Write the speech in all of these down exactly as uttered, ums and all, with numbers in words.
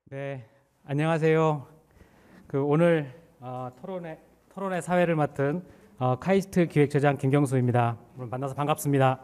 네, 안녕하세요. 그 오늘 어, 토론회 토론회 사회를 맡은 어, 카이스트 기획처장 김경수입니다. 오늘 만나서 반갑습니다.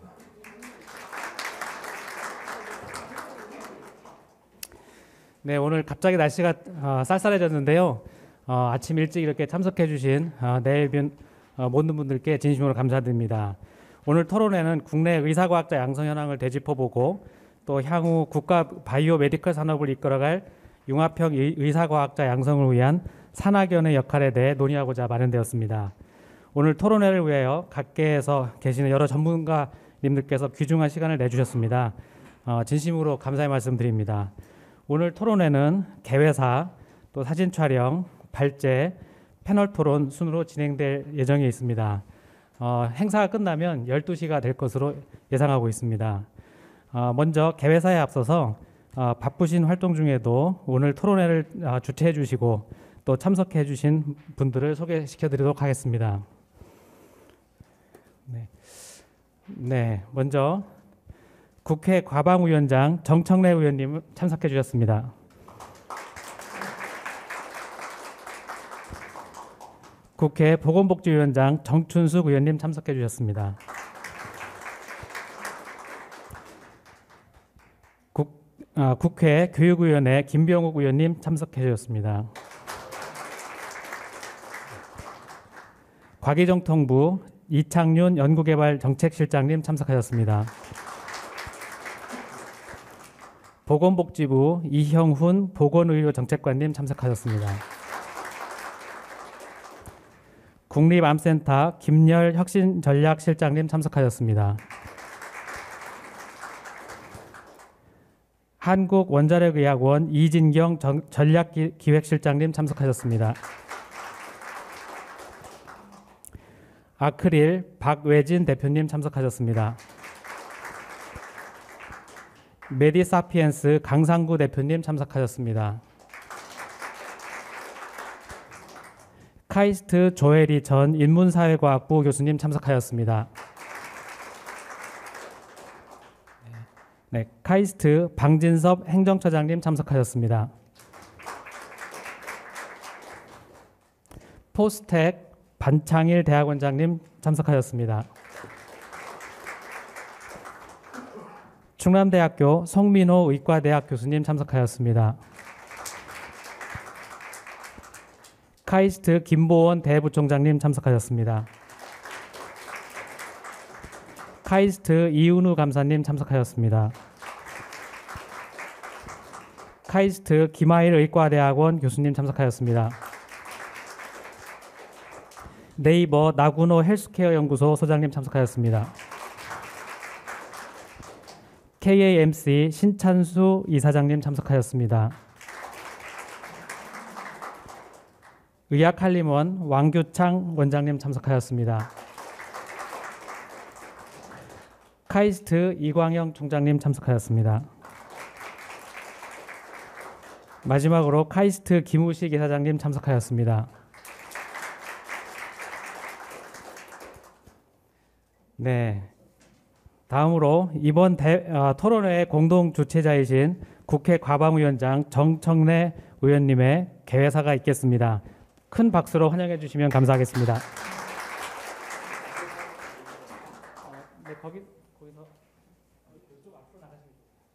네, 오늘 갑자기 날씨가 어, 쌀쌀해졌는데요. 어, 아침 일찍 이렇게 참석해주신 어, 내빈 어, 모든 분들께 진심으로 감사드립니다. 오늘 토론회는 국내 의사과학자 양성 현황을 되짚어보고 또 향후 국가 바이오 메디컬 산업을 이끌어갈 융합형 의사과학자 양성을 위한 산학연의 역할에 대해 논의하고자 마련되었습니다. 오늘 토론회를 위하여 각계에서 계시는 여러 전문가님들께서 귀중한 시간을 내주셨습니다. 어, 진심으로 감사의 말씀드립니다. 오늘 토론회는 개회사, 또 사진 촬영, 발제, 패널 토론 순으로 진행될 예정에 있습니다. 어, 행사가 끝나면 열두 시가 될 것으로 예상하고 있습니다. 어, 먼저 개회사에 앞서서 어, 바쁘신 활동 중에도 오늘 토론회를 어, 주최해 주시고 또 참석해 주신 분들을 소개시켜 드리도록 하겠습니다. 네. 네, 먼저 국회 과방위원장 정청래 의원님 참석해 주셨습니다. 국회 보건복지위원장 정춘숙 의원님 참석해 주셨습니다. 국, 아, 국회 교육위원회 김병욱 의원님 참석해 주셨습니다. 과기정통부 이창윤 연구개발정책실장님 참석하셨습니다. 보건복지부 이형훈 보건의료정책관님 참석하셨습니다. 국립암센터 김열 혁신전략실장님 참석하셨습니다. 한국원자력의학원 이진경 전략기획실장님 참석하셨습니다. 아크릴 박외진 대표님 참석하셨습니다. 메디사피엔스 강상구 대표님 참석하셨습니다. 카이스트 조혜리 전 인문사회과학부 교수님 참석하였습니다. 네, 카이스트 방진섭 행정처장님 참석하셨습니다. 포스텍 반창일 대학원장님 참석하셨습니다. 충남대학교 송민호 의과대학 교수님 참석하였습니다. 카이스트 김보원 대부총장님 참석하셨습니다. 카이스트 이은우 감사님 참석하셨습니다. 카이스트 김하일 의과대학원 교수님 참석하였습니다. 네이버 나군호 헬스케어 연구소 소장님 참석하였습니다. 케이에이엠씨 신찬수 이사장님 참석하였습니다. 의학한림원 왕규창 원장님 참석하였습니다. 카이스트 이광영 총장님 참석하였습니다. 마지막으로 카이스트 김우식 이사장님 참석하였습니다. 네, 다음으로 이번 대, 어, 토론회의 공동 주최자이신 국회 과방위원장 정청래 의원님의 개회사가 있겠습니다. 큰 박수로 환영해 주시면 감사하겠습니다. 네, 거기 거기서 이쪽 앞으로 나가시면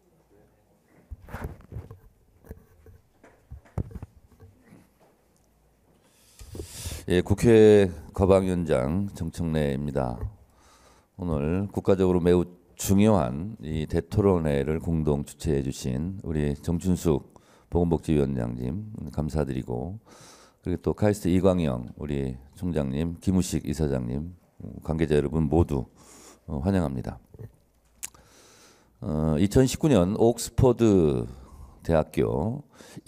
예, 국회 과방위원장 정청래입니다. 오늘 국가적으로 매우 중요한 이 대토론회를 공동 주최해 주신 우리 정춘숙 보건복지위원장님 감사드리고, 그리고 또 카이스트 이광영 우리 총장님, 김우식 이사장님, 관계자 여러분 모두 환영합니다. 어, 이천십구 년 옥스퍼드 대학교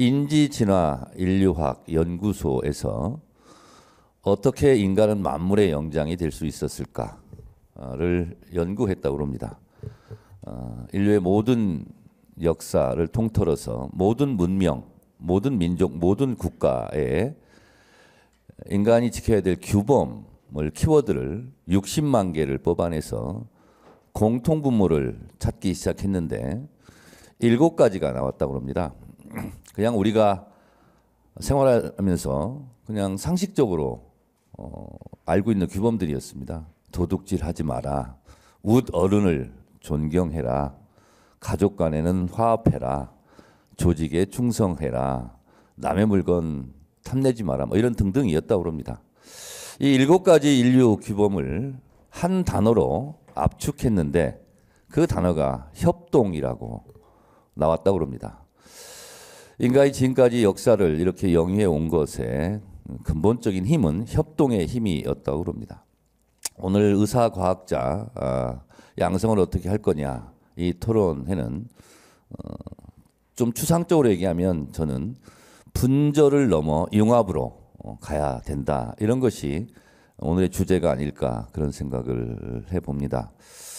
인지진화인류학 연구소에서 어떻게 인간은 만물의 영장이 될 수 있었을까를 연구했다고 합니다. 어, 인류의 모든 역사를 통틀어서 모든 문명, 모든 민족, 모든 국가에 인간이 지켜야 될 규범을, 키워드를 육십만 개를 뽑아내서 공통분모를 찾기 시작했는데 일곱 가지가 나왔다고 합니다. 그냥 우리가 생활하면서 그냥 상식적으로 어, 알고 있는 규범들이었습니다. 도둑질하지 마라, 웃 어른을 존경해라, 가족 간에는 화합해라, 조직에 충성해라, 남의 물건 탐내지 마라, 뭐 이런 등등이었다고 합니다. 이 일곱 가지 인류 규범을 한 단어로 압축했는데 그 단어가 협동이라고 나왔다고 합니다. 인간이 지금까지 역사를 이렇게 영위해 온 것의 근본적인 힘은 협동의 힘이었다고 합니다. 오늘 의사 과학자 아, 양성을 어떻게 할 거냐 이 토론회는 어, 좀 추상적으로 얘기하면 저는 분절을 넘어 융합으로 어, 가야 된다, 이런 것이 오늘의 주제가 아닐까 그런 생각을 해봅니다.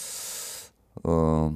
어,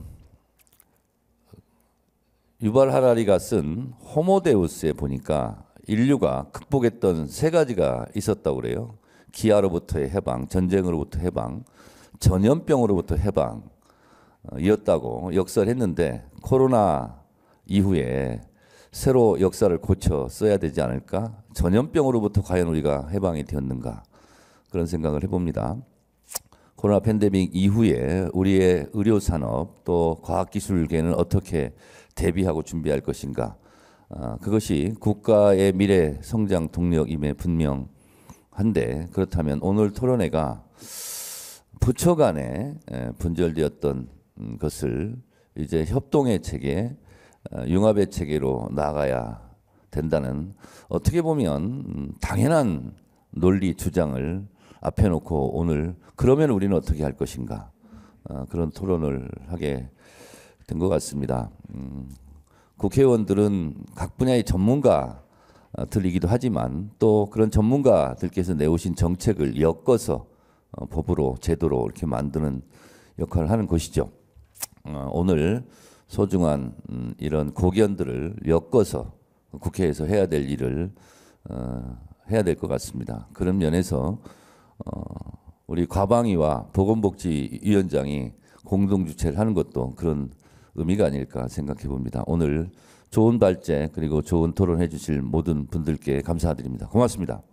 유발 하라리가 쓴 호모데우스에 보니까 인류가 극복했던 세 가지가 있었다고 그래요. 기아로부터의 해방, 전쟁으로부터 해방, 전염병으로부터 해방이었다고 역사를 했는데 코로나 이후에 새로 역사를 고쳐 써야 되지 않을까? 전염병으로부터 과연 우리가 해방이 되었는가? 그런 생각을 해봅니다. 코로나 팬데믹 이후에 우리의 의료산업 또 과학기술계는 어떻게 대비하고 준비할 것인가? 아, 그것이 국가의 미래 성장 동력임에 분명한데, 그렇다면 오늘 토론회가 부처 간에 분절되었던 것을 이제 협동의 체계, 융합의 체계로 나아가야 된다는, 어떻게 보면 당연한 논리 주장을 앞에 놓고 오늘 그러면 우리는 어떻게 할 것인가, 그런 토론을 하게 된 것 같습니다. 음, 국회의원들은 각 분야의 전문가들이기도 하지만 또 그런 전문가들께서 내오신 정책을 엮어서 법으로 제도로 이렇게 만드는 역할을 하는 것이죠. 오늘 소중한 이런 고견들을 엮어서 국회에서 해야 될 일을 해야 될 것 같습니다. 그런 면에서 우리 과방위와 보건복지위원장이 공동 주최를 하는 것도 그런 의미가 아닐까 생각해 봅니다. 오늘 좋은 발제 그리고 좋은 토론해 주실 모든 분들께 감사드립니다. 고맙습니다.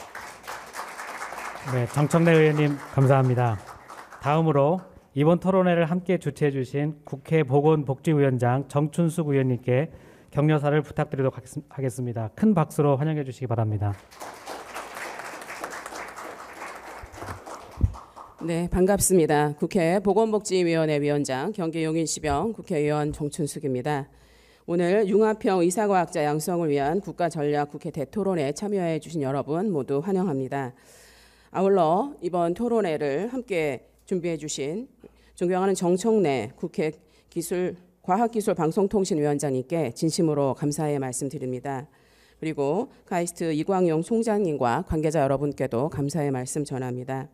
네, 정청래 의원님 감사합니다. 다음으로 이번 토론회를 함께 주최해 주신 국회 보건복지위원장 정춘숙 의원님께 격려사를 부탁드리도록 하겠습니다. 큰 박수로 환영해 주시기 바랍니다. 네, 반갑습니다. 국회 보건복지위원회 위원장 경기 용인시병 국회의원 정춘숙입니다. 오늘 융합형 의사과학자 양성을 위한 국가전략 국회 대토론에 참여해 주신 여러분 모두 환영합니다. 아울러 이번 토론회를 함께 준비해 주신 존경하는 정청래 국회 기술 과학기술방송통신위원장님께 진심으로 감사의 말씀드립니다. 그리고 카이스트 이광용 총장님과 관계자 여러분께도 감사의 말씀 전합니다.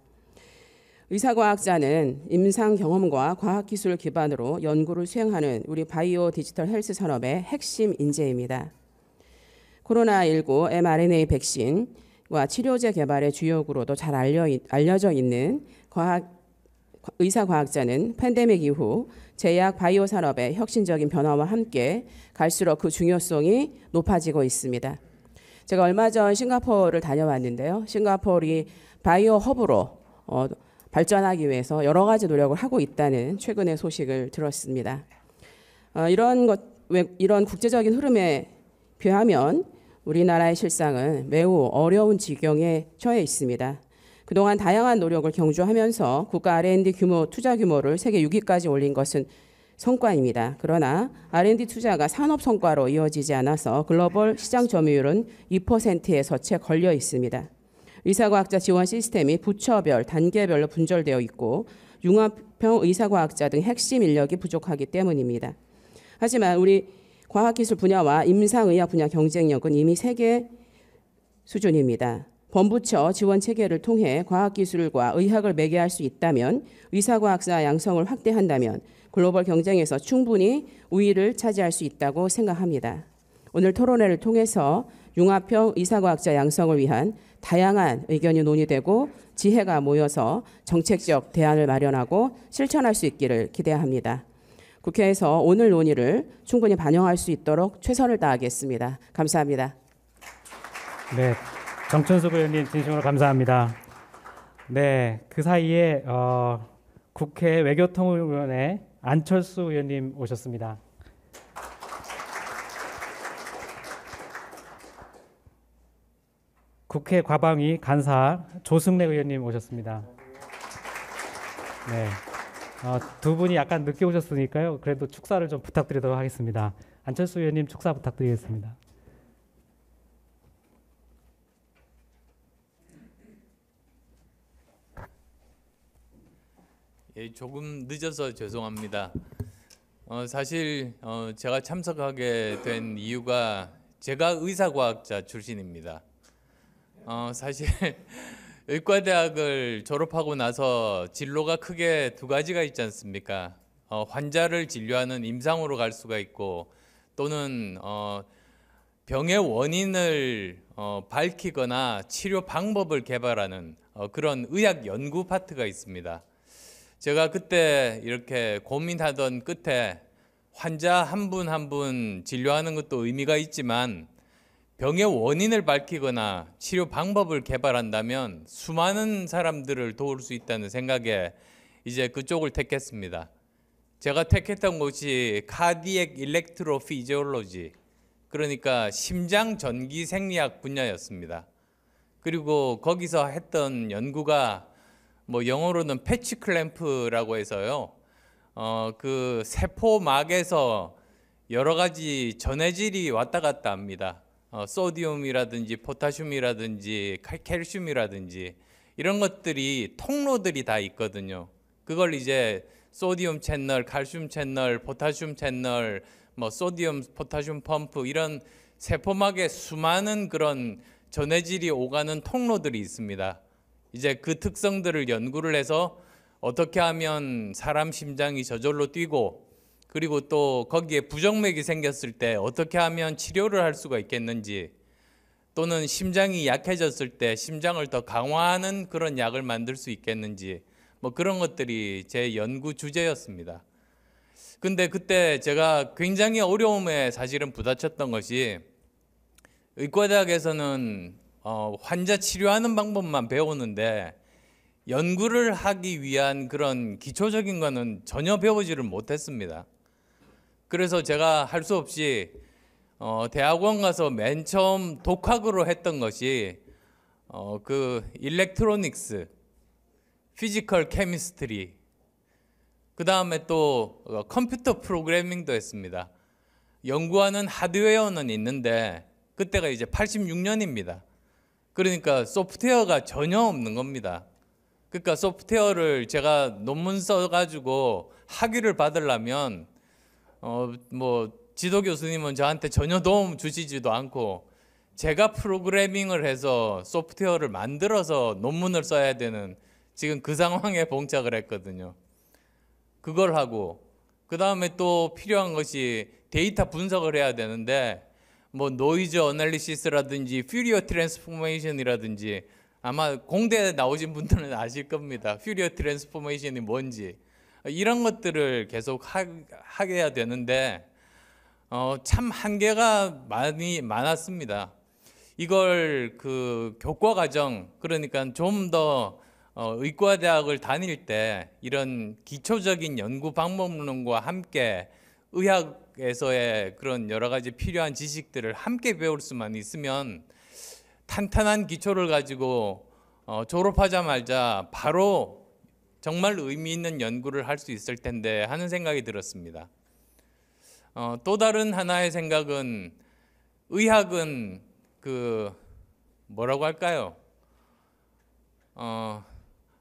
의사과학자는 임상 경험과 과학기술을 기반으로 연구를 수행하는 우리 바이오 디지털 헬스 산업의 핵심 인재입니다. 코로나십구 엠알엔에이 백신과 치료제 개발의 주역으로도 잘 알려, 알려져 있는 과학, 의사과학자는 팬데믹 이후 제약 바이오 산업의 혁신적인 변화와 함께 갈수록 그 중요성이 높아지고 있습니다. 제가 얼마 전 싱가포르를 다녀왔는데요. 싱가포르이 바이오 허브로 어, 발전하기 위해서 여러 가지 노력을 하고 있다는 최근의 소식을 들었습니다. 어, 이런 것, 이런 국제적인 흐름에 비하면 우리나라의 실상은 매우 어려운 지경에 처해 있습니다. 그동안 다양한 노력을 경주하면서 국가 알앤디 규모, 투자 규모를 세계 육 위까지 올린 것은 성과입니다. 그러나 알앤디 투자가 산업 성과로 이어지지 않아서 글로벌 시장 점유율은 이 퍼센트에서 채 걸려 있습니다. 의사과학자 지원 시스템이 부처별, 단계별로 분절되어 있고 융합형 의사과학자 등 핵심 인력이 부족하기 때문입니다. 하지만 우리 과학기술 분야와 임상의학 분야 경쟁력은 이미 세계 수준입니다. 범부처 지원 체계를 통해 과학기술과 의학을 매개할 수 있다면, 의사과학자 양성을 확대한다면 글로벌 경쟁에서 충분히 우위를 차지할 수 있다고 생각합니다. 오늘 토론회를 통해서 융합형 의사과학자 양성을 위한 다양한 의견이 논의되고 지혜가 모여서 정책적 대안을 마련하고 실천할 수 있기를 기대합니다. 국회에서 오늘 논의를 충분히 반영할 수 있도록 최선을 다하겠습니다. 감사합니다. 네, 정천숙 의원님 진심으로 감사합니다. 네, 그 사이에 어, 국회 외교통일위원회 안철수 의원님 오셨습니다. 국회 과방위 간사 조승래 의원님 오셨습니다. 네, 어, 두 분이 약간 늦게 오셨으니까요. 그래도 축사를 좀 부탁드리도록 하겠습니다. 안철수 의원님 축사 부탁드리겠습니다. 예, 조금 늦어서 죄송합니다. 어, 사실 어, 제가 참석하게 된 이유가 제가 의사과학자 출신입니다. 어, 사실 의과대학을 졸업하고 나서 진로가 크게 두 가지가 있지 않습니까? 어, 환자를 진료하는 임상으로 갈 수가 있고 또는 어, 병의 원인을 어, 밝히거나 치료 방법을 개발하는 어, 그런 의학 연구 파트가 있습니다. 제가 그때 이렇게 고민하던 끝에 환자 한 분 한 분 진료하는 것도 의미가 있지만 병의 원인을 밝히거나 치료 방법을 개발한다면 수많은 사람들을 도울 수 있다는 생각에 이제 그쪽을 택했습니다. 제가 택했던 곳이 카디액 일렉트로 피지올로지, 그러니까 심장 전기 생리학 분야였습니다. 그리고 거기서 했던 연구가 뭐 영어로는 패치 클램프라고 해서요. 어, 그 세포막에서 여러 가지 전해질이 왔다 갔다 합니다. 어, 소디움이라든지 포타슘이라든지 칼슘이라든지 이런 것들이 통로들이 다 있거든요. 그걸 이제 소디움 채널, 칼슘 채널, 포타슘 채널, 뭐 소디움, 포타슘 펌프 이런 세포막에 수많은 그런 전해질이 오가는 통로들이 있습니다. 이제 그 특성들을 연구를 해서 어떻게 하면 사람 심장이 저절로 뛰고 그리고 또 거기에 부정맥이 생겼을 때 어떻게 하면 치료를 할 수가 있겠는지 또는 심장이 약해졌을 때 심장을 더 강화하는 그런 약을 만들 수 있겠는지 뭐 그런 것들이 제 연구 주제였습니다. 근데 그때 제가 굉장히 어려움에 사실은 부딪혔던 것이 의과대학에서는 어, 환자 치료하는 방법만 배우는데 연구를 하기 위한 그런 기초적인 거는 전혀 배우지를 못했습니다. 그래서 제가 할 수 없이 어, 대학원 가서 맨 처음 독학으로 했던 것이 어, 그 일렉트로닉스, 피지컬 케미스트리, 그 다음에 또 어, 컴퓨터 프로그래밍도 했습니다. 연구하는 하드웨어는 있는데 그때가 이제 팔십육 년입니다. 그러니까 소프트웨어가 전혀 없는 겁니다. 그러니까 소프트웨어를 제가 논문 써가지고 학위를 받으려면 어 뭐 지도 교수님은 저한테 전혀 도움 주시지도 않고 제가 프로그래밍을 해서 소프트웨어를 만들어서 논문을 써야 되는 지금 그 상황에 봉착을 했거든요. 그걸 하고 그 다음에 또 필요한 것이 데이터 분석을 해야 되는데 뭐 노이즈 어널리시스라든지 퓨리어 트랜스포메이션이라든지 아마 공대에 나오신 분들은 아실 겁니다. 퓨리어 트랜스포메이션이 뭔지 이런 것들을 계속 하, 하게 해야 되는데 어, 참 한계가 많이 많았습니다. 이걸 그 교과 과정 그러니까 좀 더 어, 의과대학을 다닐 때 이런 기초적인 연구 방법론과 함께 의학에서의 그런 여러 가지 필요한 지식들을 함께 배울 수만 있으면 탄탄한 기초를 가지고 어, 졸업하자마자 바로 정말 의미 있는 연구를 할 수 있을 텐데 하는 생각이 들었습니다. 어, 또 다른 하나의 생각은 의학은 그 뭐라고 할까요? 어,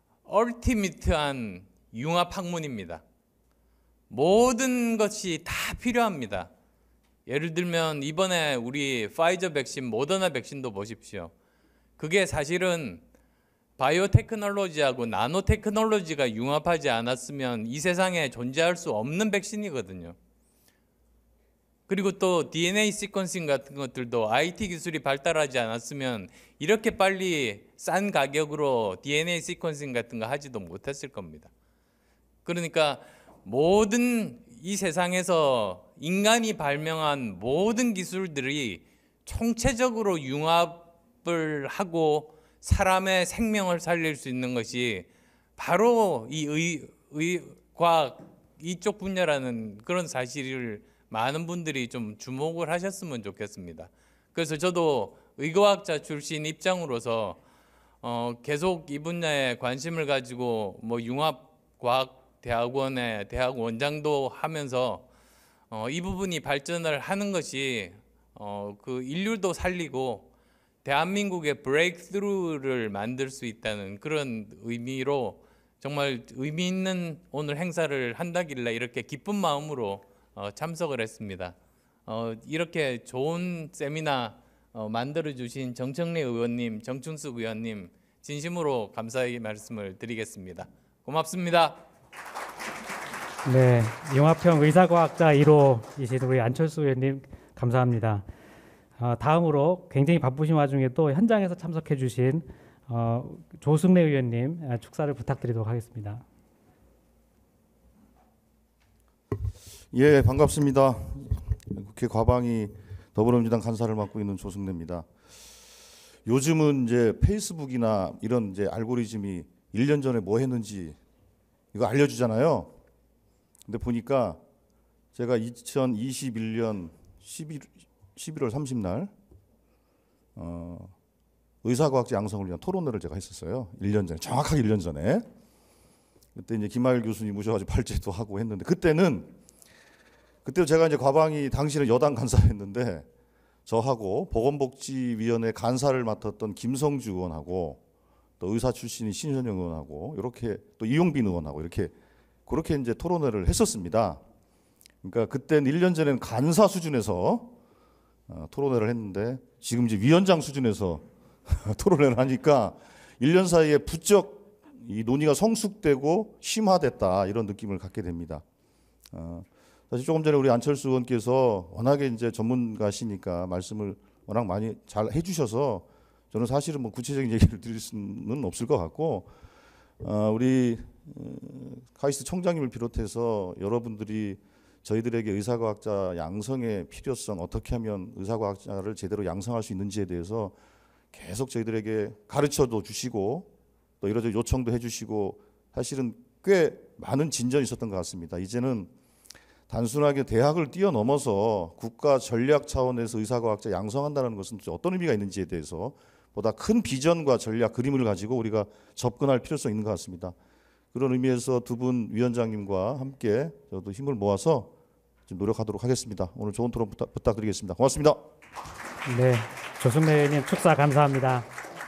얼티미트한 융합 학문입니다. 모든 것이 다 필요합니다. 예를 들면 이번에 우리 파이저 백신, 모더나 백신도 보십시오. 그게 사실은 바이오 테크놀로지하고 나노 테크놀로지가 융합하지 않았으면 이 세상에 존재할 수 없는 백신이거든요. 그리고 또 디엔에이 시퀀싱 같은 것들도 아이티 기술이 발달하지 않았으면 이렇게 빨리 싼 가격으로 디엔에이 시퀀싱 같은 거 하지도 못했을 겁니다. 그러니까 모든 이 세상에서 인간이 발명한 모든 기술들이 총체적으로 융합을 하고 사람의 생명을 살릴 수 있는 것이 바로 이 의, 의, 과학 이쪽 분야라는 그런 사실을 많은 분들이 좀 주목을 하셨으면 좋겠습니다. 그래서 저도 의과학자 출신 입장으로서 어, 계속 이 분야에 관심을 가지고 뭐 융합과학대학원의 대학 원장도 하면서 어, 이 부분이 발전을 하는 것이 어, 그 인류도 살리고 대한민국의 브레이크스루를 만들 수 있다는 그런 의미로 정말 의미 있는 오늘 행사를 한다길래 이렇게 기쁜 마음으로 어, 참석을 했습니다. 어, 이렇게 좋은 세미나 어, 만들어주신 정청래 의원님, 정춘숙 의원님 진심으로 감사의 말씀을 드리겠습니다. 고맙습니다. 네, 융합형 의사과학자 일 호이신 우리 안철수 의원님 감사합니다. 어, 다음으로 굉장히 바쁘신 와중에도 현장에서 참석해 주신 어, 조승래 의원님 축사를 부탁드리도록 하겠습니다. 예, 반갑습니다. 국회 과방위 더불어민주당 간사를 맡고 있는 조승래입니다. 요즘은 이제 페이스북이나 이런 이제 알고리즘이 일 년 전에 뭐 했는지 이거 알려주잖아요. 근데 보니까 제가 이천이십일 년 십일월 삼십 날 어, 의사과학자 양성을 위한 토론회를 제가 했었어요. 일 년 전에, 정확하게 일 년 전에. 그때 이제 김하일 교수님 모셔가지고 발제도 하고 했는데 그때는 그때 제가 이제 과방위 당시는 여당 간사였는데 저하고 보건복지위원회 간사를 맡았던 김성주 의원하고 또 의사 출신인 신현영 의원하고 이렇게 또 이용빈 의원하고 이렇게 그렇게 이제 토론회를 했었습니다. 그러니까 그때는 일 년 전에는 간사 수준에서 어, 토론회를 했는데 지금 이제 위원장 수준에서 토론회를 하니까 일 년 사이에 부쩍 이 논의가 성숙되고 심화됐다 이런 느낌을 갖게 됩니다. 어, 사실 조금 전에 우리 안철수 의원께서 워낙에 이제 전문가시니까 말씀을 워낙 많이 잘 해주셔서 저는 사실은 뭐 구체적인 얘기를 드릴 수는 없을 것 같고 어, 우리 카이스트 총장님을 비롯해서 여러분들이 저희들에게 의사과학자 양성의 필요성 어떻게 하면 의사과학자를 제대로 양성할 수 있는지에 대해서 계속 저희들에게 가르쳐도 주시고 또 이러저러 요청도 해주시고 사실은 꽤 많은 진전이 있었던 것 같습니다. 이제는 단순하게 대학을 뛰어넘어서 국가 전략 차원에서 의사과학자 양성한다는 것은 어떤 의미가 있는지에 대해서 보다 큰 비전과 전략 그림을 가지고 우리가 접근할 필요성이 있는 것 같습니다. 그런 의미에서 두 분 위원장님과 함께 저도 힘을 모아서 좀 노력하도록 하겠습니다. 오늘 좋은 토론 부탁, 부탁드리겠습니다. 고맙습니다. 네, 조승래 의원님 축사 감사합니다.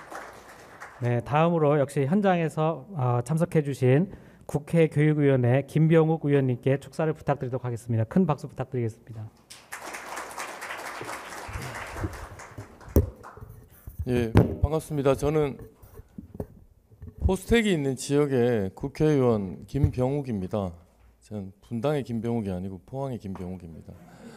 네, 다음으로 역시 현장에서 어, 참석해 주신 국회 교육위원회 김병욱 의원님께 축사를 부탁드리도록 하겠습니다. 큰 박수 부탁드리겠습니다. 예, 반갑습니다. 저는 포스텍이 있는 지역의 국회의원 김병욱입니다. 저는 분당의 김병욱이 아니고 포항의 김병욱입니다.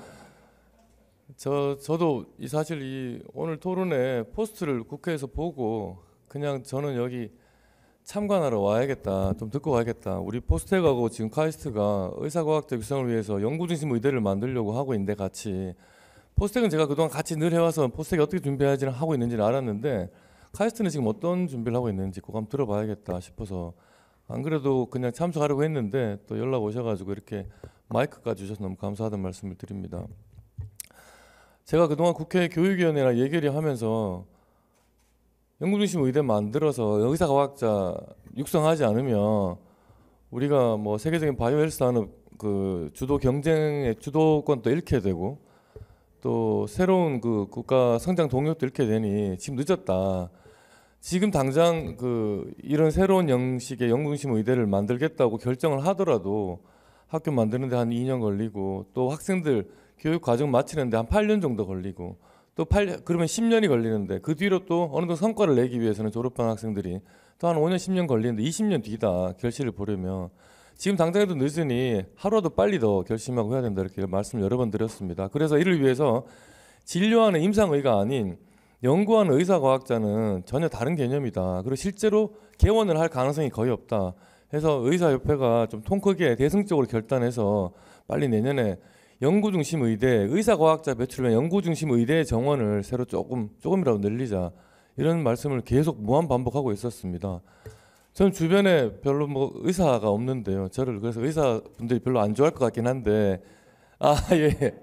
저 저도 이 사실 이 오늘 토론회 포스트를 국회에서 보고 그냥 저는 여기 참관하러 와야겠다, 좀 듣고 가야겠다. 우리 포스텍하고 지금 카이스트가 의사과학자 육성을 위해서 연구중심 의대를 만들려고 하고 있는데 같이 포스텍은 제가 그동안 같이 늘 해와서 포스텍이 어떻게 준비해야지 하고 있는지는 알았는데 카이스트는 지금 어떤 준비를 하고 있는지 그거 한번 들어봐야겠다 싶어서 안 그래도 그냥 참석하려고 했는데 또 연락 오셔가지고 이렇게 마이크까지 주셔서 너무 감사하다는 말씀을 드립니다. 제가 그동안 국회 교육위원회랑 얘기를 하면서 연구중심 의대 만들어서 의사과학자 육성하지 않으면 우리가 뭐 세계적인 바이오헬스 산업 그 주도 경쟁의 주도권도 잃게 되고 또 새로운 그 국가 성장 동력도 잃게 되니 지금 늦었다. 지금 당장 그 이런 새로운 형식의 연구중심 의대를 만들겠다고 결정을 하더라도 학교 만드는데 한 이 년 걸리고 또 학생들 교육 과정 마치는데 한 팔 년 정도 걸리고 또 팔 그러면 십 년이 걸리는데 그 뒤로 또 어느 정도 성과를 내기 위해서는 졸업한 학생들이 또 한 오 년 십 년 걸리는데 이십 년 뒤다 결실을 보려면 지금 당장에도 늦으니 하루라도 빨리 더 결심하고 해야 된다 이렇게 말씀을 여러 번 드렸습니다. 그래서 이를 위해서 진료하는 임상의가 아닌 연구하는 의사과학자는 전혀 다른 개념이다. 그리고 실제로 개원을 할 가능성이 거의 없다. 해서 의사협회가 좀 통 크게 대승적으로 결단해서 빨리 내년에 연구 중심 의대, 의사과학자 배출을 위한 연구 중심 의대 정원을 새로 조금 조금이라도 늘리자, 이런 말씀을 계속 무한 반복하고 있었습니다. 저는 주변에 별로 뭐 의사가 없는데요. 저를 그래서 의사분들이 별로 안 좋아할 것 같긴 한데, 아 예.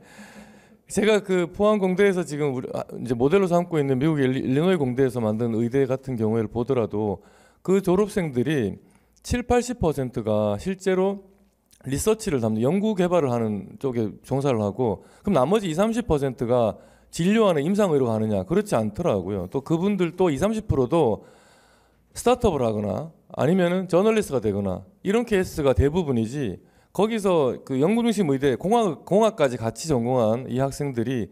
제가 그 포항공대에서 지금 우리 이제 모델로 삼고 있는 미국의 일리노이 공대에서 만든 의대 같은 경우를 보더라도 그 졸업생들이 칠, 팔십 퍼센트가 실제로 리서치를 담는 연구 개발을 하는 쪽에 종사를 하고, 그럼 나머지 이십, 삼십 퍼센트가 진료하는 임상의료 가느냐? 그렇지 않더라고요. 또 그분들 또 이십, 삼십 퍼센트도 스타트업을 하거나 아니면은 저널리스트가 되거나 이런 케이스가 대부분이지, 거기서 그 연구 중심 의대 공학 공학까지 같이 전공한 이 학생들이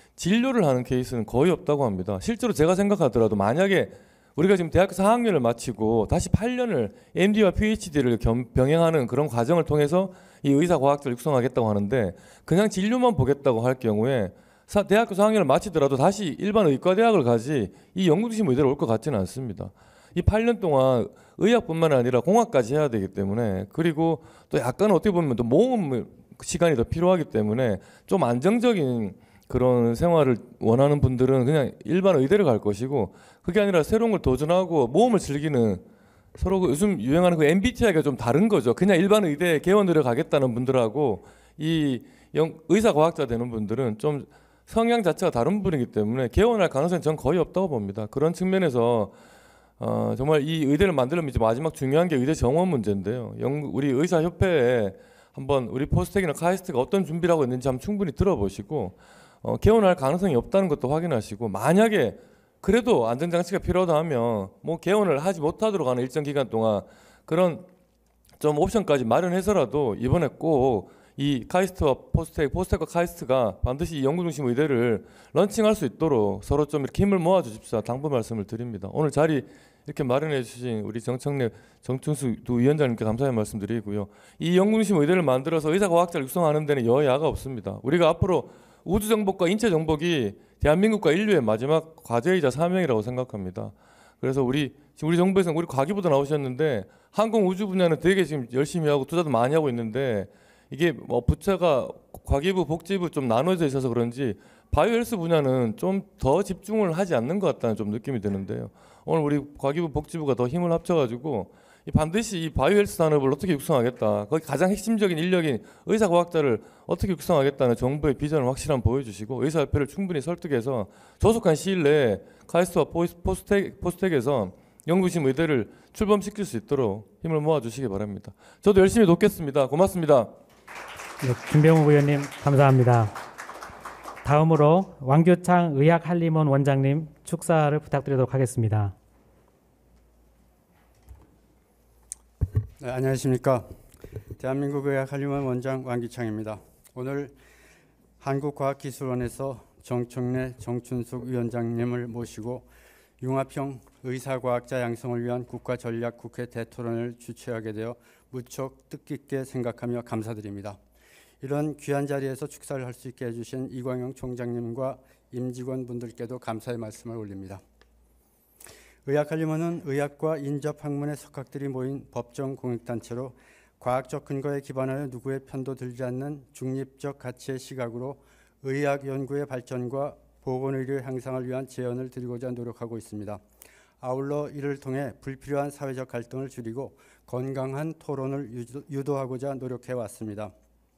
진료를 하는 케이스는 거의 없다고 합니다. 실제로 제가 생각하더라도 만약에 우리가 지금 대학교 사 학년을 마치고 다시 팔 년을 엠디와 피에이치디를 겸, 병행하는 그런 과정을 통해서 이 의사 과학자를 육성하겠다고 하는데, 그냥 진료만 보겠다고 할 경우에 사, 대학교 사 학년을 마치더라도 다시 일반 의과대학을 가지 이 연구 중심 의대로 올 것 같지는 않습니다. 이 팔 년 동안 의학뿐만 아니라 공학까지 해야 되기 때문에, 그리고 또 약간 어떻게 보면 또 모험 시간이 더 필요하기 때문에 좀 안정적인 그런 생활을 원하는 분들은 그냥 일반 의대를 갈 것이고, 그게 아니라 새로운 걸 도전하고 모험을 즐기는, 서로 그 요즘 유행하는 그 엠비티아이가 좀 다른 거죠. 그냥 일반 의대 개원으로 가겠다는 분들하고 이 영, 의사과학자 되는 분들은 좀 성향 자체가 다른 분이기 때문에 개원할 가능성이 전 거의 없다고 봅니다. 그런 측면에서 어, 정말 이 의대를 만들려면 이제 마지막 중요한 게 의대 정원 문제인데요. 영, 우리 의사협회에 한번 우리 포스텍이나 카이스트가 어떤 준비를 하고 있는지 한번 충분히 들어보시고, 어, 개원할 가능성이 없다는 것도 확인하시고, 만약에 그래도 안전장치가 필요하다 하면 뭐 개원을 하지 못하도록 하는 일정 기간 동안 그런 좀 옵션까지 마련해서라도 이번에 꼭 이 카이스트와 포스텍, 포스텍과 카이스트가 반드시 이 연구 중심 의대를 런칭할 수 있도록 서로 좀 이렇게 힘을 모아 주십사, 당부 말씀을 드립니다. 오늘 자리 이렇게 마련해 주신 우리 정청래, 정춘수 두 위원장님께 감사의 말씀드리고요. 이 연구 중심 의대를 만들어서 의사과학자를 육성하는 데는 여야가 없습니다. 우리가 앞으로 우주 정복과 인체 정복이 대한민국과 인류의 마지막 과제이자 사명이라고 생각합니다. 그래서 우리 지금 우리 정부에서 우리 과기부도 나오셨는데 항공 우주 분야는 되게 지금 열심히 하고 투자도 많이 하고 있는데, 이게 뭐 부처가 과기부, 복지부 좀 나눠져 있어서 그런지 바이오헬스 분야는 좀 더 집중을 하지 않는 것 같다는 좀 느낌이 드는데요. 오늘 우리 과기부, 복지부가 더 힘을 합쳐가지고 반드시 이 바이오헬스 산업을 어떻게 육성하겠다, 거기 가장 핵심적인 인력인 의사과학자를 어떻게 육성하겠다는 정부의 비전을 확실한 보여주시고, 의사협회를 충분히 설득해서 조속한 시일 내에 카이스트와 포스텍, 포스텍에서 연구심 의대를 출범시킬 수 있도록 힘을 모아주시기 바랍니다. 저도 열심히 돕겠습니다. 고맙습니다. 네, 김병욱 의원님 감사합니다. 다음으로 왕교창 의학한림원 원장님 축사를 부탁드리도록 하겠습니다. 네, 안녕하십니까. 대한민국 의학한림원 원장 왕기창입니다. 오늘 한국과학기술원에서 정청래, 정춘숙 위원장님을 모시고 융합형 의사과학자 양성을 위한 국가전략국회 대토론을 주최하게 되어 무척 뜻깊게 생각하며 감사드립니다. 이런 귀한 자리에서 축사를 할 수 있게 해주신 이광영 총장님과 임직원 분들께도 감사의 말씀을 올립니다. 의학한림원은 의학과 인접학문의 석학들이 모인 법정 공익단체로 과학적 근거에 기반하여 누구의 편도 들지 않는 중립적 가치의 시각으로 의학 연구의 발전과 보건의료 향상을 위한 제언을 드리고자 노력하고 있습니다. 아울러 이를 통해 불필요한 사회적 갈등을 줄이고 건강한 토론을 유도하고자 노력해 왔습니다.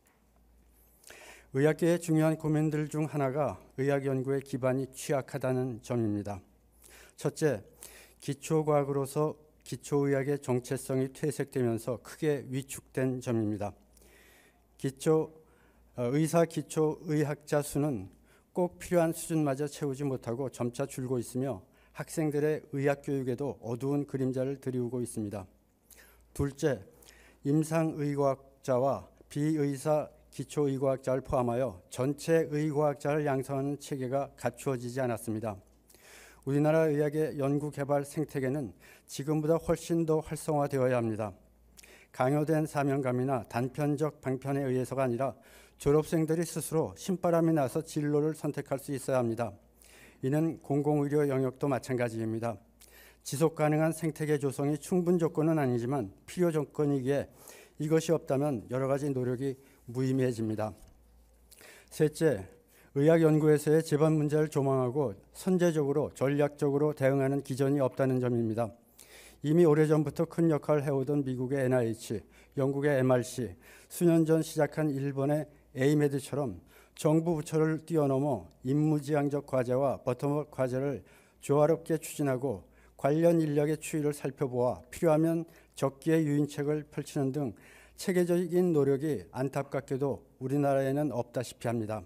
의학계의 중요한 고민들 중 하나가 의학 연구의 기반이 취약하다는 점입니다. 첫째, 기초과학으로서 기초의학의 정체성이 퇴색되면서 크게 위축된 점입니다. 기초, 의사 기초의학자 수는 꼭 필요한 수준마저 채우지 못하고 점차 줄고 있으며 학생들의 의학 교육에도 어두운 그림자를 드리우고 있습니다. 둘째, 임상의과학자와 비의사 기초의과학자를 포함하여 전체 의과학자를 양성하는 체계가 갖추어지지 않았습니다. 우리나라 의학의 연구개발 생태계는 지금보다 훨씬 더 활성화되어야 합니다. 강요된 사명감이나 단편적 방편에 의해서가 아니라 졸업생들이 스스로 신바람이 나서 진로를 선택할 수 있어야 합니다. 이는 공공의료 영역도 마찬가지입니다. 지속가능한 생태계 조성이 충분 조건은 아니지만 필요 조건이기에 이것이 없다면 여러 가지 노력이 무의미해집니다. 셋째, 의학 연구에서의 재반 문제를 조망하고 선제적으로 전략적으로 대응하는 기전이 없다는 점입니다. 이미 오래전부터 큰 역할을 해오던 미국의 엔 아이 에이치, 영국의 엠 알 씨, 수년 전 시작한 일본의 에이메드처럼 정부 부처를 뛰어넘어 임무지향적 과제와 버텀업 과제를 조화롭게 추진하고 관련 인력의 추이를 살펴보아 필요하면 적기의 유인책을 펼치는 등 체계적인 노력이 안타깝게도 우리나라에는 없다시피 합니다.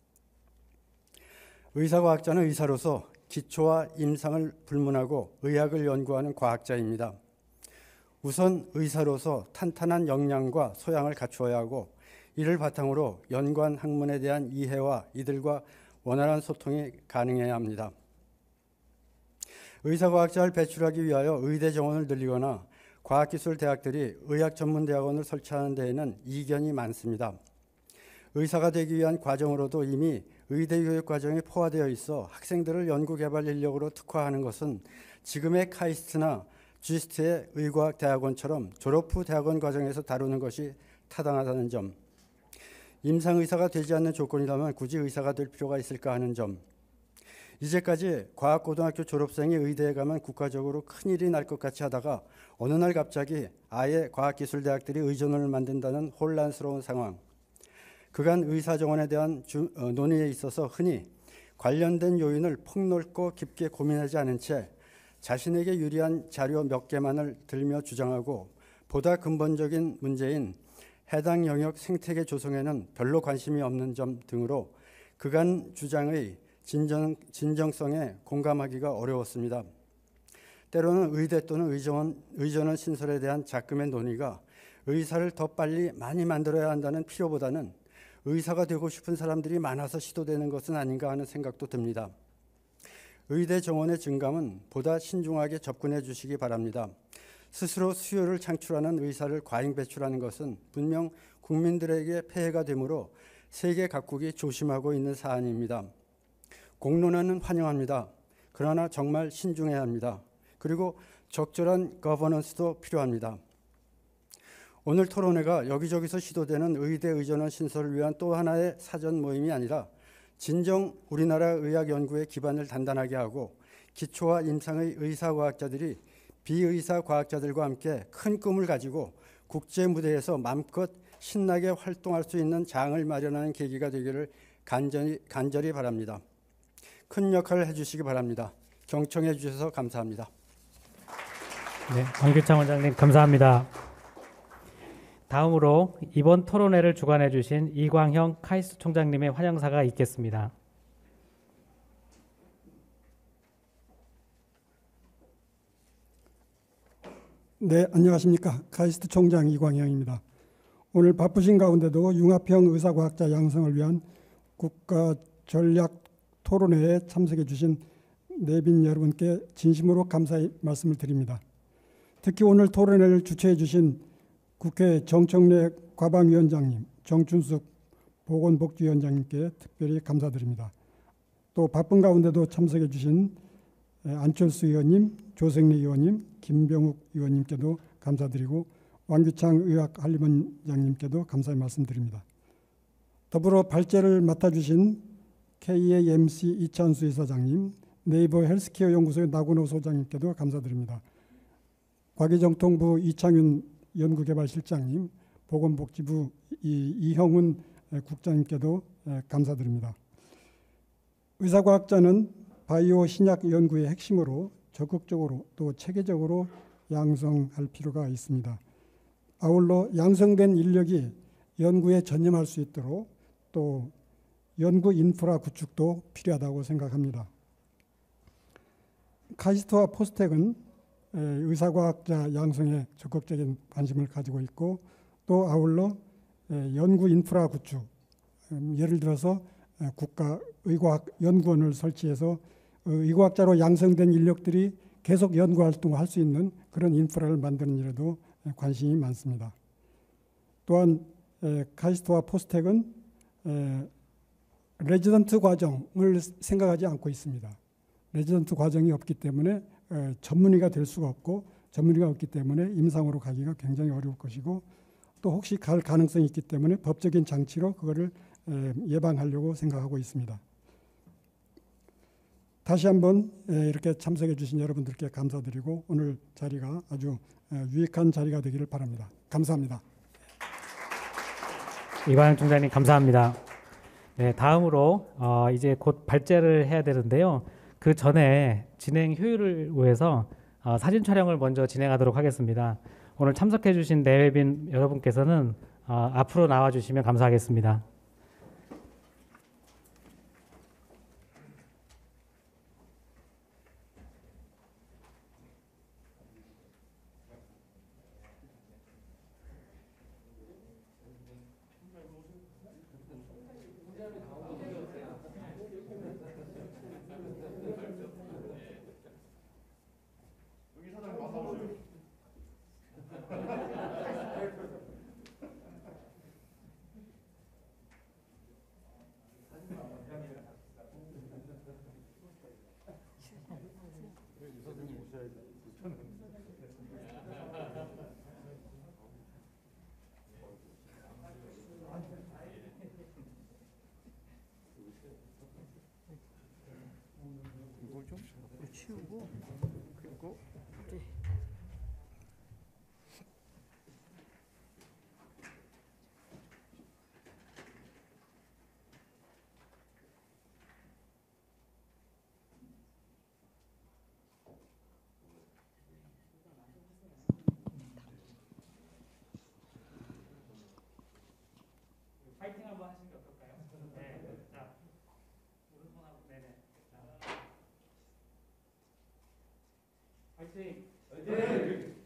의사과학자는 의사로서 기초와 임상을 불문하고 의학을 연구하는 과학자입니다. 우선 의사로서 탄탄한 역량과 소양을 갖추어야 하고 이를 바탕으로 연관 학문에 대한 이해와 이들과 원활한 소통이 가능해야 합니다. 의사과학자를 배출하기 위하여 의대 정원을 늘리거나 과학기술대학들이 의학전문대학원을 설치하는 데에는 이견이 많습니다. 의사가 되기 위한 과정으로도 이미 의대 교육 과정이 포화되어 있어 학생들을 연구개발 인력으로 특화하는 것은 지금의 카이스트나 지스트의 의과학대학원처럼 졸업 후 대학원 과정에서 다루는 것이 타당하다는 점, 임상의사가 되지 않는 조건이라면 굳이 의사가 될 필요가 있을까 하는 점, 이제까지 과학고등학교 졸업생이 의대에 가면 국가적으로 큰일이 날 것 같이 하다가 어느 날 갑자기 아예 과학기술대학들이 의존을 만든다는 혼란스러운 상황, 그간 의사정원에 대한 주, 어, 논의에 있어서 흔히 관련된 요인을 폭넓고 깊게 고민하지 않은 채 자신에게 유리한 자료 몇 개만을 들며 주장하고 보다 근본적인 문제인 해당 영역 생태계 조성에는 별로 관심이 없는 점 등으로 그간 주장의 진정, 진정성에 공감하기가 어려웠습니다. 때로는 의대 또는 의정원, 의전원 신설에 대한 작금의 논의가 의사를 더 빨리 많이 만들어야 한다는 필요보다는 의사가 되고 싶은 사람들이 많아서 시도되는 것은 아닌가 하는 생각도 듭니다. 의대 정원의 증감은 보다 신중하게 접근해 주시기 바랍니다. 스스로 수요를 창출하는 의사를 과잉 배출하는 것은 분명 국민들에게 폐해가 되므로 세계 각국이 조심하고 있는 사안입니다. 공론화는 환영합니다. 그러나 정말 신중해야 합니다. 그리고 적절한 거버넌스도 필요합니다. 오늘 토론회가 여기저기서 시도되는 의대 의전원 신설을 위한 또 하나의 사전 모임이 아니라 진정 우리나라 의학 연구의 기반을 단단하게 하고 기초와 임상의 의사과학자들이 비의사 과학자들과 함께 큰 꿈을 가지고 국제 무대에서 마음껏 신나게 활동할 수 있는 장을 마련하는 계기가 되기를 간절히, 간절히 바랍니다. 큰 역할을 해주시기 바랍니다. 경청해 주셔서 감사합니다. 네, 왕규창 원장님 감사합니다. 다음으로 이번 토론회를 주관해 주신 이광형 카이스트 총장님의 환영사가 있겠습니다. 네, 안녕하십니까. 카이스트 총장 이광형입니다. 오늘 바쁘신 가운데도 융합형 의사과학자 양성을 위한 국가 전략 토론회에 참석해 주신 내빈 여러분께 진심으로 감사의 말씀을 드립니다. 특히 오늘 토론회를 주최해 주신 국회 정청래 과방위원장님, 정춘숙 보건복지위원장님께 특별히 감사드립니다. 또 바쁜 가운데도 참석해 주신 안철수 의원님, 조성래 의원님, 김병욱 의원님께도 감사드리고 왕규창 의학한림원장님께도 감사의 말씀드립니다. 더불어 발제를 맡아주신 케이에이엠씨 이찬수 이사장님, 네이버 헬스케어 연구소의 나군호 소장님께도 감사드립니다. 과기정통부 이창윤 연구개발실장님, 보건복지부 이형훈 국장님께도 감사드립니다. 의사과학자는 바이오 신약 연구의 핵심으로 적극적으로 또 체계적으로 양성할 필요가 있습니다. 아울러 양성된 인력이 연구에 전념할 수 있도록 또 연구 인프라 구축도 필요하다고 생각합니다. 카이스트와 포스텍은 의사과학자 양성에 적극적인 관심을 가지고 있고 또 아울러 연구 인프라 구축, 예를 들어서 국가의과학연구원을 설치해서 의과학자로 양성된 인력들이 계속 연구활동을 할 수 있는 그런 인프라를 만드는 일에도 관심이 많습니다. 또한 카이스트와 포스텍은 레지던트 과정을 생각하지 않고 있습니다. 레지던트 과정이 없기 때문에 전문의가 될 수가 없고 전문의가 없기 때문에 임상으로 가기가 굉장히 어려울 것이고 또 혹시 갈 가능성이 있기 때문에 법적인 장치로 그거를 예방하려고 생각하고 있습니다. 다시 한번 이렇게 참석해 주신 여러분들께 감사드리고 오늘 자리가 아주 유익한 자리가 되기를 바랍니다. 감사합니다. 이관영 총장님 감사합니다. 네, 다음으로 어, 이제 곧 발제를 해야 되는데요. 그 전에 진행 효율을 위해서 어, 사진 촬영을 먼저 진행하도록 하겠습니다. 오늘 참석해 주신 내외빈 여러분께서는 어, 앞으로 나와 주시면 감사하겠습니다. 치우고 그리고 이제 파이팅 한번 하시는 게 어떨까요? 네. 자, 오른손하고 네네. 자. 파이팅. 파이팅.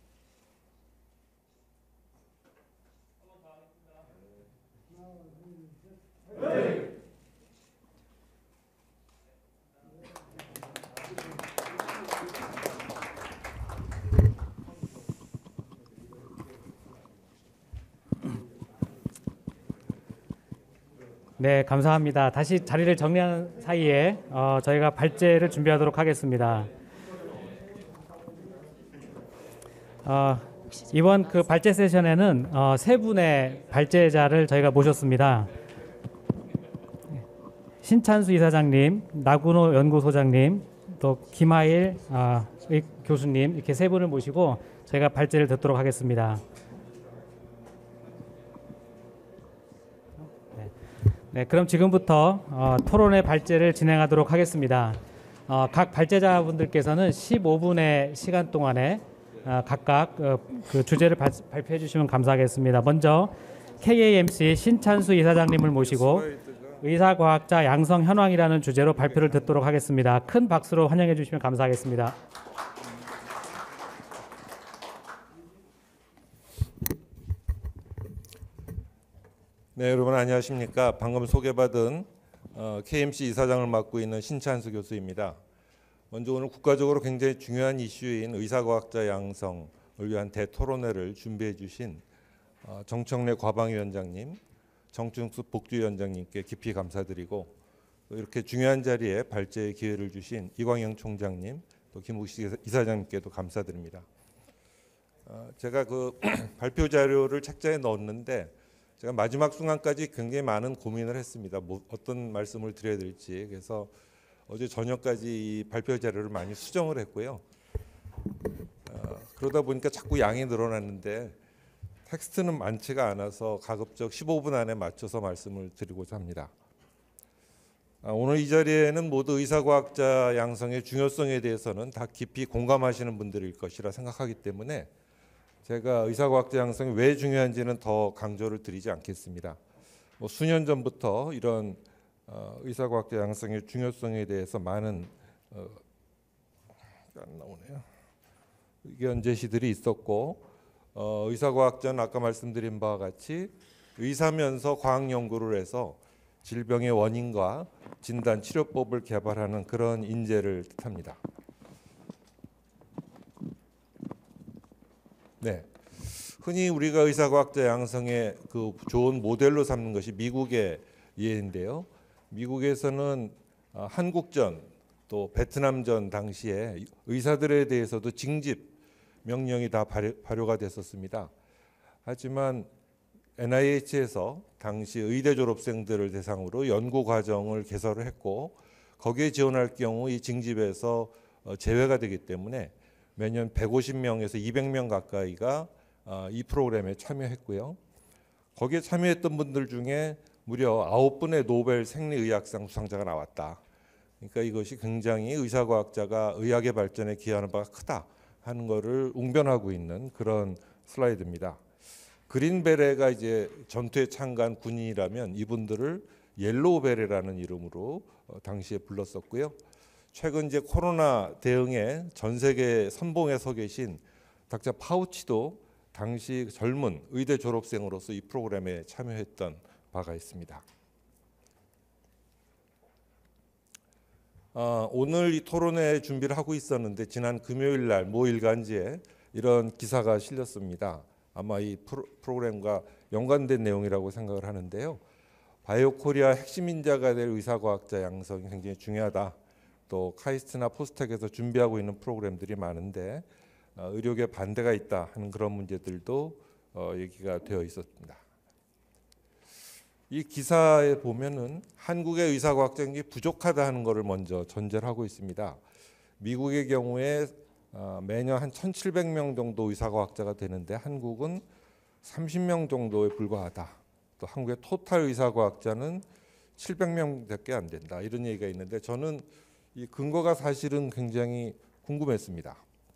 한번 더 하겠습니다. 하나, 둘, 셋. 파이팅. 네, 감사합니다. 다시 자리를 정리하는 사이에 어, 저희가 발제를 준비하도록 하겠습니다. 어, 이번 그 발제 세션에는 어, 세 분의 발제자를 저희가 모셨습니다. 신찬수 이사장님, 나군호 연구소장님, 또 김하일 어, 교수님 이렇게 세 분을 모시고 저희가 발제를 듣도록 하겠습니다. 네, 그럼 지금부터 어, 토론회 발제를 진행하도록 하겠습니다. 어, 각 발제자분들께서는 십오 분의 시간 동안에 어, 각각 어, 그 주제를 발, 발표해 주시면 감사하겠습니다. 먼저 케이에이엠씨 신찬수 이사장님을 모시고 의사과학자 양성 현황이라는 주제로 발표를 듣도록 하겠습니다. 큰 박수로 환영해 주시면 감사하겠습니다. 네, 여러분 안녕하십니까. 방금 소개받은 어, 케이엠씨 이사장을 맡고 있는 신찬수 교수입니다. 먼저 오늘 국가적으로 굉장히 중요한 이슈인 의사과학자 양성을 위한 대토론회를 준비해 주신 어, 정청래 과방위원장님, 정충숙 복주위원장님께 깊이 감사드리고 이렇게 중요한 자리에 발제의 기회를 주신 이광영 총장님, 또 김욱식 이사장님께도 감사드립니다. 어, 제가 그 발표 자료를 책자에 넣었는데 제가 마지막 순간까지 굉장히 많은 고민을 했습니다. 뭐 어떤 말씀을 드려야 될지. 그래서 어제 저녁까지 이 발표 자료를 많이 수정을 했고요. 어, 그러다 보니까 자꾸 양이 늘어났는데 텍스트는 많지가 않아서 가급적 십오 분 안에 맞춰서 말씀을 드리고자 합니다. 아, 오늘 이 자리에는 모두 의사과학자 양성의 중요성에 대해서는 다 깊이 공감하시는 분들일 것이라 생각하기 때문에 제가 의사과학자 양성이 왜 중요한지는 더 강조를 드리지 않겠습니다. 뭐 수년 전부터 이런 어, 의사과학자 양성의 중요성에 대해서 많은 어, 안 나오네요. 의견 제시들이 있었고 어, 의사과학자는 아까 말씀드린 바와 같이 의사면서 과학 연구를 해서 질병의 원인과 진단 치료법을 개발하는 그런 인재를 뜻합니다. 네, 흔히 우리가 의사과학자 양성의 그 좋은 모델로 삼는 것이 미국의 예인데요. 미국에서는 한국전 또 베트남전 당시에 의사들에 대해서도 징집 명령이 다 발효, 발효가 됐었습니다. 하지만 엔아이에이치에서 당시 의대 졸업생들을 대상으로 연구 과정을 개설을 했고 거기에 지원할 경우 이 징집에서 제외가 되기 때문에 매년 백오십 명에서 이백 명 가까이가 이 프로그램에 참여했고요. 거기에 참여했던 분들 중에 무려 아홉 분의 노벨 생리의학상 수상자가 나왔다. 그러니까 이것이 굉장히 의사과학자가 의학의 발전에 기여하는 바가 크다 하는 것을 웅변하고 있는 그런 슬라이드입니다. 그린베레가 이제 전투에 참가한 군인이라면 이분들을 옐로우베레라는 이름으로 당시에 불렀었고요. 최근 이제 코로나 대응에 전 세계 선봉에 서 계신 닥터 파우치도 당시 젊은 의대 졸업생으로서 이 프로그램에 참여했던 바가 있습니다. 아, 오늘 이 토론회 준비를 하고 있었는데 지난 금요일 날 모 일간지에 이런 기사가 실렸습니다. 아마 이 프로, 프로그램과 연관된 내용이라고 생각을 하는데요. 바이오 코리아 핵심 인자가 될 의사과학자 양성이 굉장히 중요하다. 또 카이스트나 포스텍에서 준비하고 있는 프로그램들이 많은데 어, 의료계 반대가 있다 하는 그런 문제들도 어, 얘기가 되어 있었습니다. 이 기사에 보면은 한국의 의사과학자이 부족하다 하는 것을 먼저 전제를 하고 있습니다. 미국의 경우에 어, 매년 한 천칠백 명 정도 의사과학자가 되는데 한국은 삼십 명 정도에 불과하다. 또 한국의 토탈 의사과학자는 칠백 명밖에 안 된다. 이런 얘기가 있는데 저는 이 근거가 사실은 굉장히 궁금했습니다.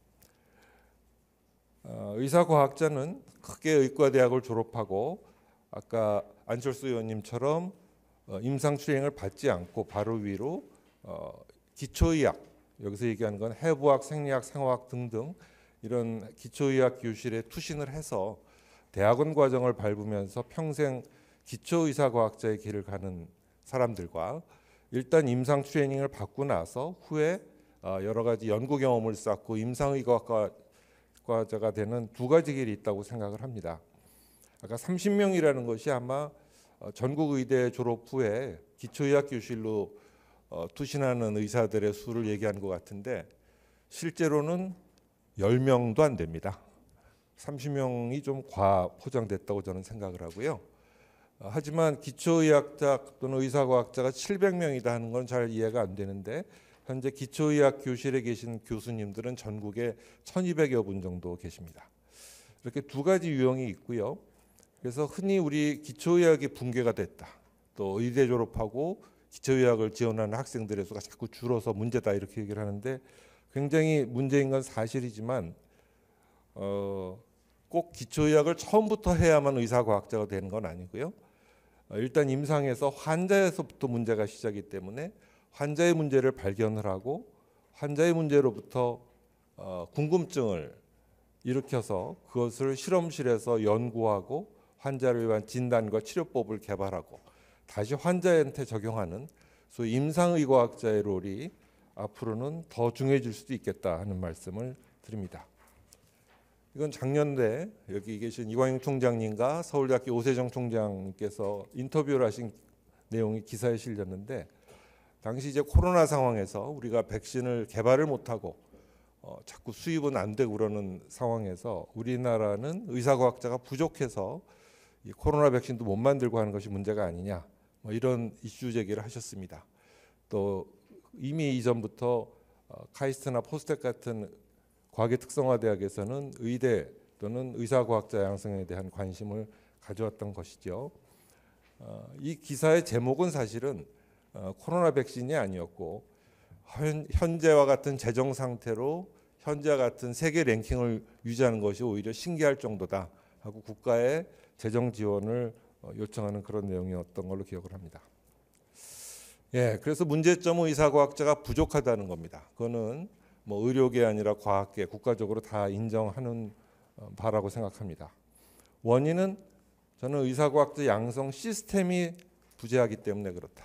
어, 의사과학자는 크게 의과대학을 졸업하고 아까 안철수 의원님처럼 어, 임상추행을 받지 않고 바로 위로 어, 기초의학, 여기서 얘기하는 건 해부학, 생리학, 생화학 등등 이런 기초의학 교실에 투신을 해서 대학원 과정을 밟으면서 평생 기초의사과학자의 길을 가는 사람들과 일단 임상 트레이닝을 받고 나서 후에 여러 가지 연구 경험을 쌓고 임상의과과자가 되는 두 가지 길이 있다고 생각을 합니다. 아까 삼십 명이라는 것이 아마 전국 의대 졸업 후에 기초의학 교실로 투신하는 의사들의 수를 얘기한 것 같은데 실제로는 열 명도 안 됩니다. 삼십 명이 좀 과포장됐다고 저는 생각을 하고요. 하지만 기초의학자 또는 의사과학자가 칠백 명이다 하는 건 잘 이해가 안 되는데 현재 기초의학 교실에 계신 교수님들은 전국에 천이백여 분 정도 계십니다. 이렇게 두 가지 유형이 있고요. 그래서 흔히 우리 기초의학이 붕괴가 됐다. 또 의대 졸업하고 기초의학을 지원하는 학생들의 수가 자꾸 줄어서 문제다 이렇게 얘기를 하는데 굉장히 문제인 건 사실이지만 어, 꼭 기초의학을 처음부터 해야만 의사과학자가 되는 건 아니고요. 일단 임상에서 환자에서부터 문제가 시작이기 때문에 환자의 문제를 발견을 하고 환자의 문제로부터 어, 궁금증을 일으켜서 그것을 실험실에서 연구하고 환자를 위한 진단과 치료법을 개발하고 다시 환자한테 적용하는 소위 임상의과학자의 롤이 앞으로는 더 중요해질 수도 있겠다 하는 말씀을 드립니다. 이건 작년에 여기 계신 이광영 총장님과 서울대학교 오세정 총장께서 인터뷰를 하신 내용이 기사에 실렸는데 당시 이제 코로나 상황에서 우리가 백신을 개발을 못하고 어, 자꾸 수입은 안 되고 그러는 상황에서 우리나라는 의사과학자가 부족해서 이 코로나 백신도 못 만들고 하는 것이 문제가 아니냐 뭐 이런 이슈 제기를 하셨습니다. 또 이미 이전부터 어, 카이스트나 포스텍 같은 과학의 특성화 대학에서는 의대 또는 의사과학자 양성에 대한 관심을 가져왔던 것이죠. 어, 이 기사의 제목은 사실은 어, 코로나 백신이 아니었고 현, 현재와 같은 재정 상태로 현재와 같은 세계 랭킹을 유지하는 것이 오히려 신기할 정도다 하고 국가의 재정 지원을 어, 요청하는 그런 내용이었던 걸로 기억을 합니다. 예, 그래서 문제점은 의사과학자가 부족하다는 겁니다. 그거는 뭐 의료계 아니라 과학계 국가적으로 다 인정하는 바라고 생각합니다. 원인은 저는 의사과학자 양성 시스템이 부재하기 때문에 그렇다.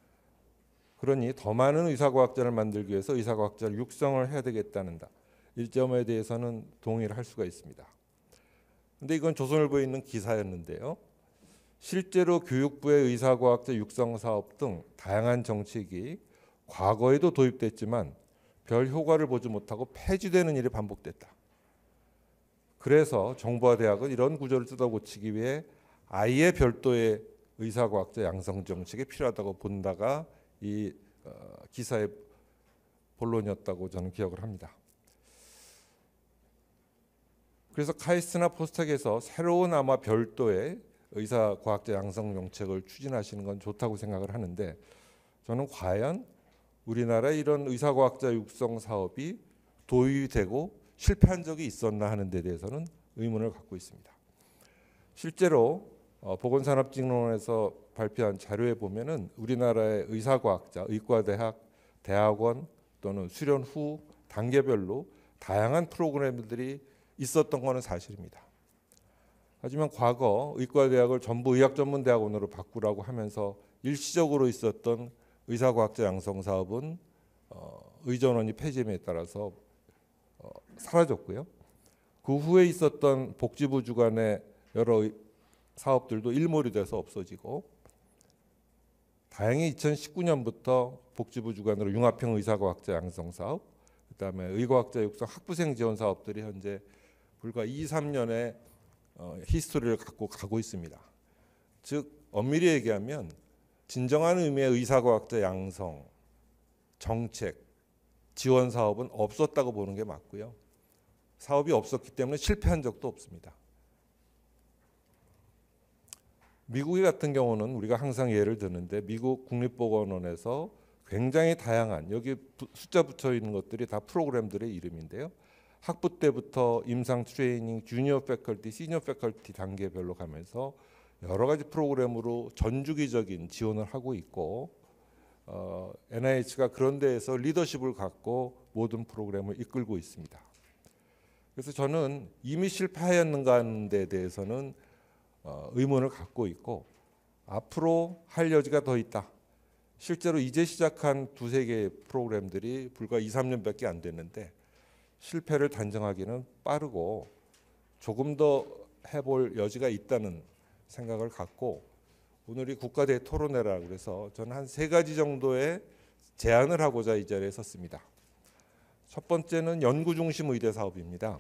그러니 더 많은 의사과학자를 만들기 위해서 의사과학자를 육성을 해야 되겠다는 이 점에 대해서는 동의를 할 수가 있습니다. 그런데 이건 조선일보에 있는 기사였는데요. 실제로 교육부의 의사과학자 육성 사업 등 다양한 정책이 과거에도 도입됐지만 별 효과를 보지 못하고 폐지되는 일이 반복됐다. 그래서 정부와 대학은 이런 구조를 뜯어고치기 위해 아예 별도의 의사과학자 양성 정책이 필요하다고 본다가 이 어, 기사의 본론이었다고 저는 기억을 합니다. 그래서 카이스트나 포스텍에서 새로운 아마 별도의 의사과학자 양성 정책을 추진하시는 건 좋다고 생각을 하는데, 저는 과연 우리나라에 이런 의사과학자 육성 사업이 도입되고 실패한 적이 있었나 하는 데 대해서는 의문을 갖고 있습니다. 실제로 어, 보건산업진흥원에서 발표한 자료에 보면은 우리나라의 의사과학자, 의과대학, 대학원 또는 수련 후 단계별로 다양한 프로그램들이 있었던 것은 사실입니다. 하지만 과거 의과대학을 전부 의학전문대학원으로 바꾸라고 하면서 일시적으로 있었던 의사과학자 양성 사업은 어, 의전원이 폐지됨에 따라서 어, 사라졌고요. 그 후에 있었던 복지부 주관의 여러 사업들도 일몰이 돼서 없어지고, 다행히 이천십구 년부터 복지부 주관으로 융합형 의사과학자 양성 사업, 그다음에 의과학자 육성 학부생 지원 사업들이 현재 불과 이, 삼 년의 어, 히스토리를 갖고 가고 있습니다. 즉 엄밀히 얘기하면 진정한 의미의 의사과학자 양성 정책 지원 사업은 없었다고 보는 게 맞고요. 사업이 없었기 때문에 실패한 적도 없습니다. 미국 같은 경우는 우리가 항상 예를 드는데, 미국 국립보건원에서 굉장히 다양한, 여기 숫자 붙여 있는 것들이 다 프로그램들의 이름인데요. 학부 때부터 임상 트레이닝, 주니어 패컬티, 시니어 패컬티 단계별로 가면서 여러 가지 프로그램으로 전주기적인 지원을 하고 있고, 어, 엔아이에이치가 그런 데에서 리더십을 갖고 모든 프로그램을 이끌고 있습니다. 그래서 저는 이미 실패하였는가 하는 데 대해서는 어, 의문을 갖고 있고, 앞으로 할 여지가 더 있다. 실제로 이제 시작한 두세 개의 프로그램들이 불과 이, 삼 년밖에 안 됐는데 실패를 단정하기는 빠르고 조금 더 해볼 여지가 있다는 생각을 갖고, 오늘이 국가대 토론회라 그래서 저는 한 세 가지 정도의 제안을 하고자 이 자리에 섰습니다. 첫 번째는 연구 중심 의대 사업입니다.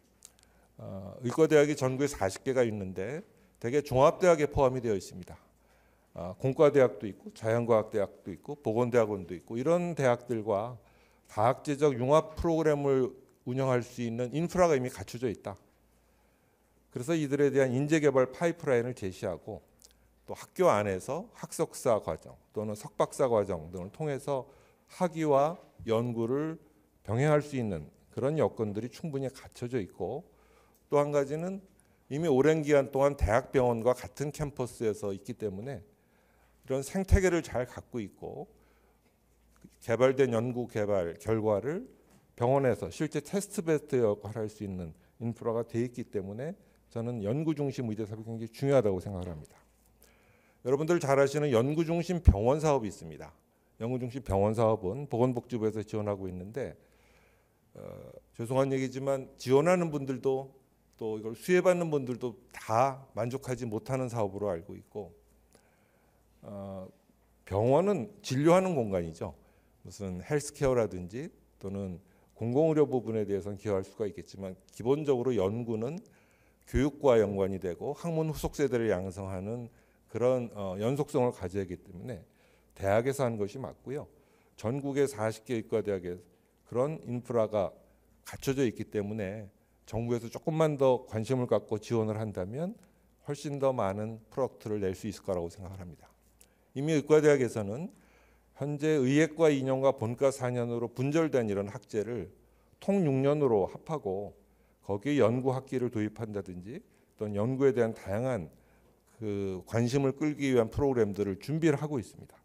어, 의과대학이 전국에 사십 개가 있는데 대개 종합대학에 포함이 되어 있습니다. 어, 공과대학도 있고 자연과학대학도 있고 보건대학원도 있고, 이런 대학들과 다학제적 융합 프로그램을 운영할 수 있는 인프라가 이미 갖춰져 있다. 그래서 이들에 대한 인재개발 파이프라인을 제시하고, 또 학교 안에서 학석사 과정 또는 석박사 과정 등을 통해서 학위와 연구를 병행할 수 있는 그런 여건들이 충분히 갖춰져 있고, 또 한 가지는 이미 오랜 기간 동안 대학병원과 같은 캠퍼스에서 있기 때문에 이런 생태계를 잘 갖고 있고, 개발된 연구 개발 결과를 병원에서 실제 테스트 베스트 역할을 할 수 있는 인프라가 돼 있기 때문에 저는 연구 중심 의대 사업이 굉장히 중요하다고 생각을 합니다. 여러분들 잘 아시는 연구 중심 병원 사업이 있습니다. 연구 중심 병원 사업은 보건복지부에서 지원하고 있는데, 어, 죄송한 얘기지만 지원하는 분들도 또 이걸 수혜받는 분들도 다 만족하지 못하는 사업으로 알고 있고, 어, 병원은 진료하는 공간이죠. 무슨 헬스케어라든지 또는 공공의료 부분에 대해서는 기여할 수가 있겠지만, 기본적으로 연구는 교육과 연관이 되고 학문 후속 세대를 양성하는 그런 어, 연속성을 가져야 하기 때문에 대학에서 하는 것이 맞고요. 전국의 사십 개 의과대학에 그런 인프라가 갖춰져 있기 때문에 정부에서 조금만 더 관심을 갖고 지원을 한다면 훨씬 더 많은 프로덕트를 낼 수 있을 거라고 생각을 합니다. 이미 의과대학에서는 현재 의예과 이 년과 본과 사 년으로 분절된 이런 학제를 통 육 년으로 합하고 거기에 연구 학기를 도입한다든지 또는 연구에 대한 다양한 그 관심을 끌기 위한 프로그램들을 준비를 하고 있습니다.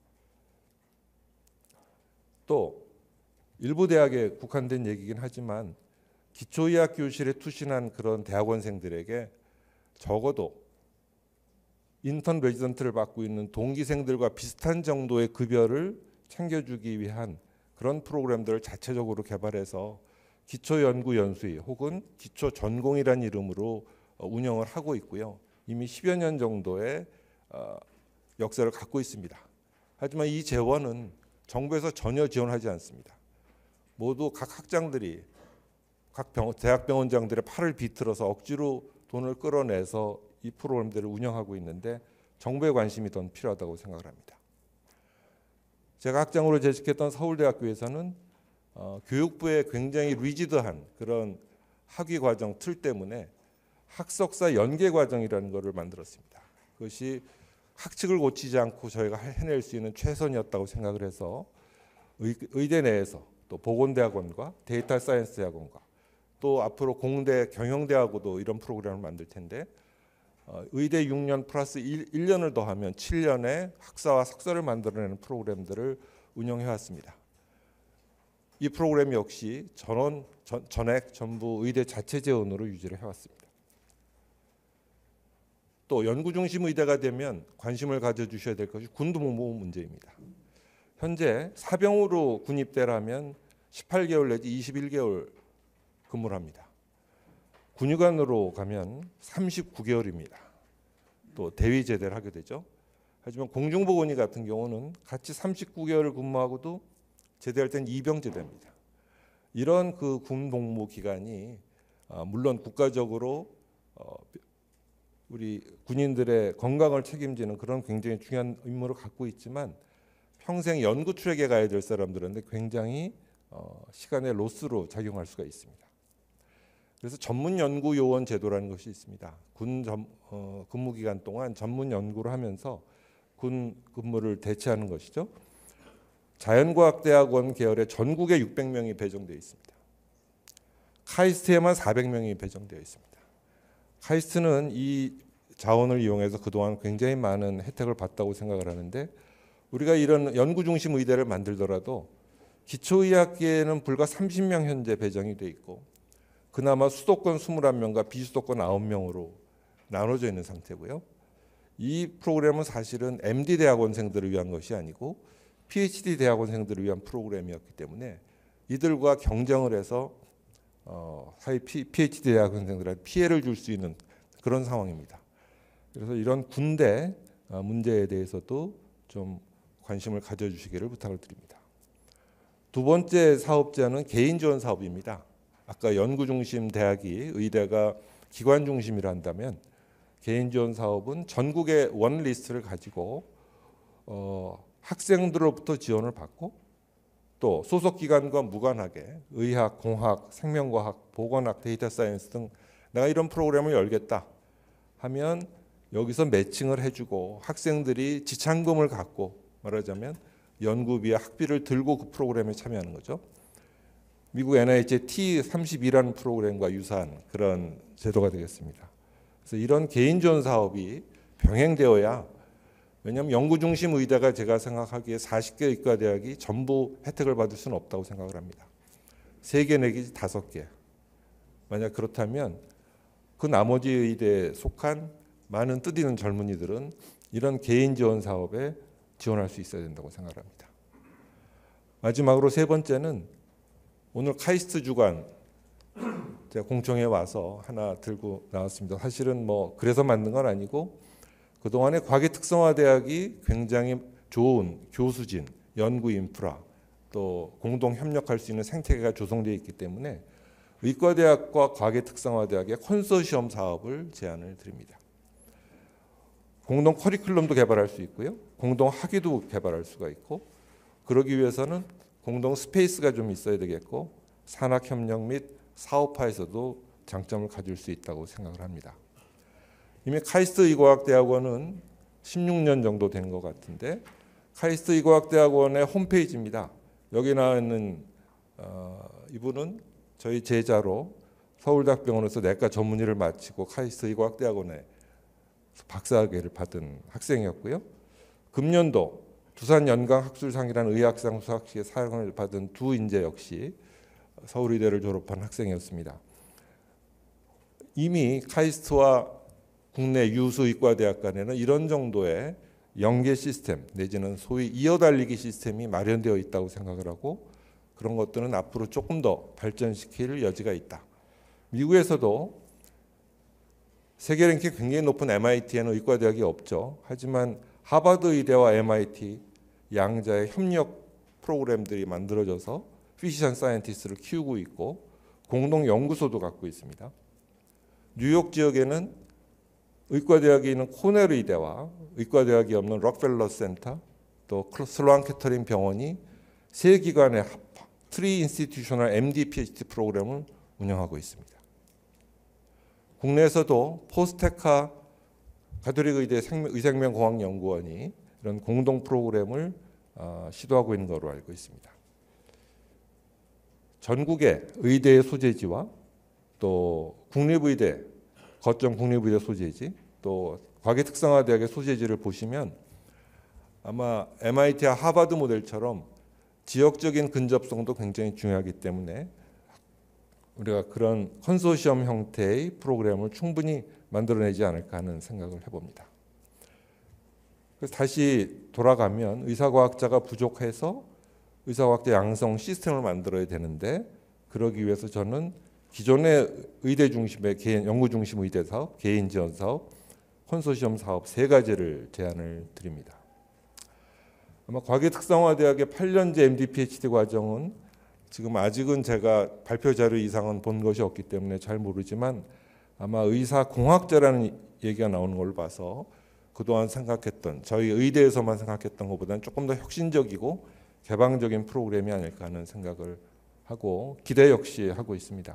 또 일부 대학에 국한된 얘기긴 하지만 기초의학 교실에 투신한 그런 대학원생들에게 적어도 인턴 레지던트를 받고 있는 동기생들과 비슷한 정도의 급여를 챙겨주기 위한 그런 프로그램들을 자체적으로 개발해서 기초연구연수위 혹은 기초전공이라는 이름으로 운영을 하고 있고요. 이미 십여 년 정도의 역사를 갖고 있습니다. 하지만 이 재원은 정부에서 전혀 지원하지 않습니다. 모두 각 학장들이 각 병, 대학병원장들의 팔을 비틀어서 억지로 돈을 끌어내서 이 프로그램들을 운영하고 있는데 정부의 관심이 더 필요하다고 생각을 합니다. 제가 학장으로 재직했던 서울대학교에서는 어, 교육부의 굉장히 리지드한 그런 학위 과정 틀 때문에 학석사 연계 과정이라는 것을 만들었습니다. 그것이 학칙을 고치지 않고 저희가 해낼 수 있는 최선이었다고 생각을 해서 의, 의대 내에서 또 보건대학원과 데이터 사이언스 대학원과 또 앞으로 공대 경영대하고도 이런 프로그램을 만들 텐데 어, 의대 육 년 플러스 일 년을 더하면 칠 년에 학사와 석사를 만들어내는 프로그램들을 운영해 왔습니다. 이 프로그램 역시 전원 전, 전액 전부 의대 자체 재원으로 유지를 해왔습니다. 또 연구 중심 의대가 되면 관심을 가져주셔야 될 것이 군복무 문제입니다. 현재 사병으로 군입대라면 십팔 개월 내지 이십일 개월 근무를 합니다. 군의관으로 가면 삼십구 개월입니다. 또 대위 제대를 하게 되죠. 하지만 공중보건의 같은 경우는 같이 삼십구 개월을 근무하고도 제대할 땐 이병 제대입니다. 이런 그 군복무 기간이 물론 국가적으로 우리 군인들의 건강을 책임지는 그런 굉장히 중요한 임무를 갖고 있지만 평생 연구 트랙에 가야 될 사람들한테 굉장히 시간의 로스로 작용할 수가 있습니다. 그래서 전문 연구 요원 제도라는 것이 있습니다. 군 전, 어, 근무 기간 동안 전문 연구를 하면서 군 근무를 대체하는 것이죠. 자연과학대학원 계열에 전국에 육백 명이 배정되어 있습니다. 카이스트에만 사백 명이 배정되어 있습니다. 카이스트는 이 자원을 이용해서 그동안 굉장히 많은 혜택을 봤다고 생각을 하는데 우리가 이런 연구 중심 의대를 만들더라도 기초의학계에는 불과 삼십 명 현재 배정이 돼 있고 그나마 수도권 이십일 명과 비수도권 아홉 명으로 나눠져 있는 상태고요. 이 프로그램은 사실은 엠디 대학원생들을 위한 것이 아니고 피에이치디 대학원생들을 위한 프로그램이었기 때문에 이들과 경쟁을 해서 어, 사회 피에이치디 대학원생들한테 피해를 줄 수 있는 그런 상황입니다. 그래서 이런 군대 문제에 대해서도 좀 관심을 가져주시기를 부탁을 드립니다. 두 번째 사업자는 개인 지원 사업입니다. 아까 연구 중심 대학이 의대가 기관 중심이라 한다면 개인 지원 사업은 전국의 원 리스트를 가지고 어, 학생들로부터 지원을 받고 또 소속 기관과 무관하게 의학, 공학, 생명과학, 보건학, 데이터 사이언스 등 내가 이런 프로그램을 열겠다 하면 여기서 매칭을 해주고 학생들이 지참금을 갖고 말하자면 연구비와 학비를 들고 그 프로그램에 참여하는 거죠. 미국 엔아이에이치의 티 삼십이라는 프로그램과 유사한 그런 제도가 되겠습니다. 그래서 이런 개인 지원 사업이 병행되어야 왜냐하면 연구 중심 의대가 제가 생각하기에 사십 개 의과대학이 전부 혜택을 받을 수는 없다고 생각을 합니다. 세 개 내지 다섯 개. 만약 그렇다면 그 나머지 의대에 속한 많은 뜻 있는 젊은이들은 이런 개인 지원 사업에 지원할 수 있어야 된다고 생각합니다. 마지막으로 세 번째는 오늘 카이스트 주간 제가 공청회에 와서 하나 들고 나왔습니다. 사실은 뭐 그래서 만든 건 아니고 그동안에 과계 특성화 대학이 굉장히 좋은 교수진, 연구 인프라 또 공동 협력할 수 있는 생태계가 조성되어 있기 때문에 의과대학과 과계 특성화 대학의 컨소시엄 사업을 제안을 드립니다. 공동 커리큘럼도 개발할 수 있고요. 공동 학위도 개발할 수가 있고 그러기 위해서는 공동 스페이스가 좀 있어야 되겠고 산학협력 및 사업화에서도 장점을 가질 수 있다고 생각을 합니다. 이미 카이스트 의과학대학원은 십육 년 정도 된 것 같은데 카이스트 의과학대학원의 홈페이지입니다. 여기 나와 있는 어, 이분은 저희 제자로 서울대학병원에서 내과 전문의를 마치고 카이스트 의과학대학원에 박사학위를 받은 학생이었고요. 금년도 두산 연강학술상이라는 의학상 수학식의 상을 받은 두 인재 역시 서울의대를 졸업한 학생이었습니다. 이미 카이스트와 국내 유수 의과대학 간에는 이런 정도의 연계 시스템 내지는 소위 이어달리기 시스템이 마련되어 있다고 생각을 하고 그런 것들은 앞으로 조금 더 발전시킬 여지가 있다. 미국에서도 세계 랭킹 굉장히 높은 엠아이티에는 의과대학이 없죠. 하지만 하버드 의대와 엠아이티 양자의 협력 프로그램들이 만들어져서 피지션 사이언티스트를 키우고 있고 공동 연구소도 갖고 있습니다. 뉴욕 지역에는 의과대학에 있는 코넬 의대와 의과대학이 없는 록펠러 센터, 또 슬로안 캐터린 병원이 세 기관의 트리 인스티튜셔널 엠디 피에이치디 프로그램을 운영하고 있습니다. 국내에서도 포스테카 가톨릭 의대 의생명공학연구원이 이런 공동 프로그램을 어, 시도하고 있는 것으로 알고 있습니다. 전국의 의대의 소재지와 또 국립의대, 거점 국립의대 소재지, 또 과기특성화대학의 소재지를 보시면 아마 엠아이티와 하버드 모델처럼 지역적인 근접성도 굉장히 중요하기 때문에 우리가 그런 컨소시엄 형태의 프로그램을 충분히 만들어내지 않을까 하는 생각을 해봅니다. 그래서 다시 돌아가면 의사과학자가 부족해서 의사과학자 양성 시스템을 만들어야 되는데, 그러기 위해서 저는 기존의 의대 중심의 개인 연구 중심 의대 사업, 개인 지원 사업, 컨소시엄 사업 세 가지를 제안을 드립니다. 아마 과기특성화대학의 팔 년제 엠디 피에이치디 과정은 지금 아직은 제가 발표 자료 이상은 본 것이 없기 때문에 잘 모르지만 아마 의사공학자라는 얘기가 나오는 걸 봐서 그동안 생각했던, 저희 의대에서만 생각했던 것보다는 조금 더 혁신적이고 개방적인 프로그램이 아닐까 하는 생각을 하고 기대 역시 하고 있습니다.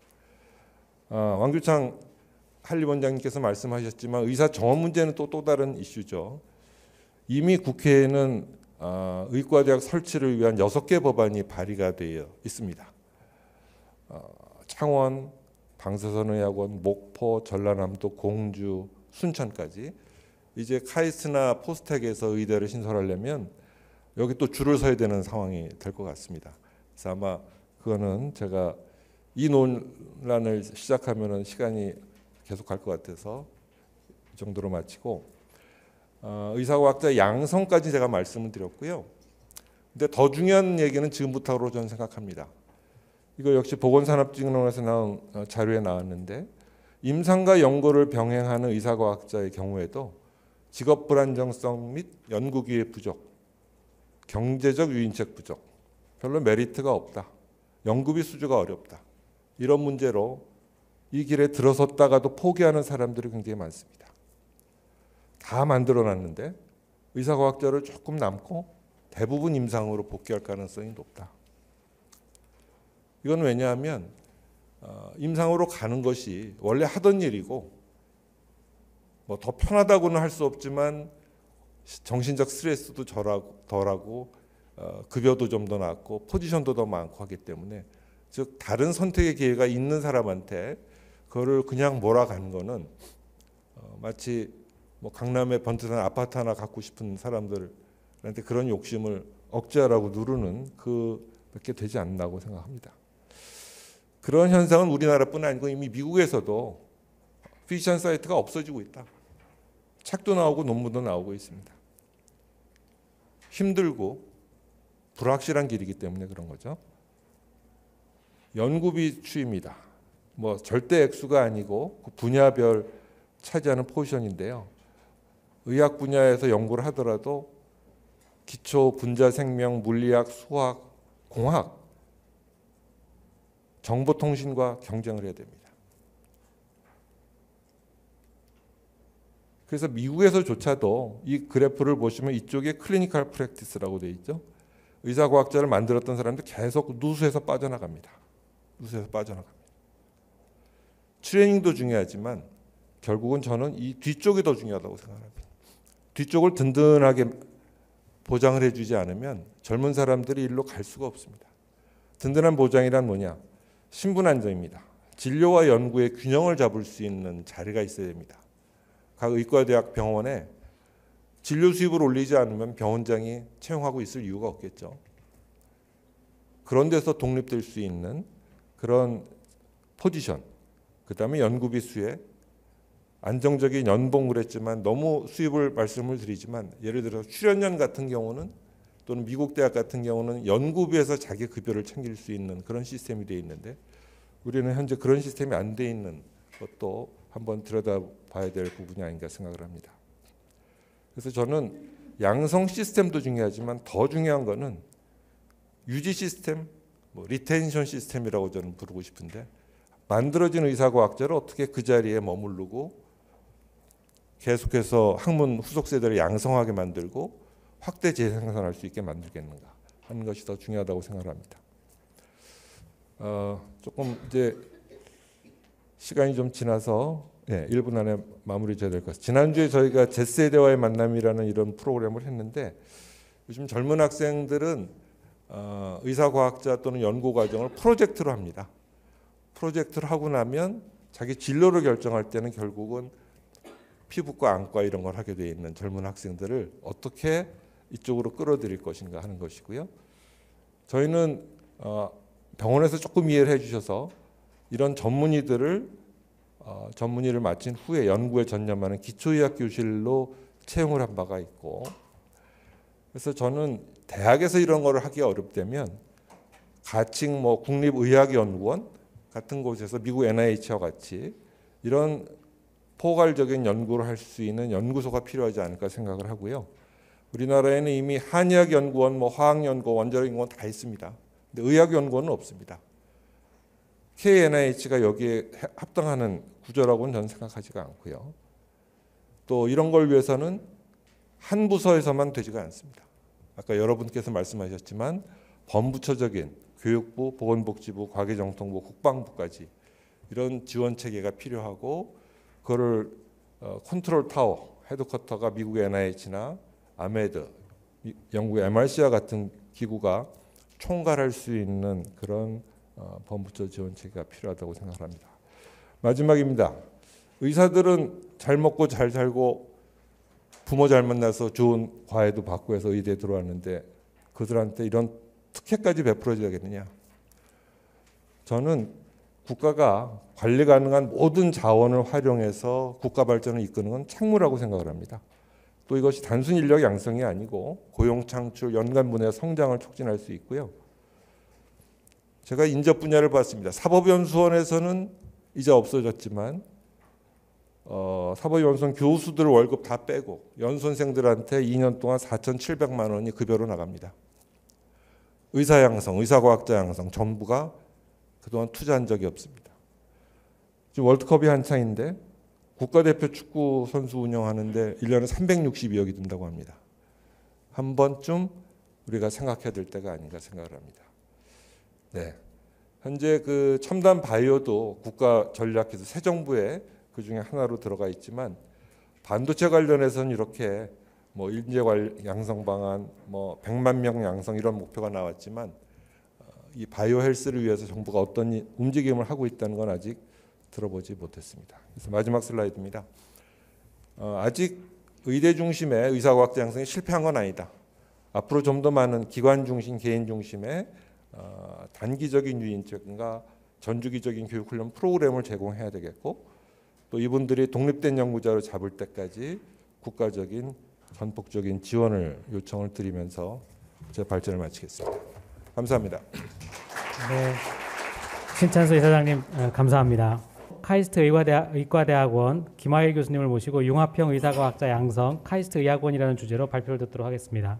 아, 왕규창 한림원장님께서 말씀하셨지만 의사 정원 문제는 또, 또 다른 이슈죠. 이미 국회에는 아, 의과대학 설치를 위한 여섯 개 법안이 발의가 되어 있습니다. 어, 창원, 방사선의학원, 목포, 전라남도, 공주, 순천까지 이제 카이스트나 포스텍에서 의대를 신설하려면 여기 또 줄을 서야 되는 상황이 될 것 같습니다. 그래서 아마 그거는 제가 이 논란을 시작하면은 시간이 계속 갈 것 같아서 이 정도로 마치고, 어, 의사과학자 양성까지 제가 말씀을 드렸고요. 근데 더 중요한 얘기는 지금부터로 저는 생각합니다. 이거 역시 보건산업진흥원에서 나온 자료에 나왔는데, 임상과 연구를 병행하는 의사과학자의 경우에도 직업 불안정성 및 연구기회 부족, 경제적 유인책 부족, 별로 메리트가 없다, 연구비 수주가 어렵다, 이런 문제로 이 길에 들어섰다가도 포기하는 사람들이 굉장히 많습니다. 다 만들어놨는데 의사과학자를 조금 남고 대부분 임상으로 복귀할 가능성이 높다. 이건 왜냐하면 어, 임상으로 가는 것이 원래 하던 일이고, 뭐 더 편하다고는 할 수 없지만 정신적 스트레스도 덜하고, 덜하고 어, 급여도 좀 더 낮고 포지션도 더 많고 하기 때문에, 즉 다른 선택의 기회가 있는 사람한테 그거를 그냥 몰아가는 거는 어, 마치 뭐 강남에 번듯한 아파트 하나 갖고 싶은 사람들한테 그런 욕심을 억제하라고 누르는 그 몇 개 되지 않나고 생각합니다. 그런 현상은 우리나라뿐 아니고 이미 미국에서도 피지션 사이트가 없어지고 있다. 책도 나오고 논문도 나오고 있습니다. 힘들고 불확실한 길이기 때문에 그런 거죠. 연구비 추이입니다. 뭐 절대 액수가 아니고 그 분야별 차지하는 포지션인데요. 의학 분야에서 연구를 하더라도 기초 분자생명, 물리학, 수학, 공학, 정보통신과 경쟁을 해야 됩니다. 그래서 미국에서조차도 이 그래프를 보시면 이쪽에 클리니컬 프랙티스라고 되어 있죠. 의사과학자를 만들었던 사람들 계속 누수에서 빠져나갑니다. 누수에서 빠져나갑니다. 트레이닝도 중요하지만 결국은 저는 이 뒤쪽이 더 중요하다고 생각합니다. 뒤쪽을 든든하게 보장을 해주지 않으면 젊은 사람들이 일로 갈 수가 없습니다. 든든한 보장이란 뭐냐? 신분 안정입니다. 진료와 연구의 균형을 잡을 수 있는 자리가 있어야 됩니다. 각 의과대학 병원에 진료 수입을 올리지 않으면 병원장이 채용하고 있을 이유가 없겠죠. 그런 데서 독립될 수 있는 그런 포지션, 그 다음에 연구비 수혜, 안정적인 연봉을 했지만 너무 수입을 말씀을 드리지만 예를 들어서 출연연 같은 경우는 또는 미국 대학 같은 경우는 연구비에서 자기 급여를 챙길 수 있는 그런 시스템이 되어 있는데 우리는 현재 그런 시스템이 안 되어 있는 것도 한번 들여다봐야 될 부분이 아닌가 생각을 합니다. 그래서 저는 양성 시스템도 중요하지만 더 중요한 거는 유지 시스템, 뭐 리텐션 시스템이라고 저는 부르고 싶은데, 만들어진 의사과학자를 어떻게 그 자리에 머무르고 계속해서 학문 후속 세대를 양성하게 만들고 확대 재생산할 수 있게 만들겠는가 하는 것이 더 중요하다고 생각합니다. 어, 조금 이제 시간이 좀 지나서 예, 일 분 안에 마무리 줘야 될 것 같습니다. 지난주에 저희가 ｚ세대와의 만남이라는 이런 프로그램을 했는데, 요즘 젊은 학생들은 어, 의사과학자 또는 연구과정을 프로젝트로 합니다. 프로젝트를 하고 나면 자기 진로를 결정할 때는 결국은 피부과, 안과 이런 걸 하게 돼 있는 젊은 학생들을 어떻게 이쪽으로 끌어들일 것인가 하는 것이고요. 저희는 어, 병원에서 조금 이해를 해주셔서 이런 전문의들을 어, 전문의를 마친 후에 연구에 전념하는 기초의학 교실로 채용을 한 바가 있고, 그래서 저는 대학에서 이런 거를 하기 어렵다면 가칭 뭐 국립의학연구원 같은 곳에서 미국 엔아이에이치와 같이 이런 포괄적인 연구를 할 수 있는 연구소가 필요하지 않을까 생각을 하고요. 우리나라에는 이미 한의학연구원, 뭐 화학연구원, 원자력연구원 다 있습니다. 근데 의학연구원은 없습니다. 케이엔아이에이치가 여기에 합당하는 구조라고는 저는 생각하지가 않고요. 또 이런 걸 위해서는 한 부서에서만 되지가 않습니다. 아까 여러분께서 말씀하셨지만 범부처적인 교육부, 보건복지부, 과기정통부, 국방부까지 이런 지원 체계가 필요하고, 그거를 어, 컨트롤 타워, 헤드쿼터가 미국의 엔아이에이치나 아메드, 영국의 엠알씨와 같은 기구가 총괄할 수 있는 그런 어, 범부처 지원 체계가 필요하다고 생각합니다. 마지막입니다. 의사들은 잘 먹고 잘 살고 부모 잘 만나서 좋은 과외도 받고 해서 의대에 들어왔는데 그들한테 이런 특혜까지 베풀어줘야겠느냐? 저는 국가가 관리 가능한 모든 자원을 활용해서 국가 발전을 이끄는 건 책무라고 생각을 합니다. 또 이것이 단순 인력 양성이 아니고 고용 창출, 연간 분야 성장을 촉진할 수 있고요. 제가 인접 분야를 봤습니다. 사법연수원에서는 이제 없어졌지만 어, 사법연수원 교수들 월급 다 빼고 연수원생들한테 이 년 동안 사천칠백만 원이 급여로 나갑니다. 의사 양성, 의사과학자 양성 전부가 그동안 투자한 적이 없습니다. 지금 월드컵이 한창인데 국가대표 축구 선수 운영하는데 일 년에 삼백육십이억이 든다고 합니다. 한 번쯤 우리가 생각해야 될 때가 아닌가 생각을 합니다. 네, 현재 그 첨단 바이오도 국가 전략에서 새 정부에 그 중에 하나로 들어가 있지만, 반도체 관련해서는 이렇게 뭐 인재 양성 방안, 뭐 백만 명 양성 이런 목표가 나왔지만 이 바이오 헬스를 위해서 정부가 어떤 움직임을 하고 있다는 건 아직 들어보지 못했습니다. 그래서 마지막 슬라이드입니다. 어, 아직 의대 중심의 의사과학자 양성이 실패한 건 아니다. 앞으로 좀 더 많은 기관 중심, 개인 중심의 어, 단기적인 유인책과 전주기적인 교육훈련 프로그램을 제공해야 되겠고, 또 이분들이 독립된 연구자로 잡을 때까지 국가적인 전폭적인 지원을 요청을 드리면서 제 발전을 마치겠습니다. 감사합니다. 네, 신찬수 이사장님 어, 감사합니다. 카이스트 의과대학, 의과대학원 김하일 교수님을 모시고 융합형 의사과학자 양성 카이스트 의학원이라는 주제로 발표를 듣도록 하겠습니다.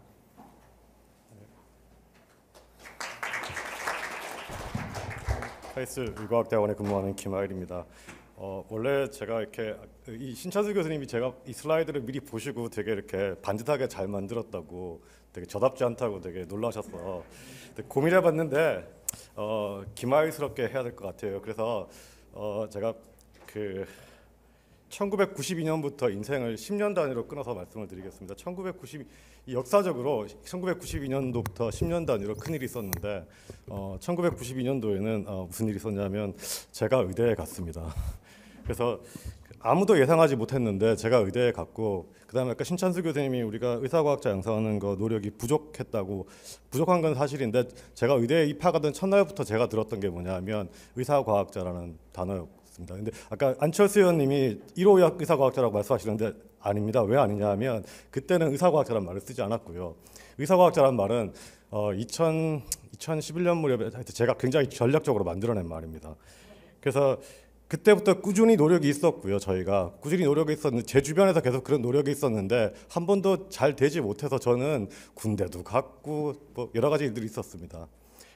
카이스트 의과학대학원에 근무하는 김하일입니다. 어, 원래 제가 이렇게 이 신찬수 교수님이 제가 이 슬라이드를 미리 보시고 되게 이렇게 반듯하게 잘 만들었다고, 되게 저답지 않다고 되게 놀라셔서 고민해봤는데 어, 김하일스럽게 해야 될 것 같아요. 그래서 어, 제가 그 천구백구십이 년부터 인생을 십 년 단위로 끊어서 말씀을 드리겠습니다. 천구백구십이 역사적으로 천구백구십이 년도부터 십 년 단위로 큰일이 있었는데 어, 천구백구십이 년도에는 어, 무슨 일이 있었냐면 제가 의대에 갔습니다. 그래서 아무도 예상하지 못했는데 제가 의대에 갔고, 그다음에 아까 신찬수 교수님이 우리가 의사과학자 양성하는 거 노력이 부족했다고, 부족한 건 사실인데 제가 의대에 입학하던 첫날부터 제가 들었던 게 뭐냐면 의사과학자라는 단어였습니다. 근데 아까 안철수 의원님이 일 호 의사과학자라고 말씀하시는데 아닙니다. 왜 아니냐 하면 그때는 의사과학자라는 말을 쓰지 않았고요. 의사과학자라는 말은 어, 이천, 이천십일 년 무렵에 제가 굉장히 전략적으로 만들어낸 말입니다. 그래서 그때부터 꾸준히 노력이 있었고요. 저희가 꾸준히 노력이 있었는데 제 주변에서 계속 그런 노력이 있었는데 한 번도 잘 되지 못해서 저는 군대도 갔고 뭐 여러 가지 일들이 있었습니다.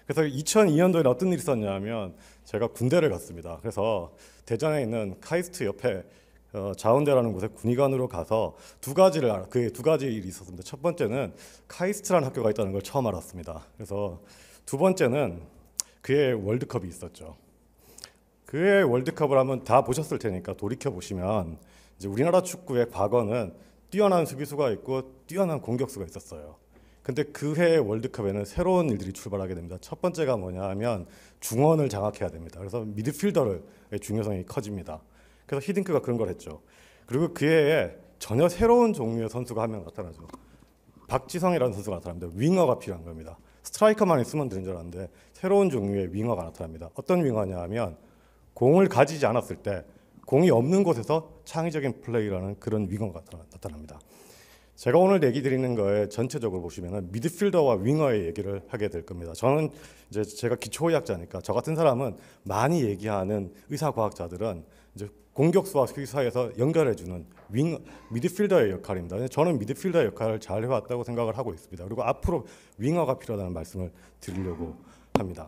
그래서 이천이 년도에 어떤 일이 있었냐면 제가 군대를 갔습니다. 그래서 대전에 있는 카이스트 옆에 어, 자원대라는 곳에 군의관으로 가서 두 가지를 알아, 그 두 가지 일이 있었습니다. 첫 번째는 카이스트라는 학교가 있다는 걸 처음 알았습니다. 그래서 두 번째는 그해 월드컵이 있었죠. 그해 월드컵을 한번 다 보셨을 테니까 돌이켜 보시면 이제 우리나라 축구의 과거는 뛰어난 수비수가 있고 뛰어난 공격수가 있었어요. 근데 그해 월드컵에는 새로운 일들이 출발하게 됩니다. 첫 번째가 뭐냐 하면 중원을 장악해야 됩니다. 그래서 미드필더의 중요성이 커집니다. 그래서 히딩크가 그런 걸 했죠. 그리고 그해에 전혀 새로운 종류의 선수가 한 명 나타나죠. 박지성이라는 선수가 나타납니다. 윙어가 필요한 겁니다. 스트라이커만 있으면 되는 줄 알았는데 새로운 종류의 윙어가 나타납니다. 어떤 윙어냐 하면 공을 가지지 않았을 때 공이 없는 곳에서 창의적인 플레이라는 그런 윙어가 나타납니다. 제가 오늘 얘기 드리는 거에 전체적으로 보시면은 미드필더와 윙어의 얘기를 하게 될 겁니다. 저는 이제 제가 기초의학자니까 저 같은 사람은 많이 얘기하는 의사과학자들은 이제 공격수와 수비 사이에서 연결해주는 윙 미드필더의 역할입니다. 저는 미드필더의 역할을 잘 해왔다고 생각을 하고 있습니다. 그리고 앞으로 윙어가 필요하다는 말씀을 드리려고 합니다.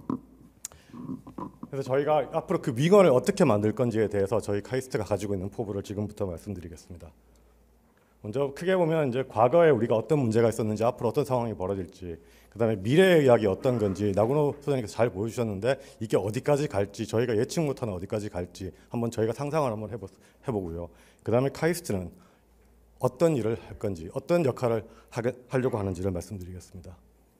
그래서 저희가 앞으로 그 윙어를 어떻게 만들 건지에 대해서 저희 카이스트가 가지고 있는 포부를 지금부터 말씀드리겠습니다. 먼저 크게 보면 이제 과거에 우리가 어떤 문제가 있었는지 앞으로 어떤 상황이 벌어질지, 그다음에 미래의 이야기 어떤 건지 나군호 소장님께서 잘 보여주셨는데 이게 어디까지 갈지 저희가 예측 못하는 어디까지 갈지 한번 저희가 상상을 한번 해보, 해보고요. 그다음에 카이스트는 어떤 일을 할 건지 어떤 역할을 하게, 하려고 하는지를 말씀드리겠습니다.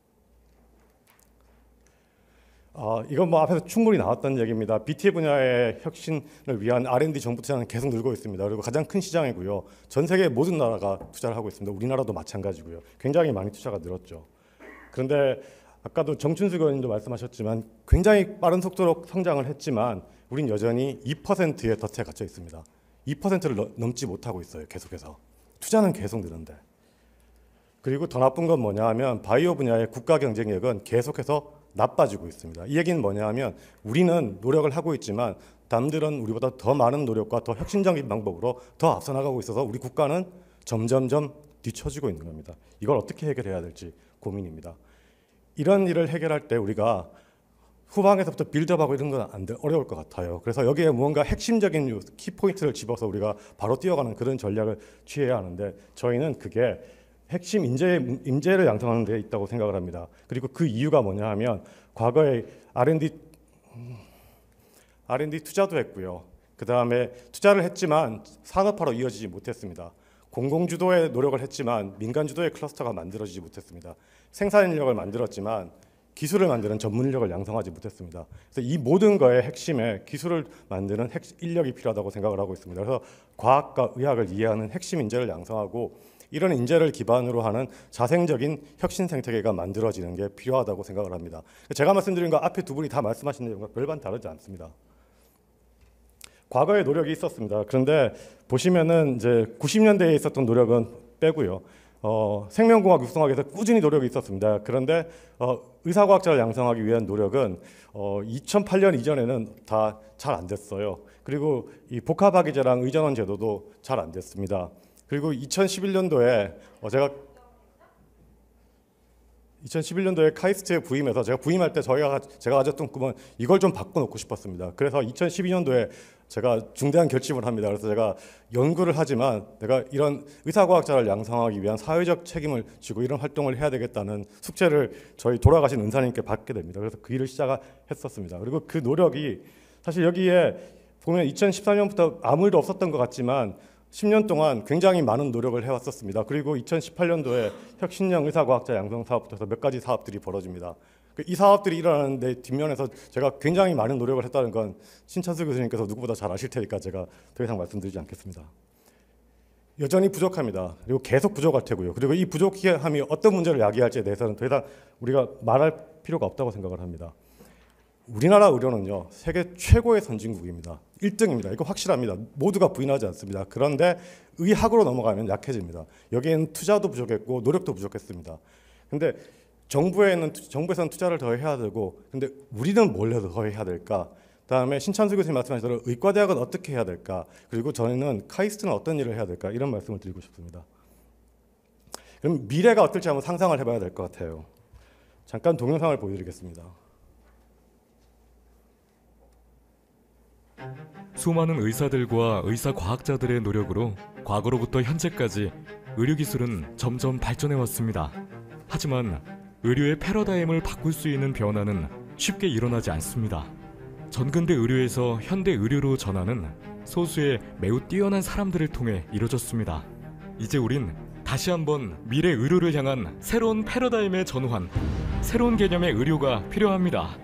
어, 이건 뭐 앞에서 충분히 나왔던 얘기입니다. 비티 분야의 혁신을 위한 알 앤 디 정부 투자는 계속 늘고 있습니다. 그리고 가장 큰 시장이고요. 전 세계 모든 나라가 투자를 하고 있습니다. 우리나라도 마찬가지고요. 굉장히 많이 투자가 늘었죠. 그런데 아까도 정춘수 의원님도 말씀하셨지만 굉장히 빠른 속도로 성장을 했지만 우린 여전히 이 퍼센트의 덫에 갇혀 있습니다. 이 퍼센트를 넘지 못하고 있어요. 계속해서. 투자는 계속 느는데. 그리고 더 나쁜 건 뭐냐 하면 바이오 분야의 국가 경쟁력은 계속해서 나빠지고 있습니다. 이 얘기는 뭐냐 하면 우리는 노력을 하고 있지만 남들은 우리보다 더 많은 노력과 더 혁신적인 방법으로 더 앞서 나가고 있어서 우리 국가는 점점점 뒤처지고 있는 겁니다. 이걸 어떻게 해결해야 될지 고민입니다. 이런 일을 해결할 때 우리가 후방에서부터 빌드업하고 이런 건 안 돼, 어려울 것 같아요. 그래서 여기에 무언가 핵심적인 키포인트를 집어서 우리가 바로 뛰어가는 그런 전략을 취해야 하는데 저희는 그게 핵심 인재, 인재를 양성하는 데 있다고 생각을 합니다. 그리고 그 이유가 뭐냐 하면 과거에 알 앤 디, 알 앤 디 투자도 했고요. 그 다음에 투자를 했지만 산업화로 이어지지 못했습니다. 공공주도의 노력을 했지만 민간주도의 클러스터가 만들어지지 못했습니다. 생산 인력을 만들었지만 기술을 만드는 전문 인력을 양성하지 못했습니다. 그래서 이 모든 거의 핵심에 기술을 만드는 핵 인력이 필요하다고 생각을 하고 있습니다. 그래서 과학과 의학을 이해하는 핵심 인재를 양성하고 이런 인재를 기반으로 하는 자생적인 혁신 생태계가 만들어지는 게 필요하다고 생각을 합니다. 제가 말씀드린 거 앞에 두 분이 다 말씀하신 내용과 별반 다르지 않습니다. 과거에 노력이 있었습니다. 그런데 보시면은 이제 구십 년대에 있었던 노력은 빼고요. 어, 생명공학 육성학에서 꾸준히 노력이 있었습니다. 그런데 어, 의사과학자를 양성하기 위한 노력은 어, 이천팔 년 이전에는 다 잘 안 됐어요. 그리고 이 복합학위제랑 의전원 제도도 잘 안 됐습니다. 그리고 이천십일 년도에 어 제가 이천십일 년도에 카이스트에 부임해서 제가 부임할 때 저희가 제가 가졌던 꿈은 이걸 좀 바꿔놓고 싶었습니다. 그래서 이천십이 년도에 제가 중대한 결심을 합니다. 그래서 제가 연구를 하지만 내가 이런 의사과학자를 양성하기 위한 사회적 책임을 지고 이런 활동을 해야 되겠다는 숙제를 저희 돌아가신 은사님께 받게 됩니다. 그래서 그 일을 시작했었습니다. 그리고 그 노력이 사실 여기에 보면 이천십사 년부터 아무 일도 없었던 것 같지만 십 년 동안 굉장히 많은 노력을 해왔었습니다. 그리고 이천십팔 년도에 혁신형 의사과학자 양성 사업부터 해서 몇 가지 사업들이 벌어집니다. 이 사업들이 일어나는데 뒷면에서 제가 굉장히 많은 노력을 했다는 건 신찬수 교수님께서 누구보다 잘 아실 테니까 제가 더 이상 말씀드리지 않겠습니다. 여전히 부족합니다. 그리고 계속 부족할 테고요. 그리고 이 부족함이 어떤 문제를 야기할지에 대해서는 더 이상 우리가 말할 필요가 없다고 생각을 합니다. 우리나라 의료는요, 세계 최고의 선진국입니다. 일 등입니다. 이거 확실합니다. 모두가 부인하지 않습니다. 그런데 의학으로 넘어가면 약해집니다. 여기에는 투자도 부족했고 노력도 부족했습니다. 근데 정부에는 정부에서는 투자를 더 해야 되고, 근데 우리는 뭘 더 해야 될까? 그다음에 신찬수 교수님 말씀하신 대로 의과대학은 어떻게 해야 될까? 그리고 저희는 카이스트는 어떤 일을 해야 될까? 이런 말씀을 드리고 싶습니다. 그럼 미래가 어떨지 한번 상상을 해봐야 될 것 같아요. 잠깐 동영상을 보여드리겠습니다. 수많은 의사들과 의사 과학자들의 노력으로 과거로부터 현재까지 의료기술은 점점 발전해 왔습니다. 하지만 의료의 패러다임을 바꿀 수 있는 변화는 쉽게 일어나지 않습니다. 전근대 의료에서 현대 의료로 전환은 소수의 매우 뛰어난 사람들을 통해 이루어졌습니다. 이제 우린 다시 한번 미래 의료를 향한 새로운 패러다임의 전환, 새로운 개념의 의료가 필요합니다.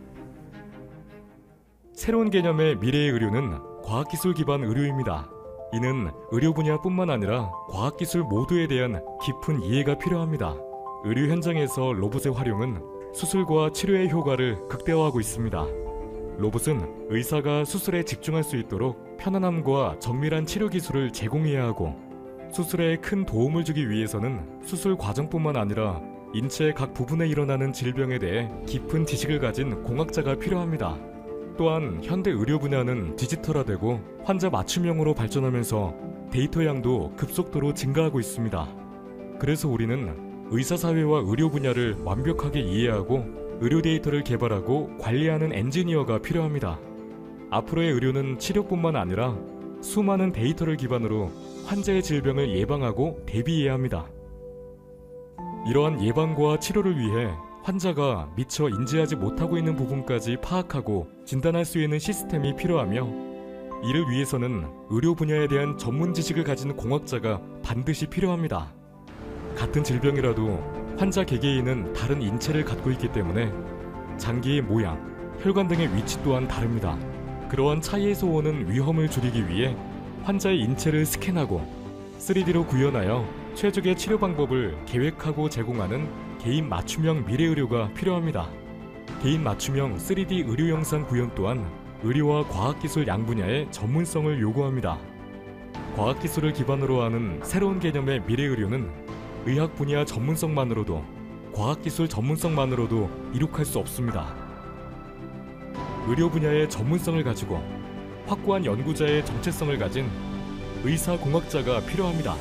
새로운 개념의 미래의 의료는 과학기술 기반 의료입니다. 이는 의료 분야뿐만 아니라 과학기술 모두에 대한 깊은 이해가 필요합니다. 의료 현장에서 로봇의 활용은 수술과 치료의 효과를 극대화하고 있습니다. 로봇은 의사가 수술에 집중할 수 있도록 편안함과 정밀한 치료 기술을 제공해야 하고, 수술에 큰 도움을 주기 위해서는 수술 과정뿐만 아니라 인체의 각 부분에 일어나는 질병에 대해 깊은 지식을 가진 공학자가 필요합니다. 또한 현대 의료 분야는 디지털화되고 환자 맞춤형으로 발전하면서 데이터 양도 급속도로 증가하고 있습니다. 그래서 우리는 의사사회와 의료 분야를 완벽하게 이해하고 의료 데이터를 개발하고 관리하는 엔지니어가 필요합니다. 앞으로의 의료는 치료뿐만 아니라 수많은 데이터를 기반으로 환자의 질병을 예방하고 대비해야 합니다. 이러한 예방과 치료를 위해 환자가 미처 인지하지 못하고 있는 부분까지 파악하고 진단할 수 있는 시스템이 필요하며, 이를 위해서는 의료 분야에 대한 전문 지식을 가진 공학자가 반드시 필요합니다. 같은 질병이라도 환자 개개인은 다른 인체를 갖고 있기 때문에 장기의 모양, 혈관 등의 위치 또한 다릅니다. 그러한 차이에서 오는 위험을 줄이기 위해 환자의 인체를 스캔하고 쓰리디로 구현하여 최적의 치료 방법을 계획하고 제공하는 개인 맞춤형 미래의료가 필요합니다. 개인 맞춤형 쓰리디 의료 영상 구현 또한 의료와 과학기술 양 분야의 전문성을 요구합니다. 과학기술을 기반으로 하는 새로운 개념의 미래의료는 의학 분야 전문성만으로도, 과학기술 전문성만으로도 이룩할 수 없습니다. 의료 분야의 전문성을 가지고 확고한 연구자의 정체성을 가진 의사공학자가 필요합니다.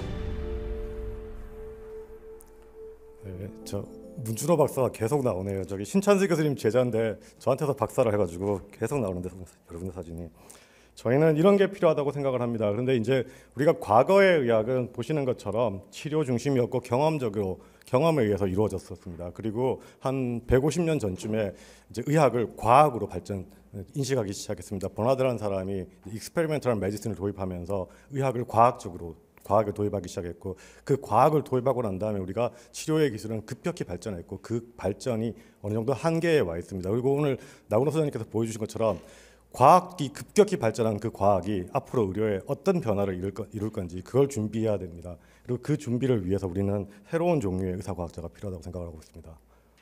네, 저 문준호 박사가 계속 나오네요. 저기 신찬수 교수님 제자인데 저한테서 박사를 해가지고 계속 나오는데, 여러분의 사진이. 저희는 이런 게 필요하다고 생각을 합니다. 그런데 이제 우리가 과거의 의학은 보시는 것처럼 치료 중심이었고 경험적으로 경험에 의해서 이루어졌었습니다. 그리고 한 백오십 년 전쯤에 이제 의학을 과학으로 발전 인식하기 시작했습니다. 버나드라는 사람이 익스페리멘털한 메디슨을 도입하면서 의학을 과학적으로 과학을 도입하기 시작했고, 그 과학을 도입하고 난 다음에 우리가 치료의 기술은 급격히 발전했고 그 발전이 어느 정도 한계에 와 있습니다. 그리고 오늘 나훈호 소장님께서 보여주신 것처럼 과학이 급격히 발전한 그 과학이 앞으로 의료에 어떤 변화를 이룰, 거, 이룰 건지 그걸 준비해야 됩니다. 그리고 그 준비를 위해서 우리는 새로운 종류의 의사과학자가 필요하다고 생각하고 있습니다.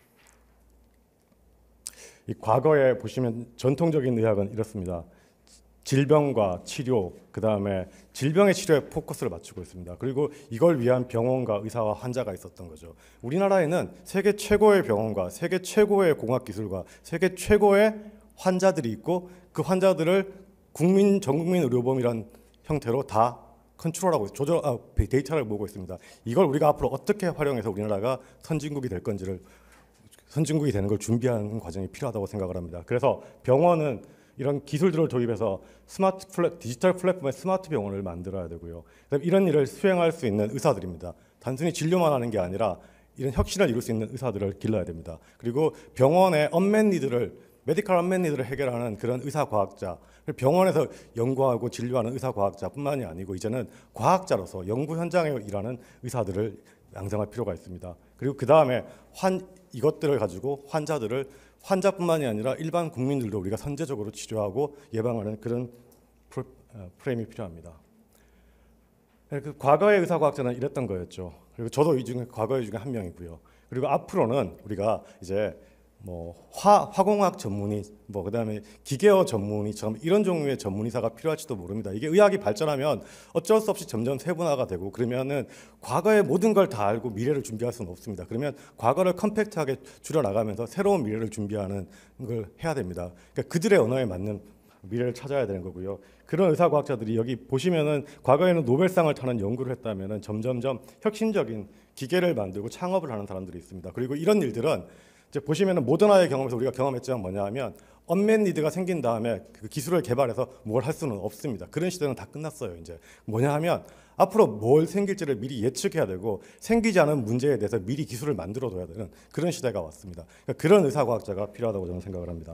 이 과거에 보시면 전통적인 의학은 이렇습니다. 질병과 치료, 그 다음에 질병의 치료에 포커스를 맞추고 있습니다. 그리고 이걸 위한 병원과 의사와 환자가 있었던 거죠. 우리나라에는 세계 최고의 병원과 세계 최고의 공학기술과 세계 최고의 환자들이 있고, 그 환자들을 국민 전국민 의료보험이란 형태로 다 컨트롤하고 조절 아, 데이터를 모으고 있습니다. 이걸 우리가 앞으로 어떻게 활용해서 우리나라가 선진국이 될 건지를 선진국이 되는 걸 준비하는 과정이 필요하다고 생각을 합니다. 그래서 병원은 이런 기술들을 도입해서 스마트 플랫, 디지털 플랫폼의 스마트 병원을 만들어야 되고요. 이런 일을 수행할 수 있는 의사들입니다. 단순히 진료만 하는 게 아니라 이런 혁신을 이룰 수 있는 의사들을 길러야 됩니다. 그리고 병원의 언맷 니드를 메디컬 언맷 니드를 해결하는 그런 의사과학자, 병원에서 연구하고 진료하는 의사과학자뿐만이 아니고 이제는 과학자로서 연구 현장에 일하는 의사들을 양성할 필요가 있습니다. 그리고 그 다음에 환 이것들을 가지고 환자들을 환자뿐만이 아니라 일반 국민들도 우리가 선제적으로 치료하고 예방하는 그런 프레임이 필요합니다. 그 과거의 의사과학자는 이랬던 거였죠. 그리고 저도 이 중에 과거의 중에 한 명이고요. 그리고 앞으로는 우리가 이제 뭐 화, 화공학 전문의, 뭐 그다음에 기계어 전문의처럼 이런 종류의 전문의사가 필요할지도 모릅니다. 이게 의학이 발전하면 어쩔 수 없이 점점 세분화가 되고, 그러면은 과거의 모든 걸 다 알고 미래를 준비할 수는 없습니다. 그러면 과거를 컴팩트하게 줄여나가면서 새로운 미래를 준비하는 걸 해야 됩니다. 그러니까 그들의 언어에 맞는 미래를 찾아야 되는 거고요. 그런 의사과학자들이 여기 보시면은 과거에는 노벨상을 타는 연구를 했다면은 점점점 혁신적인 기계를 만들고 창업을 하는 사람들이 있습니다. 그리고 이런 일들은 이제 보시면은 모더나의 경험에서 우리가 경험했지만 뭐냐하면 언맨 니드가 생긴 다음에 그 기술을 개발해서 뭘 할 수는 없습니다. 그런 시대는 다 끝났어요. 이제 뭐냐 하면 앞으로 뭘 생길지를 미리 예측해야 되고 생기지 않은 문제에 대해서 미리 기술을 만들어둬야 되는 그런 시대가 왔습니다. 그러니까 그런 의사과학자가 필요하다고 저는 생각을 합니다.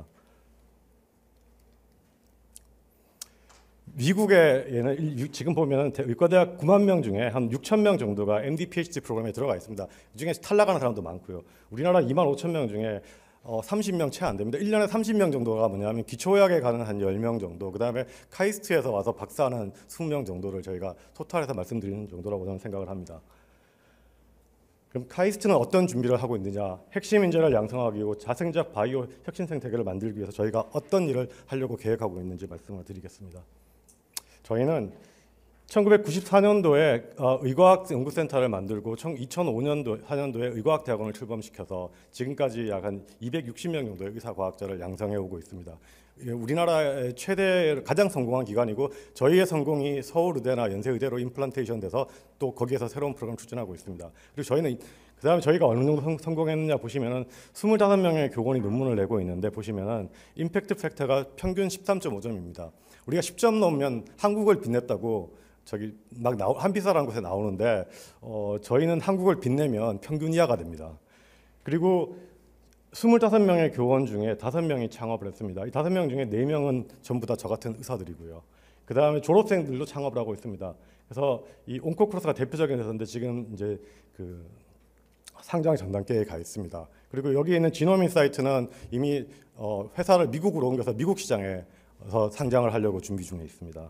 미국에는 지금 보면 의과대학 구만 명 중에 한 육천 명 정도가 엠디 피에이치디 프로그램에 들어가 있습니다. 이 중에 탈락하는 사람도 많고요. 우리나라 이만 오천 명 중에 어, 삼십 명 채 안 됩니다. 일 년에 삼십 명 정도가 뭐냐면 기초의학에 가는 한 열 명 정도, 그 다음에 카이스트에서 와서 박사하는 이십 명 정도를 저희가 토탈해서 말씀드리는 정도라고 저는 생각을 합니다. 그럼 카이스트는 어떤 준비를 하고 있느냐? 핵심 인재를 양성하기고 자생적 바이오 혁신 생태계를 만들기 위해서 저희가 어떤 일을 하려고 계획하고 있는지 말씀을 드리겠습니다. 저희는 천구백구십사 년도에 의과학연구센터를 만들고 이천오 년도 사 년도에 의과학대학원을 출범시켜서 지금까지 약 한 이백육십 명 정도의 의사과학자를 양성해 오고 있습니다. 우리나라의 최대 가장 성공한 기관이고 저희의 성공이 서울의대나 연세의대로 임플란테이션 돼서 또 거기에서 새로운 프로그램을 추진하고 있습니다. 그리고 저희는 그다음에 저희가 어느 정도 성공했느냐 보시면은 스물다섯 명의 교원이 논문을 내고 있는데 보시면은 임팩트 팩터가 평균 십삼 점 오 점입니다. 우리가 십 점 넘으면 한국을 빛냈다고 저기 막 나오, 한비사라는 곳에 나오는데 어, 저희는 한국을 빛내면 평균 이하가 됩니다. 그리고 스물다섯 명의 교원 중에 다섯 명이 창업을 했습니다. 이 다섯 명 중에 네 명은 전부 다 저 같은 의사들이고요. 그 다음에 졸업생들도 창업을 하고 있습니다. 그래서 이 온코크로스가 대표적인 회사인데 지금 이제 그 상장 전 단계에 가 있습니다. 그리고 여기 있는 지노민 사이트는 이미 어, 회사를 미국으로 옮겨서 미국 시장에서 상장을 하려고 준비 중에 있습니다.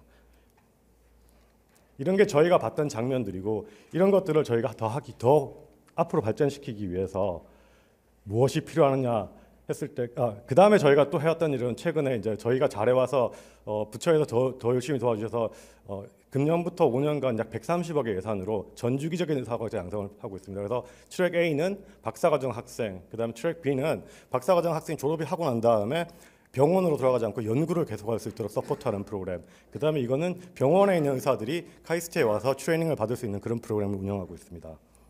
이런 게 저희가 봤던 장면들이고 이런 것들을 저희가 더 하기 더 앞으로 발전시키기 위해서 무엇이 필요하느냐 했을 때, 아, 그 다음에 저희가 또 해왔던 일은 최근에 이제 저희가 잘해와서 어, 부처에서 더, 더 열심히 도와주셔서 어, 금년부터 오 년간 약 백삼십억의 예산으로 전주기적인 의사과학자 양성을 하고 있습니다. 그래서 트랙 A는 박사과정 학생, 그 다음에 트랙 B는 박사과정 학생 졸업이 하고 난 다음에 병원으로 돌아가지 않고 연구를 계속할 수 있도록 서포트하는 프로그램. 그 다음에 이거는 병원에 있는 의사들이 카이스트에 와서 트레이닝을 받을 수 있는 그런 프로그램을 운영하고 있습니다.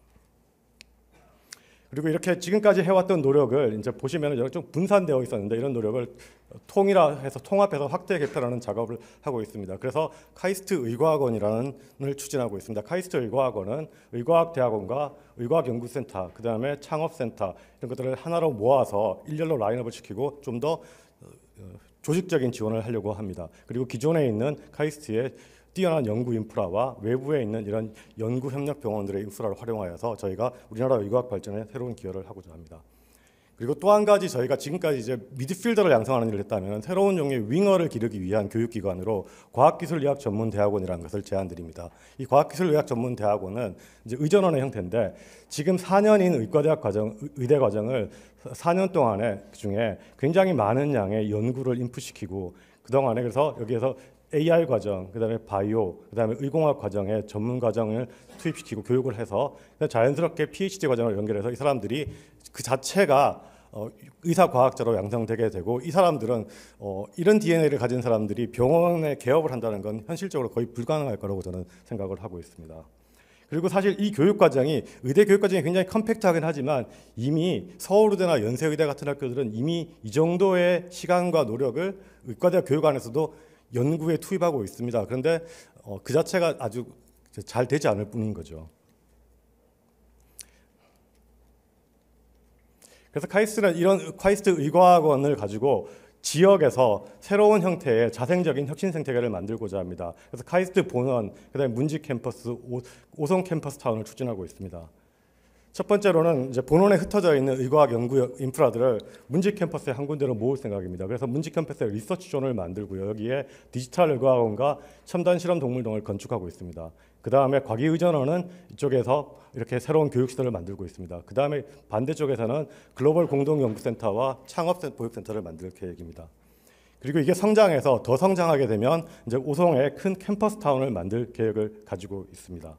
그리고 이렇게 지금까지 해왔던 노력을 이제 보시면 좀 분산되어 있었는데 이런 노력을 통일해서 통합해서 확대 개편하는 작업을 하고 있습니다. 그래서 카이스트 의과학원이라는 을 추진하고 있습니다. 카이스트 의과학원은 의과학대학원과 의과학연구센터, 그 다음에 창업센터 이런 것들을 하나로 모아서 일렬로 라인업을 시키고 좀 더 조직적인 지원을 하려고 합니다. 그리고 기존에 있는 카이스트의 뛰어난 연구 인프라와 외부에 있는 이런 연구 협력 병원들의 인프라를 활용하여서 저희가 우리나라 의과학 발전에 새로운 기여를 하고자 합니다. 그리고 또 한 가지 저희가 지금까지 이제 미드필더를 양성하는 일을 했다면 새로운 종류의 윙어를 기르기 위한 교육기관으로 과학기술의학 전문대학원이라는 것을 제안드립니다. 이 과학기술의학 전문대학원은 이제 의전원의 형태인데 지금 사 년인 의과대학 과정, 의대 과정을 사 년 동안에 중에 굉장히 많은 양의 연구를 인풋시키고 그동안에 그래서 여기에서 에이알 과정, 그다음에 바이오, 그다음에 의공학 과정에 전문 과정을 투입시키고 교육을 해서 자연스럽게 피에이치디 과정을 연결해서 이 사람들이 그 자체가 어, 의사 과학자로 양성되게 되고 이 사람들은 어, 이런 디엔에이를 가진 사람들이 병원에 개업을 한다는 건 현실적으로 거의 불가능할 거라고 저는 생각을 하고 있습니다. 그리고 사실 이 교육 과정이 의대 교육 과정이 굉장히 컴팩트하긴 하지만 이미 서울의대나 연세의대 같은 학교들은 이미 이 정도의 시간과 노력을 의과대학 교육 안에서도 연구에 투입하고 있습니다. 그런데 어, 그 자체가 아주 잘 되지 않을 뿐인 거죠. 그래서 카이스트는 이런 카이스트 의과학원을 가지고 지역에서 새로운 형태의 자생적인 혁신 생태계를 만들고자 합니다. 그래서 카이스트 본원, 그다음에 문지 캠퍼스, 오, 오성 캠퍼스 타운을 추진하고 있습니다. 첫 번째로는 이제 본원에 흩어져 있는 의과학 연구 인프라들을 문지 캠퍼스에 한 군데로 모을 생각입니다. 그래서 문지 캠퍼스에 리서치 존을 만들고요. 여기에 디지털 의과학원과 첨단 실험 동물원을 건축하고 있습니다. 그 다음에 과기의전원은 이쪽에서 이렇게 새로운 교육시설을 만들고 있습니다. 그 다음에 반대쪽에서는 글로벌 공동연구센터와 창업보육센터를 만들 계획입니다. 그리고 이게 성장해서 더 성장하게 되면 이제 오송에 큰 캠퍼스 타운을 만들 계획을 가지고 있습니다.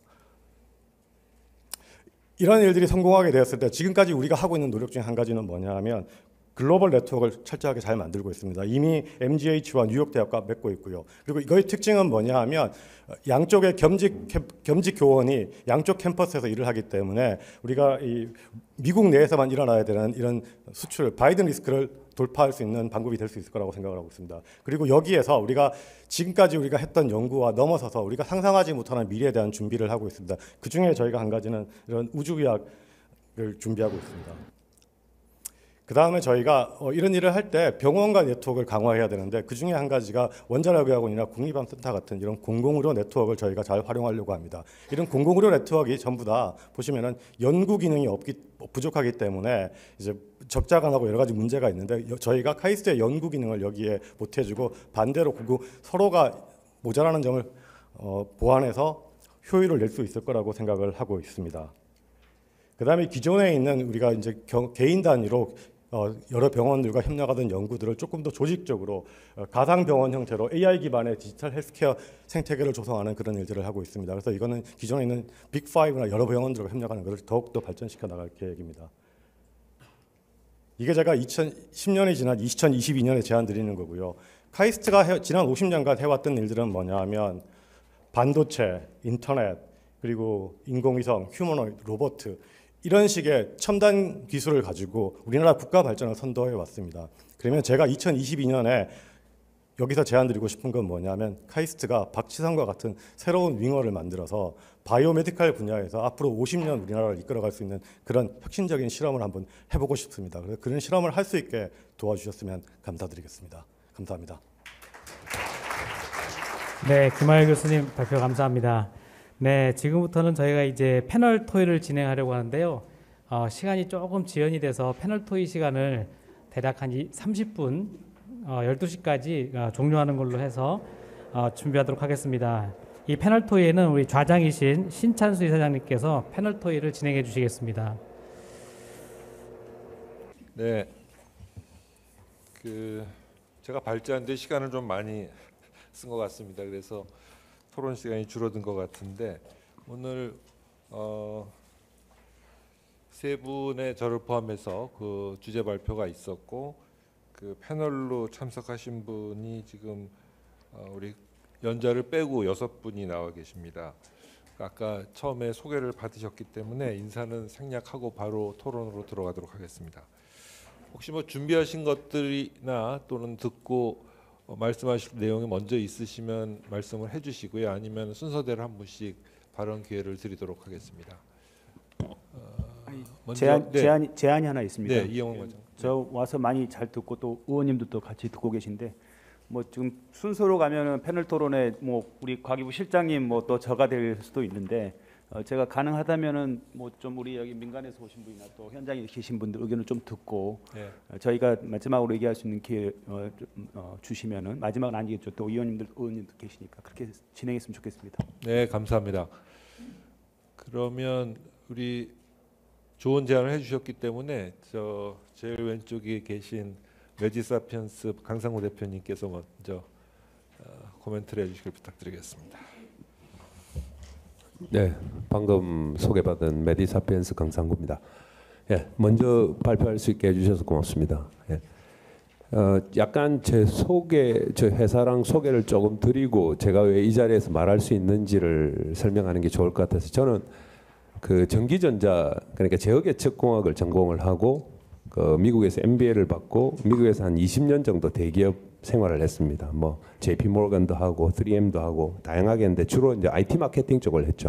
이런 일들이 성공하게 되었을 때 지금까지 우리가 하고 있는 노력 중에 한 가지는 뭐냐 하면 글로벌 네트워크를 철저하게 잘 만들고 있습니다. 이미 엠지에이치와 뉴욕 대학과 맺고 있고요. 그리고 이거의 특징은 뭐냐 하면 양쪽의 겸직 겸직 교원이 양쪽 캠퍼스에서 일을 하기 때문에 우리가 이 미국 내에서만 일어나야 되는 이런 수출 바이든 리스크를 돌파할 수 있는 방법이 될 수 있을 거라고 생각을 하고 있습니다. 그리고 여기에서 우리가 지금까지 우리가 했던 연구와 넘어서서 우리가 상상하지 못하는 미래에 대한 준비를 하고 있습니다. 그 중에 저희가 한 가지는 이런 우주의학을 준비하고 있습니다. 그 다음에 저희가 어, 이런 일을 할 때 병원과 네트워크를 강화해야 되는데 그 중에 한 가지가 원자력의학원이나 국립암센터 같은 이런 공공의료 네트워크를 저희가 잘 활용하려고 합니다. 이런 공공의료 네트워크가 전부 다 보시면은 연구 기능이 없기 부족하기 때문에 이제 적자간하고 여러 가지 문제가 있는데 저희가 카이스트의 연구 기능을 여기에 못해주고 반대로 그 서로가 모자라는 점을 어, 보완해서 효율을 낼 수 있을 거라고 생각을 하고 있습니다. 그다음에 기존에 있는 우리가 이제 겨, 개인 단위로 어, 여러 병원들과 협력하던 연구들을 조금 더 조직적으로 어, 가상 병원 형태로 에이아이 기반의 디지털 헬스케어 생태계를 조성하는 그런 일들을 하고 있습니다. 그래서 이거는 기존에 있는 빅파이브나 여러 병원들과 협력하는 것을 더욱더 발전시켜 나갈 계획입니다. 이게 제가 이천십 년이 지난 이천이십이 년에 제안 드리는 거고요. 카이스트가 해, 지난 오십 년간 해왔던 일들은 뭐냐 하면 반도체, 인터넷, 그리고 인공위성, 휴머노이드, 로봇 이런 식의 첨단 기술을 가지고 우리나라 국가 발전을 선도해 왔습니다. 그러면 제가 이천이십이 년에 여기서 제안드리고 싶은 건 뭐냐면 카이스트가 박지성과 같은 새로운 윙어를 만들어서 바이오메디칼 분야에서 앞으로 오십 년 우리나라를 이끌어갈 수 있는 그런 혁신적인 실험을 한번 해보고 싶습니다. 그래서 그런 실험을 할 수 있게 도와주셨으면 감사드리겠습니다. 감사합니다. 네, 김하일 교수님 발표 감사합니다. 네, 지금부터는 저희가 이제 패널 토의를 진행하려고 하는데요. 어, 시간이 조금 지연이 돼서 패널 토의 시간을 대략 한 삼십 분, 어, 열두 시까지 어, 종료하는 걸로 해서 어, 준비하도록 하겠습니다. 이 패널 토의에는 우리 좌장이신 신찬수 이사장님께서 패널 토의를 진행해 주시겠습니다. 네, 그 제가 발제하는데 시간을 좀 많이 쓴 것 같습니다. 그래서 토론 시간이 줄어든 것 같은데 오늘 어, 세 분의 저를 포함해서 그 주제 발표가 있었고 그 패널로 참석하신 분이 지금 어, 우리 연자를 빼고 여섯 분이 나와 계십니다. 아까 처음에 소개를 받으셨기 때문에 인사는 생략하고 바로 토론으로 들어가도록 하겠습니다. 혹시 뭐 준비하신 것들이나 또는 듣고 어, 말씀하실 내용이 먼저 있으시면 말씀을 해주시고요. 아니면 순서대로 한 분씩 발언 기회를 드리도록 하겠습니다. 어, 먼저, 제안, 네. 제안이, 제안이 하나 있습니다. 네, 이영훈 과장. 저 와서 많이 잘 듣고 또 의원님들도 같이 듣고 계신데 뭐 지금 순서로 가면은 패널 토론에 뭐 우리 과기부 실장님 뭐 또 저가 될 수도 있는데 어, 제가 가능하다면은 뭐 좀 우리 여기 민간에서 오신 분이나 또 현장에 계신 분들 의견을 좀 듣고 네. 어, 저희가 마지막으로 얘기할 수 있는 기회 어, 좀, 어, 주시면은 마지막은 아니겠죠. 또 의원님들 의원님들 계시니까 그렇게 진행했으면 좋겠습니다. 네, 감사합니다. 그러면 우리 좋은 제안을 해주셨기 때문에 저 제일 왼쪽에 계신 메디사피언스 강상우 대표님께서 먼저 어, 코멘트를 해주시길 부탁드리겠습니다. 네, 방금 소개받은 메디사피엔스 강상구입니다. 예, 먼저 발표할 수 있게 해주셔서 고맙습니다. 예. 어, 약간 제 소개, 저 회사랑 소개를 조금 드리고 제가 왜 이 자리에서 말할 수 있는지를 설명하는 게 좋을 것 같아서 저는 그 전기전자 그러니까 제어계측공학을 전공을 하고 그 미국에서 엠비에이를 받고 미국에서 한 이십 년 정도 대기업 생활을 했습니다. 뭐 제이피모건도 하고 쓰리엠도 하고 다양하게 했는데 주로 이제 아이티 마케팅 쪽을 했죠.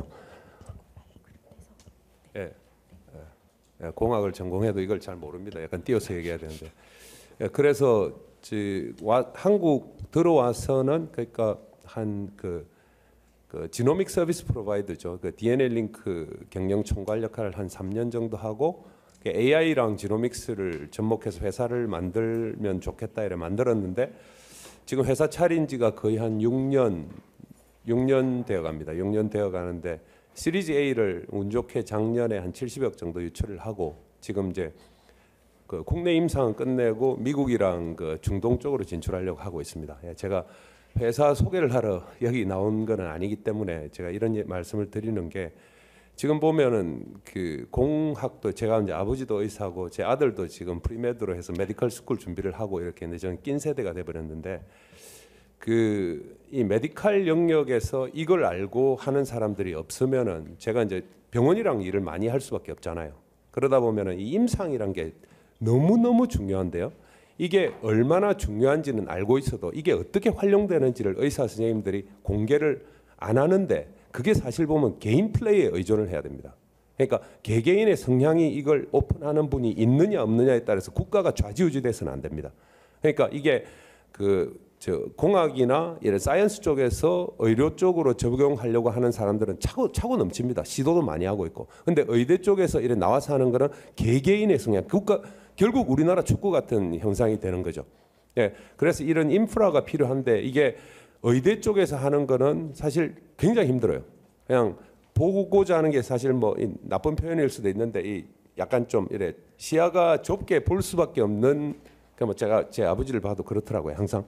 예, 예, 공학을 전공해도 이걸 잘 모릅니다. 약간 띄어서 얘기해야 되는데. 예, 그래서 지, 와, 한국 들어와서는 그러니까 한 그 그 지노믹 서비스 프로바이더죠. 그 디엔에이 링크 경영 총괄 역할을 한 삼 년 정도 하고 에이아이랑 지노믹스를 접목해서 회사를 만들면 좋겠다 이래 만들었는데 지금 회사 차린 지가 거의 한 육 년 육 년 되어 갑니다. 육 년 되어 가는데 시리즈 A를 운 좋게 작년에 한 칠십억 정도 유출을 하고 지금 이제 그 국내 임상은 끝내고 미국이랑 그 중동 쪽으로 진출하려고 하고 있습니다. 예, 제가 회사 소개를 하러 여기 나온 건 아니기 때문에 제가 이런 예, 말씀을 드리는 게 지금 보면은 그 공학도 제가 이제 아버지도 의사고 제 아들도 지금 프리메드로 해서 메디컬 스쿨 준비를 하고 이렇게 했는데 저는 낀 세대가 돼 버렸는데 그 이 메디컬 영역에서 이걸 알고 하는 사람들이 없으면은 제가 이제 병원이랑 일을 많이 할 수밖에 없잖아요. 그러다 보면은 이 임상이란 게 너무너무 중요한데요. 이게 얼마나 중요한지는 알고 있어도 이게 어떻게 활용되는지를 의사 선생님들이 공개를 안 하는데 그게 사실 보면 개인 플레이에 의존을 해야 됩니다. 그러니까 개개인의 성향이 이걸 오픈하는 분이 있느냐 없느냐에 따라서 국가가 좌지우지돼서는 안 됩니다. 그러니까 이게 그 저 공학이나 이런 사이언스 쪽에서 의료 쪽으로 적용하려고 하는 사람들은 차고 차고 넘칩니다. 시도도 많이 하고 있고. 근데 의대 쪽에서 이래 나와서 하는 거는 개개인의 성향, 국가 결국 우리나라 축구 같은 형상이 되는 거죠. 예, 그래서 이런 인프라가 필요한데 이게 의대 쪽에서 하는 거는 사실 굉장히 힘들어요. 그냥 보고자 하는 게 사실 뭐 나쁜 표현일 수도 있는데 이 약간 좀 이래 시야가 좁게 볼 수밖에 없는 그 뭐 제가 제 아버지를 봐도 그렇더라고요. 항상.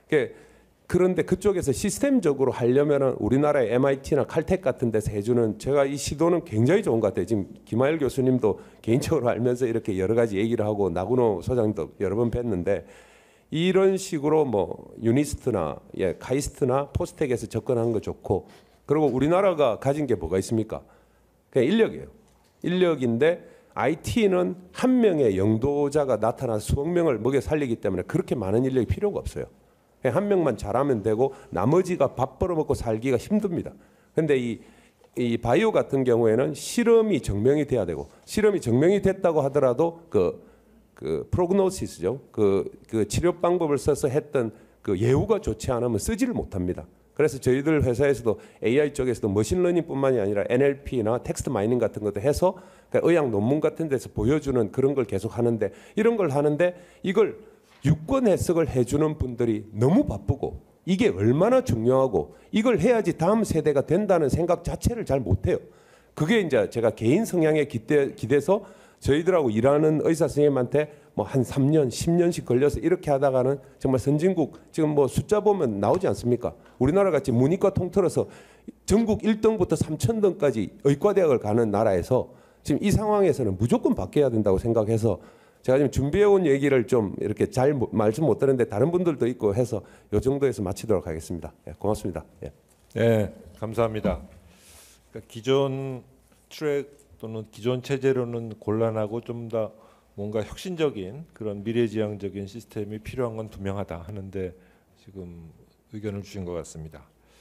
그런데 그쪽에서 시스템적으로 하려면은 우리나라의 엠아이티나 칼텍 같은 데서 해주는 제가 이 시도는 굉장히 좋은 것 같아요. 지금 김하일 교수님도 개인적으로 알면서 이렇게 여러 가지 얘기를 하고 나구노 소장도 여러 번 뵀는데 이런 식으로 뭐 유니스트나 예, 카이스트나 포스텍에서 접근하는 거 좋고 그리고 우리나라가 가진 게 뭐가 있습니까? 그냥 인력이에요. 인력인데 아이티는 한 명의 영도자가 나타나서 수억 명을 먹여 살리기 때문에 그렇게 많은 인력이 필요가 없어요. 한 명만 잘하면 되고 나머지가 밥 벌어먹고 살기가 힘듭니다. 근데 이, 이 바이오 같은 경우에는 실험이 증명이 돼야 되고 실험이 증명이 됐다고 하더라도 그, 그 프로그노시스죠. 그, 그 치료 방법을 써서 했던 그 예후가 좋지 않으면 쓰지를 못합니다. 그래서 저희들 회사에서도 에이아이 쪽에서도 머신러닝뿐만이 아니라 엔엘피나 텍스트 마이닝 같은 것도 해서 의학 논문 같은 데서 보여주는 그런 걸 계속 하는데 이런 걸 하는데 이걸 유권 해석을 해주는 분들이 너무 바쁘고 이게 얼마나 중요하고 이걸 해야지 다음 세대가 된다는 생각 자체를 잘 못해요. 그게 이제 제가 개인 성향에 기대, 기대서 저희들하고 일하는 의사 선생님한테 뭐 한 삼 년, 십 년씩 걸려서 이렇게 하다가는 정말 선진국 지금 뭐 숫자 보면 나오지 않습니까? 우리나라 같이 문이과 통틀어서 전국 일 등부터 삼천 등까지 의과대학을 가는 나라에서 지금 이 상황에서는 무조건 바뀌어야 된다고 생각해서 제가 지금 준비해온 얘기를 좀 이렇게 잘 말씀 못 드는데 다른 분들도 있고 해서 이 정도에서 마치도록 하겠습니다. 예, 고맙습니다. 예. 네, 감사합니다. 그러니까 기존 트랙 또는 기존 체제로는 곤란하고 좀 더 뭔가 혁신적인 그런 미래지향적인 시스템이 필요한 건 분명하다 하는데 지금 의견을 주신 것 같습니다.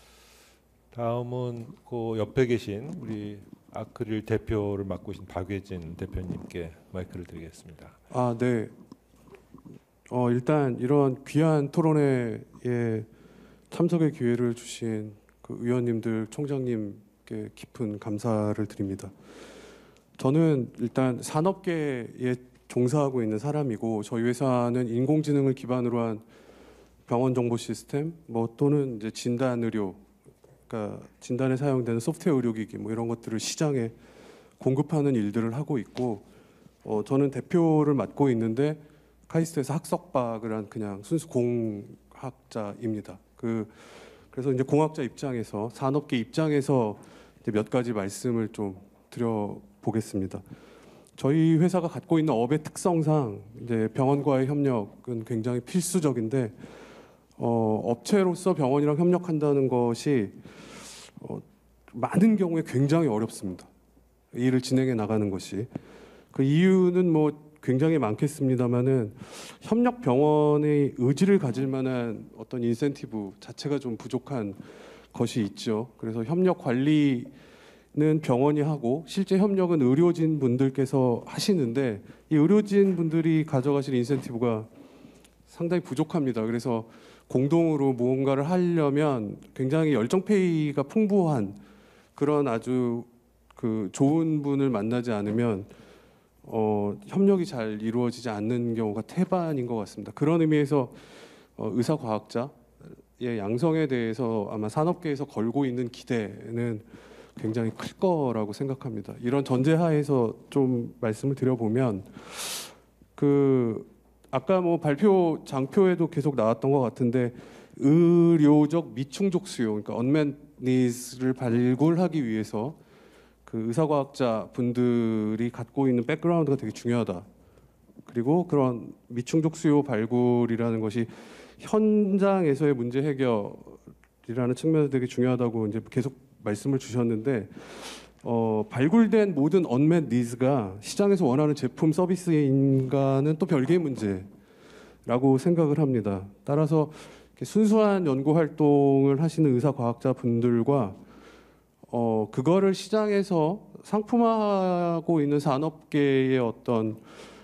다음은 그 옆에 계신 우리 아크릴 대표를 맡고 계신 박외진 대표님께 마이크를 드리겠습니다. 아, 네. 어, 일단 이런 귀한 토론회에 참석의 기회를 주신 그 의원님들, 총장님께 깊은 감사를 드립니다. 저는 일단 산업계에 종사하고 있는 사람이고 저희 회사는 인공지능을 기반으로 한 병원 정보 시스템, 뭐 또는 이제 진단 의료, 그러니까 진단에 사용되는 소프트웨어 의료기기 뭐 이런 것들을 시장에 공급하는 일들을 하고 있고, 어, 저는 대표를 맡고 있는데 카이스트에서 학석박을 한 그냥 순수 공학자입니다. 그 그래서 이제 공학자 입장에서 산업계 입장에서 이제 몇 가지 말씀을 좀 드려 보겠습니다. 저희 회사가 갖고 있는 업의 특성상 이제 병원과의 협력은 굉장히 필수적인데 어, 업체로서 병원이랑 협력한다는 것이 어, 많은 경우에 굉장히 어렵습니다. 일을 진행해 나가는 것이. 그 이유는 뭐 굉장히 많겠습니다만은 협력 병원의 의지를 가질 만한 어떤 인센티브 자체가 좀 부족한 것이 있죠. 그래서 협력 관리는 병원이 하고 실제 협력은 의료진 분들께서 하시는데 이 의료진 분들이 가져가실 인센티브가 상당히 부족합니다. 그래서 공동으로 무언가를 하려면 굉장히 열정페이가 풍부한 그런 아주 그 좋은 분을 만나지 않으면 어, 협력이 잘 이루어지지 않는 경우가 태반인 것 같습니다. 그런 의미에서 어, 의사과학자의 양성에 대해서 아마 산업계에서 걸고 있는 기대는 굉장히 클 거라고 생각합니다. 이런 전제하에서 좀 말씀을 드려보면 그 아까 뭐 발표 장표에도 계속 나왔던 것 같은데 의료적 미충족 수요, 그러니까 unmet needs를 발굴하기 위해서 그 그 의사과학자 분들이 갖고 있는 백그라운드가 되게 중요하다. 그리고 그런 미충족 수요 발굴이라는 것이 현장에서의 문제 해결이라는 측면에서 되게 중요하다고 이제 계속 말씀을 주셨는데, 어, 발굴된 모든 언맷 니즈가 시장에서 원하는 제품 서비스인가는 또 별개의 문제라고 생각을 합니다. 따라서 이렇게 순수한 연구 활동을 하시는 의사 과학자 분들과 어, 그거를 시장에서 상품화하고 있는 산업계의 어떤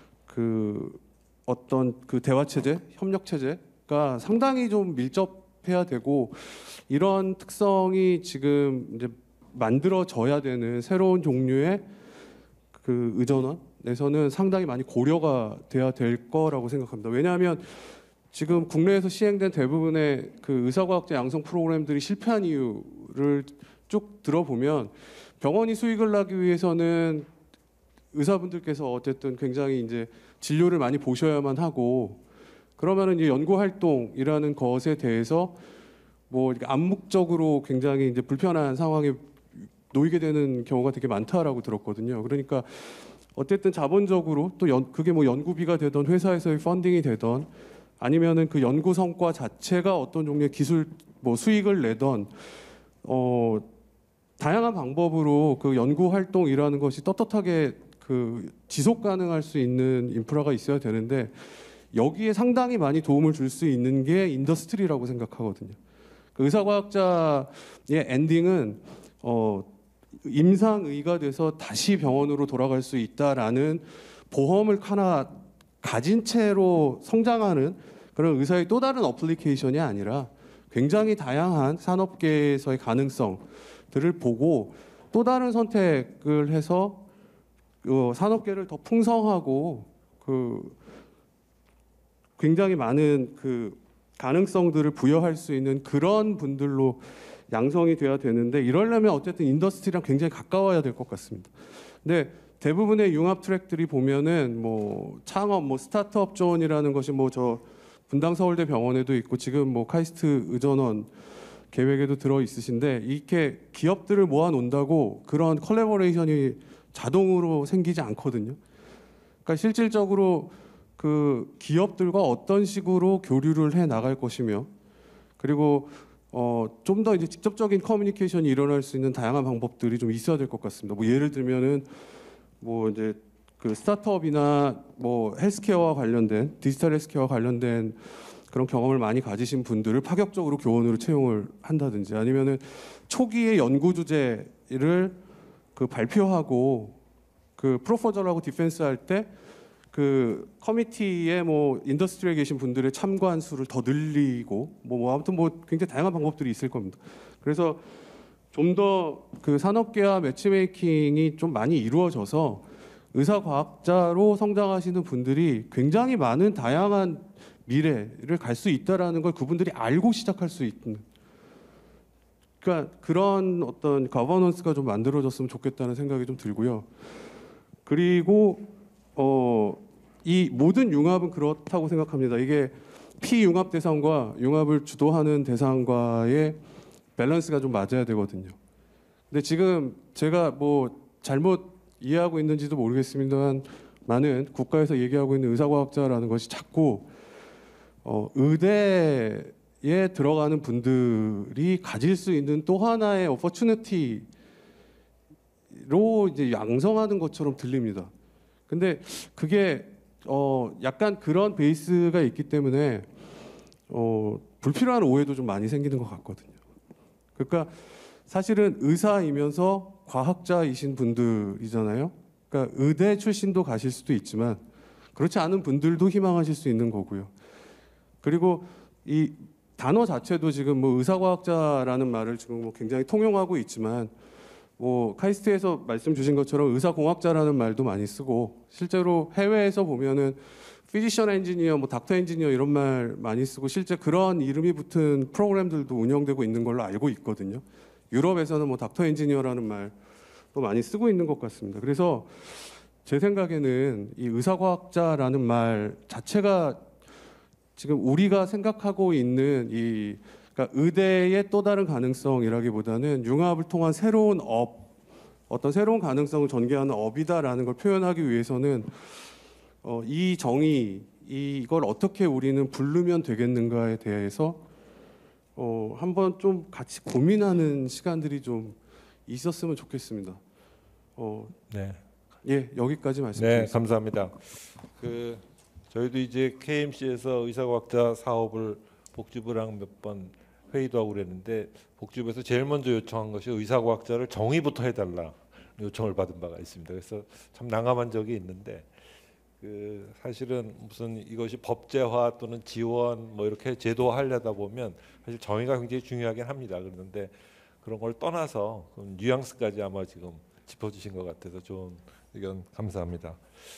그 어떤 그 대화 체제, 협력 체제가 상당히 좀 밀접해야 되고, 이런 특성이 지금 이제 만들어져야 되는 새로운 종류의 그 의전원에서는 상당히 많이 고려가 돼야 될 거라고 생각합니다. 왜냐하면 지금 국내에서 시행된 대부분의 그 의사과학자 양성 프로그램들이 실패한 이유를 쭉 들어보면, 병원이 수익을 나기 위해서는 의사분들께서 어쨌든 굉장히 이제 진료를 많이 보셔야만 하고, 그러면은 이 연구 활동이라는 것에 대해서 뭐 이렇게 암묵적으로 굉장히 이제 불편한 상황에 놓이게 되는 경우가 되게 많다라고 들었거든요. 그러니까 어쨌든 자본적으로 또 연, 그게 뭐 연구비가 되던 회사에서의 펀딩이 되던 아니면은 그 연구 성과 자체가 어떤 종류의 기술 뭐 수익을 내던 어 다양한 방법으로 그 연구 활동이라는 것이 떳떳하게 그 지속 가능할 수 있는 인프라가 있어야 되는데, 여기에 상당히 많이 도움을 줄 수 있는 게 인더스트리라고 생각하거든요. 그 의사과학자의 엔딩은 어, 임상의가 돼서 다시 병원으로 돌아갈 수 있다라는 보험을 하나 가진 채로 성장하는 그런 의사의 또 다른 어플리케이션이 아니라, 굉장히 다양한 산업계에서의 가능성들을 보고 또 다른 선택을 해서 그 산업계를 더 풍성하고 그 굉장히 많은 그 가능성들을 부여할 수 있는 그런 분들로 양성이 돼야 되는데, 이러려면 어쨌든 인더스트리랑 굉장히 가까워야 될 것 같습니다. 근데 대부분의 융합 트랙들이 보면은 뭐 창업, 뭐 스타트업 존이라는 것이 뭐 저 분당 서울대 병원에도 있고 지금 뭐 카이스트 의전원 계획에도 들어 있으신데, 이렇게 기업들을 모아 놓는다고 그런 컬래버레이션이 자동으로 생기지 않거든요. 그러니까 실질적으로 그 기업들과 어떤 식으로 교류를 해 나갈 것이며, 그리고 어, 좀 더 이제 직접적인 커뮤니케이션이 일어날 수 있는 다양한 방법들이 좀 있어야 될 것 같습니다. 뭐 예를 들면은 뭐 이제 그 스타트업이나 뭐 헬스케어와 관련된 디지털 헬스케어와 관련된 그런 경험을 많이 가지신 분들을 파격적으로 교원으로 채용을 한다든지, 아니면은 초기의 연구 주제를 그 발표하고 그 프로포절하고 디펜스 할 때 그 커미티에 뭐 인더스트리에 계신 분들의 참관 수를 더 늘리고 뭐, 뭐 아무튼 뭐 굉장히 다양한 방법들이 있을 겁니다. 그래서 좀 더 그 산업계와 매치메이킹이 좀 많이 이루어져서 의사 과학자로 성장하시는 분들이 굉장히 많은 다양한 미래를 갈 수 있다라는 걸 그분들이 알고 시작할 수 있는, 그러니까 그런 어떤 거버넌스가 좀 만들어졌으면 좋겠다는 생각이 좀 들고요. 그리고 어, 이 모든 융합은 그렇다고 생각합니다. 이게 피융합 대상과 융합을 주도하는 대상과의 밸런스가 좀 맞아야 되거든요. 근데 지금 제가 뭐 잘못 이해하고 있는지도 모르겠습니다만, 많은 국가에서 얘기하고 있는 의사과학자라는 것이 자꾸 어, 의대에 들어가는 분들이 가질 수 있는 또 하나의 오퍼튜니티로 이제 양성하는 것처럼 들립니다. 근데 그게 어 약간 그런 베이스가 있기 때문에 어 불필요한 오해도 좀 많이 생기는 것 같거든요. 그러니까 사실은 의사이면서 과학자이신 분들이잖아요. 그러니까 의대 출신도 가실 수도 있지만 그렇지 않은 분들도 희망하실 수 있는 거고요. 그리고 이 단어 자체도 지금 뭐 의사과학자라는 말을 지금 뭐 굉장히 통용하고 있지만, 뭐 카이스트에서 말씀 주신 것처럼 의사공학자라는 말도 많이 쓰고, 실제로 해외에서 보면은 피지션 엔지니어, 뭐 닥터 엔지니어 이런 말 많이 쓰고, 실제 그런 이름이 붙은 프로그램들도 운영되고 있는 걸로 알고 있거든요. 유럽에서는 뭐 닥터 엔지니어라는 말도 많이 쓰고 있는 것 같습니다. 그래서 제 생각에는 이 의사과학자라는 말 자체가 지금 우리가 생각하고 있는 이 그러니까 의대의 또 다른 가능성이라기보다는 융합을 통한 새로운 업, 어떤 새로운 가능성을 전개하는 업이다라는 걸 표현하기 위해서는 어, 이 정의 이걸 어떻게 우리는 부르면 되겠는가에 대해서 어, 한번 좀 같이 고민하는 시간들이 좀 있었으면 좋겠습니다. 어, 네. 예, 여기까지 말씀드리겠습니다. 네, 감사합니다. 그 저희도 이제 케이엠씨에서 의사과학자 사업을 복지부랑 몇 번 회의도 하고 그랬는데 복지부에서 제일 먼저 요청한 것이 의사과학자를 정의부터 해달라 요청을 받은 바가 있습니다. 그래서 참 난감한 적이 있는데 그 사실은 무슨 이것이 법제화 또는 지원 뭐 이렇게 제도화하려다 보면 사실 정의가 굉장히 중요하긴 합니다. 그런데 그런 걸 떠나서 뉘앙스까지 아마 지금 짚어주신 것 같아서 좋은 의견 감사합니다.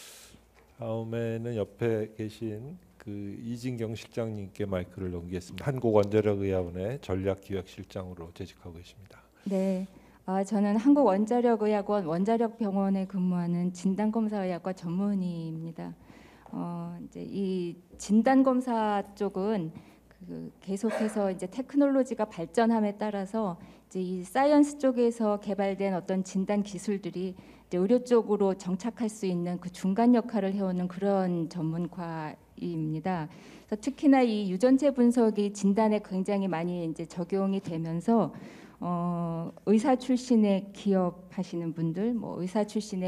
다음에는 옆에 계신 그 이진경 실장님께 마이크를 넘기겠습니다. 한국원자력의학원의 전략기획실장으로 재직하고 계십니다. 네, 아, 저는 한국원자력의학원 원자력병원에 근무하는 진단검사의학과 전문의입니다. 어, 이제 이 진단검사 쪽은 그 계속해서 이제 테크놀로지가 발전함에 따라서 이제 이 사이언스 쪽에서 개발된 어떤 진단 기술들이 이제 의료 쪽으로 정착할 수 있는 그 중간 역할을 해오는 그런 전문과입니다. 그래서 특히나 이 유전체 분석이 진단에 굉장히 많이 이제 적용이 되면서 어, 의사 출신의 기업 하시는 분들, 뭐 의사 출신의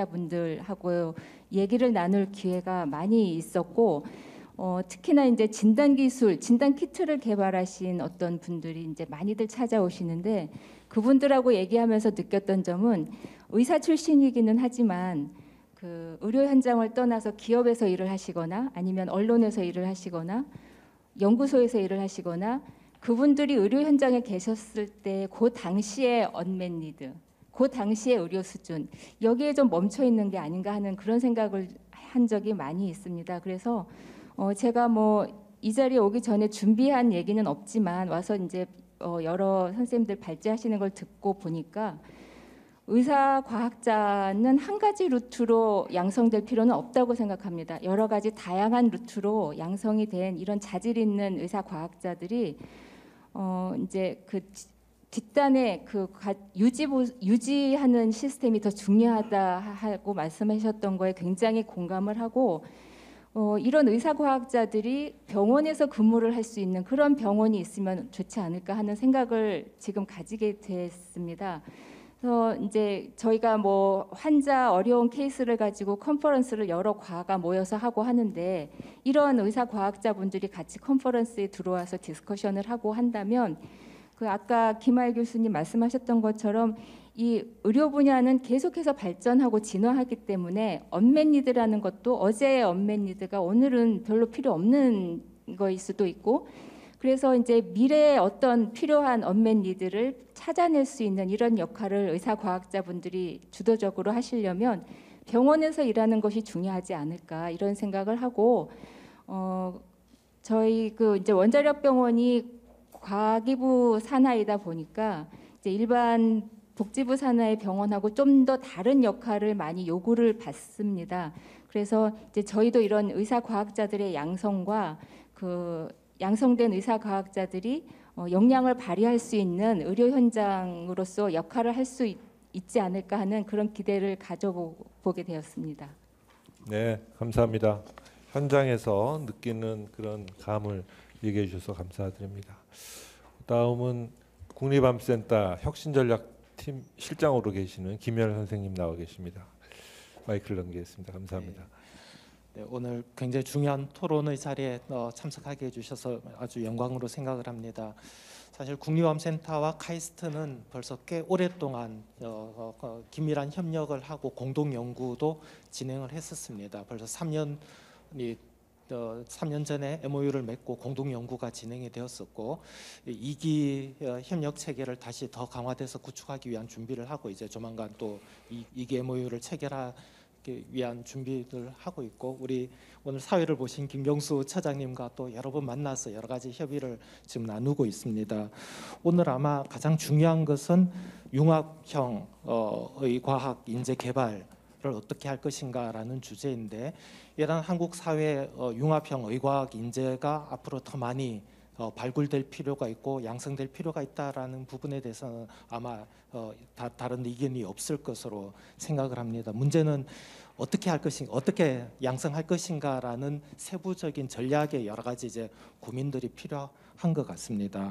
과학자분들하고 얘기를 나눌 기회가 많이 있었고. 어, 특히나 이제 진단 기술, 진단 키트를 개발하신 어떤 분들이 이제 많이들 찾아오시는데 그분들하고 얘기하면서 느꼈던 점은 의사 출신이기는 하지만 그 의료 현장을 떠나서 기업에서 일을 하시거나 아니면 언론에서 일을 하시거나 연구소에서 일을 하시거나 그분들이 의료 현장에 계셨을 때 그 당시의 언맷 니드, 그 당시의 의료 수준 여기에 좀 멈춰 있는 게 아닌가 하는 그런 생각을 한 적이 많이 있습니다. 그래서 어 제가 뭐 이 자리에 오기 전에 준비한 얘기는 없지만 와서 이제 어 여러 선생님들 발제하시는 걸 듣고 보니까 의사 과학자는 한 가지 루트로 양성될 필요는 없다고 생각합니다. 여러 가지 다양한 루트로 양성이 된 이런 자질 있는 의사 과학자들이 어 이제 그 뒷단에 그 유지 유지하는 시스템이 더 중요하다 하고 말씀하셨던 거에 굉장히 공감을 하고. 어, 이런 의사과학자들이 병원에서 근무를 할 수 있는 그런 병원이 있으면 좋지 않을까 하는 생각을 지금 가지게 됐습니다. 그래서 이제 저희가 뭐 환자 어려운 케이스를 가지고 컨퍼런스를 여러 과가 모여서 하고 하는데 이런 의사과학자분들이 같이 컨퍼런스에 들어와서 디스커션을 하고 한다면 그 아까 김하일 교수님 말씀하셨던 것처럼 이 의료 분야는 계속해서 발전하고 진화하기 때문에 언맷 니드라는 것도 어제의 언맷 니드가 오늘은 별로 필요 없는 거일 수도 있고 그래서 이제 미래에 어떤 필요한 언맷 니드를 찾아낼 수 있는 이런 역할을 의사과학자분들이 주도적으로 하시려면 병원에서 일하는 것이 중요하지 않을까 이런 생각을 하고 어 저희 그 이제 원자력병원이 과기부 산하이다 보니까 이제 일반 복지부 산하의 병원하고 좀 더 다른 역할을 많이 요구를 받습니다. 그래서 이제 저희도 이런 의사 과학자들의 양성과 그 양성된 의사 과학자들이 어, 역량을 발휘할 수 있는 의료 현장으로서 역할을 할 수 있지 않을까 하는 그런 기대를 가져보게 되었습니다. 네, 감사합니다. 현장에서 느끼는 그런 감을 얘기해 주셔서 감사드립니다. 다음은 국립암센터 혁신전략 팀 실장으로 계시는 김열 선생님 나와 계십니다. 마이크를 넘기겠습니다. 감사합니다. 네, 오늘 굉장히 중요한 토론의 자리에 어, 참석하게 해주셔서 아주 영광으로 생각을 합니다. 사실 국립암센터와 카이스트는 벌써 꽤 오랫동안 어, 어, 긴밀한 협력을 하고 공동 연구도 진행을 했었습니다. 벌써 삼 년이 어, 삼 년 전에 엠오유를 맺고 공동 연구가 진행이 되었었고 이 기 어, 협력 체계를 다시 더 강화돼서 구축하기 위한 준비를 하고 이제 조만간 또 이 기 엠오유를 체결하기 위한 준비를 하고 있고 우리 오늘 사회를 보신 김경수 처장님과 또 여러 번 만나서 여러 가지 협의를 지금 나누고 있습니다. 오늘 아마 가장 중요한 것은 융합형의 과학 인재 개발 를 어떻게 할 것인가라는 주제인데 이런 한국 사회 어, 융합형 의과학 인재가 앞으로 더 많이 어, 발굴될 필요가 있고 양성될 필요가 있다라는 부분에 대해서는 아마 어, 다, 다른 의견이 없을 것으로 생각을 합니다. 문제는 어떻게 할 것인가, 어떻게 양성할 것인가라는 세부적인 전략의 여러 가지 이제 고민들이 필요한 것 같습니다.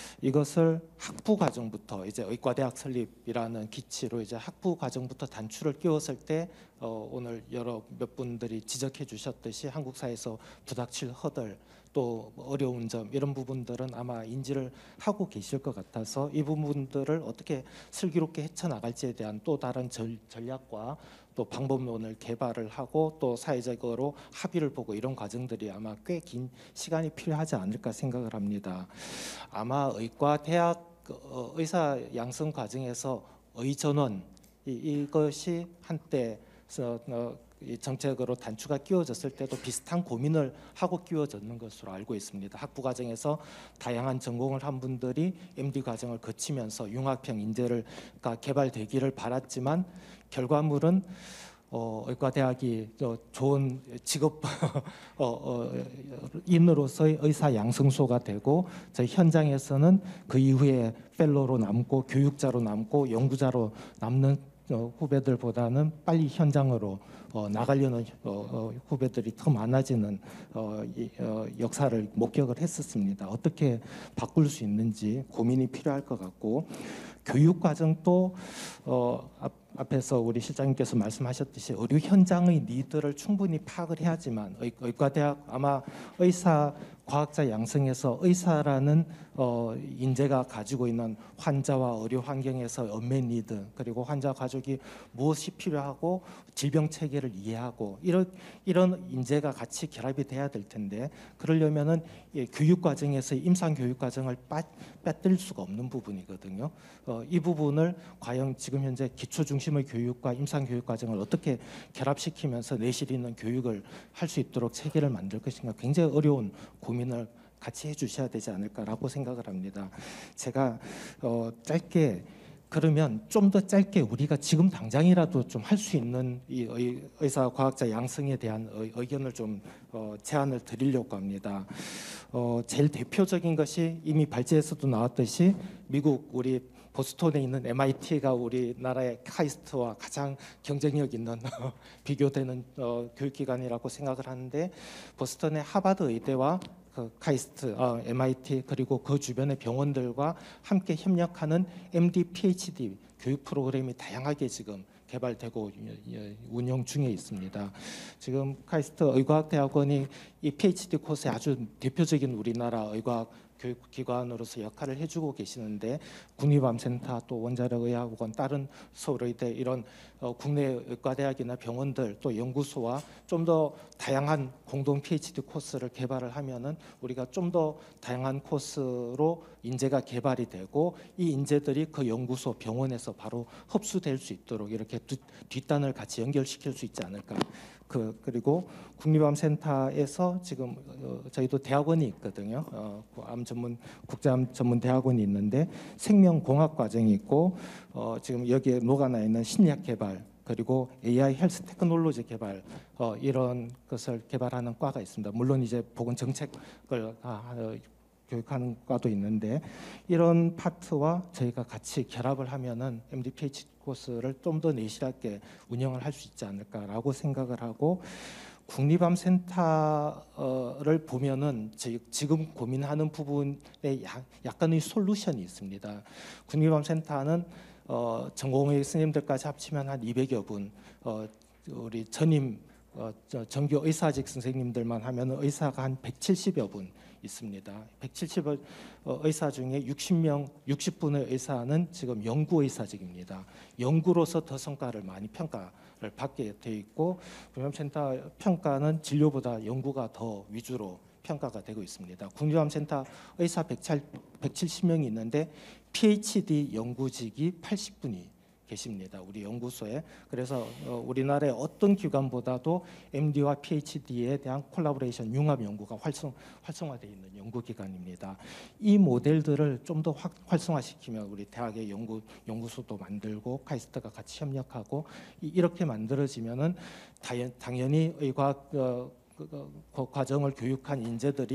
이것을 학부 과정부터 이제 의과대학 설립이라는 기치로 이제 학부 과정부터 단추를 끼웠을 때 어, 오늘 여러 몇 분들이 지적해 주셨듯이 한국 사회에서 부닥칠 허들 또 어려운 점 이런 부분들은 아마 인지를 하고 계실 것 같아서 이 부분들을 어떻게 슬기롭게 헤쳐나갈지에 대한 또 다른 전, 전략과 또 방법론을 개발을 하고 또 사회적으로 합의를 보고 이런 과정들이 아마 꽤 긴 시간이 필요하지 않을까 생각을 합니다. 아마 의과 대학 어, 의사 양성 과정에서 의전원 이, 이것이 한때 어, 이 정책으로 단추가 끼워졌을 때도 비슷한 고민을 하고 끼워졌는 것으로 알고 있습니다. 학부 과정에서 다양한 전공을 한 분들이 엠디 과정을 거치면서 융합형 인재를 개발되기를 바랐지만 결과물은 어, 의과대학이 좋은 직업 어, 어, 인으로서의 의사 양성소가 되고 저희 현장에서는 그 이후에 펠로로 남고 교육자로 남고 연구자로 남는 어, 후배들보다는 빨리 현장으로 어, 나가려는 어, 어, 후배들이 더 많아지는 어, 이, 어, 역사를 목격을 했었습니다. 어떻게 바꿀 수 있는지 고민이 필요할 것 같고 교육 과정도 어, 앞, 앞에서 우리 실장님께서 말씀하셨듯이 의료 현장의 니드를 충분히 파악을 해야지만 의, 의과대학 아마 의사 과학자 양성에서 의사라는 어, 인재가 가지고 있는 환자와 의료 환경에서 언맷 니드 그리고 환자 가족이 무엇이 필요하고 질병 체계를 이해하고 이런 이런 인재가 같이 결합이 돼야 될 텐데 그러려면은 예, 교육 과정에서 임상 교육 과정을 빠, 빼뜨릴 수가 없는 부분이거든요. 어, 이 부분을 과연 지금 현재 기초 중심의 교육과 임상 교육 과정을 어떻게 결합시키면서 내실 있는 교육을 할 수 있도록 체계를 만들 것인가 굉장히 어려운 고민을 같이 해주셔야 되지 않을까라고 생각을 합니다. 제가 어, 짧게 그러면 좀 더 짧게 우리가 지금 당장이라도 좀 할 수 있는 이 의, 의사 과학자 양성에 대한 의, 의견을 좀 어, 제안을 드리려고 합니다. 어, 제일 대표적인 것이 이미 발제에서도 나왔듯이 미국 우리 보스턴에 있는 엠아이티가 우리나라의 카이스트와 가장 경쟁력 있는 비교되는 어, 교육기관이라고 생각을 하는데 보스턴의 하버드 의대와 그 카이스트, 어, 엠아이티 그리고 그 주변의 병원들과 함께 협력하는 엠디, 피에이치디 교육 프로그램이 다양하게 지금 개발되고 운영 중에 있습니다. 지금 카이스트 의과학대학원이 이 피에이치디 코스에 아주 대표적인 우리나라 의과학 교육기관으로서 역할을 해주고 계시는데 국립암센터 또 원자력의학원 다른 서울의대 이런 어, 국내 의과대학이나 병원들 또 연구소와 좀 더 다양한 공동 피에이치디 코스를 개발을 하면은 우리가 좀 더 다양한 코스로 인재가 개발이 되고 이 인재들이 그 연구소 병원에서 바로 흡수될 수 있도록 이렇게 뒷, 뒷단을 같이 연결시킬 수 있지 않을까. 그 그리고 국립암센터에서 지금 어, 저희도 대학원이 있거든요. 어, 암 전문 국제암 전문 대학원이 있는데 생명공학 과정이 있고 어, 지금 여기에 녹아나 있는 신약 개발 그리고 에이아이 헬스 테크놀로지 개발 어, 이런 것을 개발하는 과가 있습니다. 물론 이제 보건 정책을 아, 어, 교육하는 과도 있는데 이런 파트와 저희가 같이 결합을 하면은 엠디 피에이치디 코스를 좀 더 내실하게 운영을 할 수 있지 않을까라고 생각을 하고 국립암센터를 보면은 지금 고민하는 부분에 약간의 솔루션이 있습니다. 국립암센터는 어, 전공의 선생님들까지 합치면 한 이백여 분, 어, 우리 전임 어, 정규 의사직 선생님들만 하면 의사가 한 백칠십여 분 있습니다. 백칠십 의사 중에 육십 명, 육십 분의 의사는 지금 연구 의사직입니다. 연구로서 더 성과를 많이 평가를 받게 돼 있고 국립암센터 평가는 진료보다 연구가 더 위주로 평가가 되고 있습니다. 국립암센터 의사 백칠십 명이 있는데 피에이치디 연구직이 팔십 분이 계십니다. 우리 연구소에. 그래서 어, 우리나라의 어떤 기관보다도 엠디와 피에이치디에 대한 콜라보레이션 융합 연구가 활성, 활성화되어 있는 연구기관입니다. 이 모델들을 좀 더 활성화시키면 우리 대학의 연구, 연구소도 만들고 카이스트가 같이 협력하고 이, 이렇게 만들어지면은 당연, 당연히 의과학 어, 그, 그 과정을 교육한 인재들이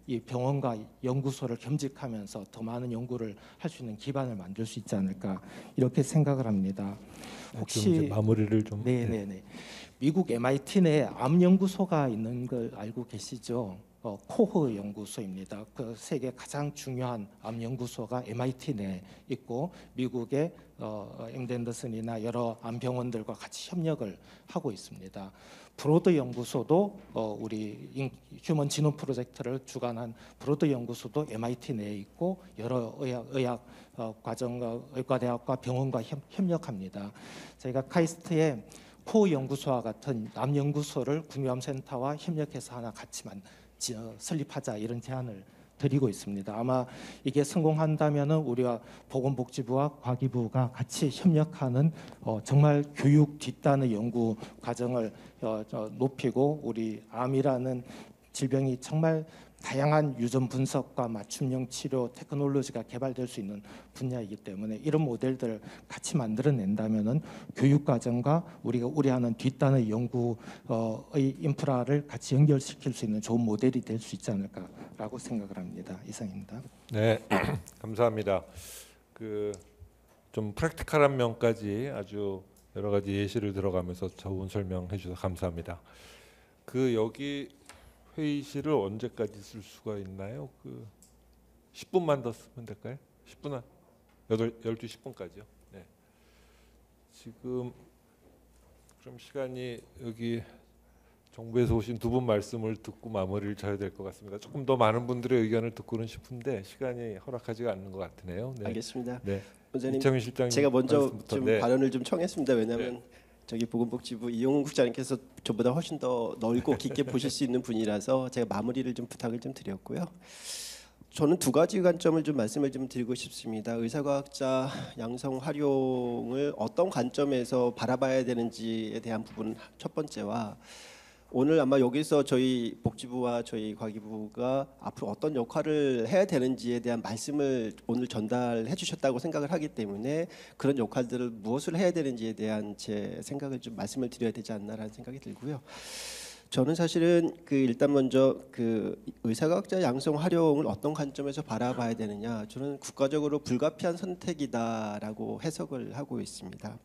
이 병원과 연구소를 겸직하면서 더 많은 연구를 할 수 있는 기반을 만들 수 있지 않을까 이렇게 생각을 합니다. 혹시 마무리를 좀 네네네. 미국 엠아이티 내에 암 연구소가 있는 걸 알고 계시죠? 어, 코흐 연구소입니다. 그 세계 가장 중요한 암 연구소가 엠아이티 내에 있고 미국의 어, 엠디 앤더슨이나 여러 암 병원들과 같이 협력을 하고 있습니다. 브로드 연구소도 어, 우리 인, 휴먼 지노 프로젝트를 주관한 브로드 연구소도 엠아이티 내에 있고 여러 의학, 의학 어, 과정, 의과대학과 병원과 협, 협력합니다. 저희가 카이스트에 코어 연구소와 같은 암 연구소를 국유암센터와 협력해서 하나 같이 만 설립하자 이런 제안을 드리고 있습니다. 아마 이게 성공한다면은 우리가 보건복지부와 과기부가 같이 협력하는 어, 정말 교육 뒷단의 연구 과정을 어, 어, 높이고 우리 암이라는 질병이 정말 다양한 유전 분석과 맞춤형 치료 테크놀로지가 개발될 수 있는 분야이기 때문에 이런 모델들을 같이 만들어낸다면은 교육 과정과 우리가 우려하는 뒷단의 연구의 인프라를 같이 연결시킬 수 있는 좋은 모델이 될 수 있지 않을까라고 생각을 합니다. 이상입니다. 네, 감사합니다. 그 좀 프랙티컬한 면까지 아주 여러 가지 예시를 들어가면서 좋은 설명해 주셔서 감사합니다. 그 여기 회의실을 언제까지 쓸 수가 있나요? 그 십 분만 더 쓰면 될까요? 십 분 한 열두 시 십 분까지요. 네. 지금 그럼 시간이 여기 정부에서 오신 두 분 말씀을 듣고 마무리를 져야 될 것 같습니다. 조금 더 많은 분들의 의견을 듣고는 싶은데 시간이 허락하지가 않는 것 같으네요. 네. 알겠습니다. 네. 원장님, 이창민 실장님 제가 먼저 말씀부터. 좀 네. 발언을 좀 청했습니다. 왜냐하면 네. 저기 보건복지부 이용훈 국장님께서 저보다 훨씬 더 넓고 깊게 보실 수 있는 분이라서 제가 마무리를 좀 부탁을 좀 드렸고요. 저는 두 가지 관점을 좀 말씀을 좀 드리고 싶습니다. 의사과학자 양성 활용을 어떤 관점에서 바라봐야 되는지에 대한 부분 첫 번째와 오늘 아마 여기서 저희 복지부와 저희 과기부가 앞으로 어떤 역할을 해야 되는지에 대한 말씀을 오늘 전달해 주셨다고 생각을 하기 때문에 그런 역할들을 무엇을 해야 되는지에 대한 제 생각을 좀 말씀을 드려야 되지 않나라는 생각이 들고요. 저는 사실은 그 일단 먼저 그 의사과학자 양성 활용을 어떤 관점에서 바라봐야 되느냐, 저는 국가적으로 불가피한 선택이다라고 해석을 하고 있습니다.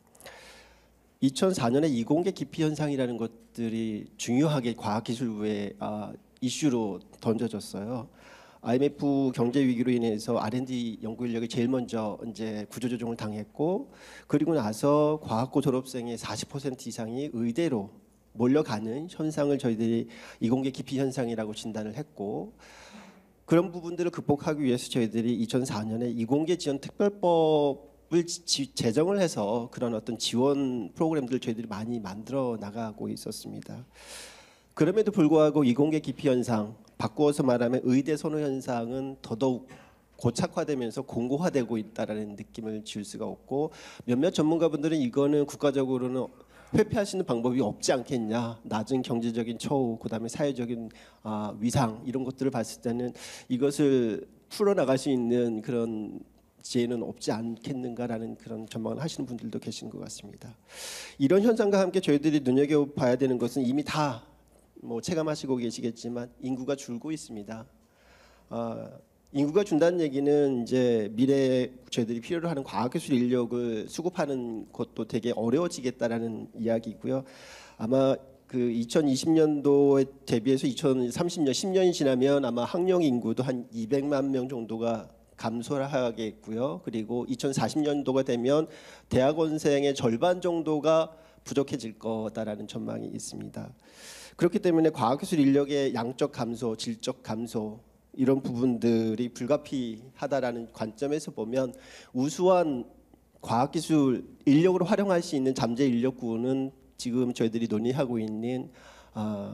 이천사 년에 이공계 기피 현상이라는 것들이 중요하게 과학기술부의 아, 이슈로 던져졌어요. 아이엠에프 경제 위기로 인해서 알 앤 디 연구 인력이 제일 먼저 이제 구조조정을 당했고, 그리고 나서 과학고 졸업생의 사십 퍼센트 이상이 의대로 몰려가는 현상을 저희들이 이공계 기피 현상이라고 진단을 했고, 그런 부분들을 극복하기 위해서 저희들이 이천사 년에 이공계 지원 특별법 을 제정을 해서 그런 어떤 지원 프로그램들을 저희들이 많이 만들어 나가고 있었습니다. 그럼에도 불구하고 이공계 기피 현상, 바꾸어서 말하면 의대 선호 현상은 더더욱 고착화되면서 공고화되고 있다라는 느낌을 지울 수가 없고, 몇몇 전문가분들은 이거는 국가적으로는 회피할 수 있는 방법이 없지 않겠냐, 낮은 경제적인 처우, 그다음에 사회적인 아, 위상 이런 것들을 봤을 때는 이것을 풀어나갈 수 있는 그런 지혜는 없지 않겠는가라는 그런 전망을 하시는 분들도 계신 것 같습니다. 이런 현상과 함께 저희들이 눈여겨봐야 되는 것은 이미 다 뭐 체감하시고 계시겠지만 인구가 줄고 있습니다. 어, 인구가 준다는 얘기는 이제 미래에 저희들이 필요로 하는 과학기술 인력을 수급하는 것도 되게 어려워지겠다라는 이야기고요. 아마 그 이천이십 년도에 대비해서 이천삼십 년, 십 년이 지나면 아마 학령 인구도 한 이백만 명 정도가 감소를 하겠고요. 그리고 이천사십 년도가 되면 대학원생의 절반 정도가 부족해질 거다라는 전망이 있습니다. 그렇기 때문에 과학기술 인력의 양적 감소, 질적 감소 이런 부분들이 불가피하다라는 관점에서 보면 우수한 과학기술 인력으로 활용할 수 있는 잠재 인력군은 지금 저희들이 논의하고 있는 어,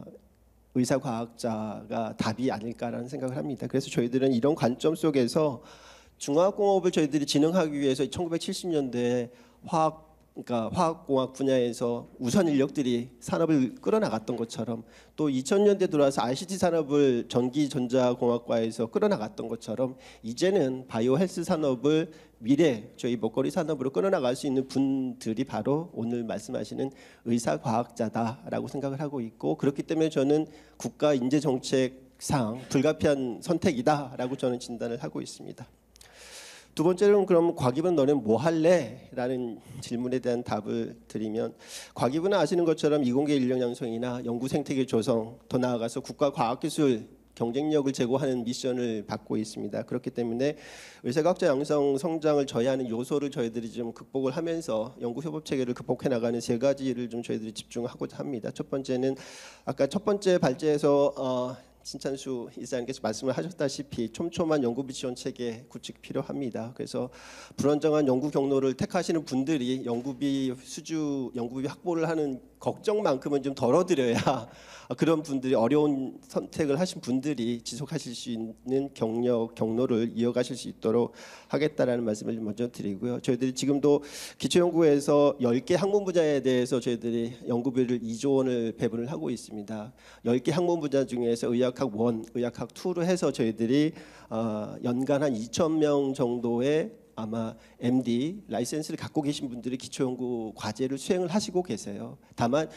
의사과학자가 답이 아닐까라는 생각을 합니다. 그래서 저희들은 이런 관점 속에서 중화학공업을 저희들이 진흥하기 위해서 천구백칠십 년대에 화학, 그러니까 화학공학 분야에서 우선 인력들이 산업을 끌어나갔던 것처럼, 또 이천 년대 들어와서 아이씨티 산업을 전기전자공학과에서 끌어나갔던 것처럼 이제는 바이오 헬스 산업을 미래 저희 먹거리 산업으로 끌어나갈 수 있는 분들이 바로 오늘 말씀하시는 의사과학자다라고 생각을 하고 있고, 그렇기 때문에 저는 국가 인재정책 상 불가피한 선택이다라고 저는 진단을 하고 있습니다. 두 번째로는 그럼 곽이분 너는 뭐 할래? 라는 질문에 대한 답을 드리면 곽이분은 아시는 것처럼 이공계 인력 양성이나 연구 생태계 조성, 더 나아가서 국가 과학기술 경쟁력을 제고하는 미션을 받고 있습니다. 그렇기 때문에 의사과학자 양성 성장을 저해하는 요소를 저희들이 좀 극복을 하면서 연구 협업 체계를 극복해 나가는 세 가지를 좀 저희들이 집중하고자 합니다. 첫 번째는 아까 첫 번째 발제에서 어, 신찬수 이사님께서 말씀을 하셨다시피 촘촘한 연구비 지원 체계 구축 필요합니다. 그래서 불안정한 연구 경로를 택하시는 분들이 연구비 수주, 연구비 확보를 하는 걱정만큼은 좀 덜어드려야 그런 분들이 어려운 선택을 하신 분들이 지속하실 수 있는 경력, 경로를 이어가실 수 있도록 하겠다라는 말씀을 먼저 드리고요. 저희들이 지금도 기초연구에서 열 개 학문 분야에 대해서 저희들이 연구비를 이조 원을 배분을 하고 있습니다. 열 개 학문 분야 중에서 의학학 일, 의학학 이로 해서 저희들이 어, 연간 한 이천 명 정도의 아마 엠디 라이센스를 갖고 계신 분들이 기초연구 과제를 수행을 하시고 계세요. 다만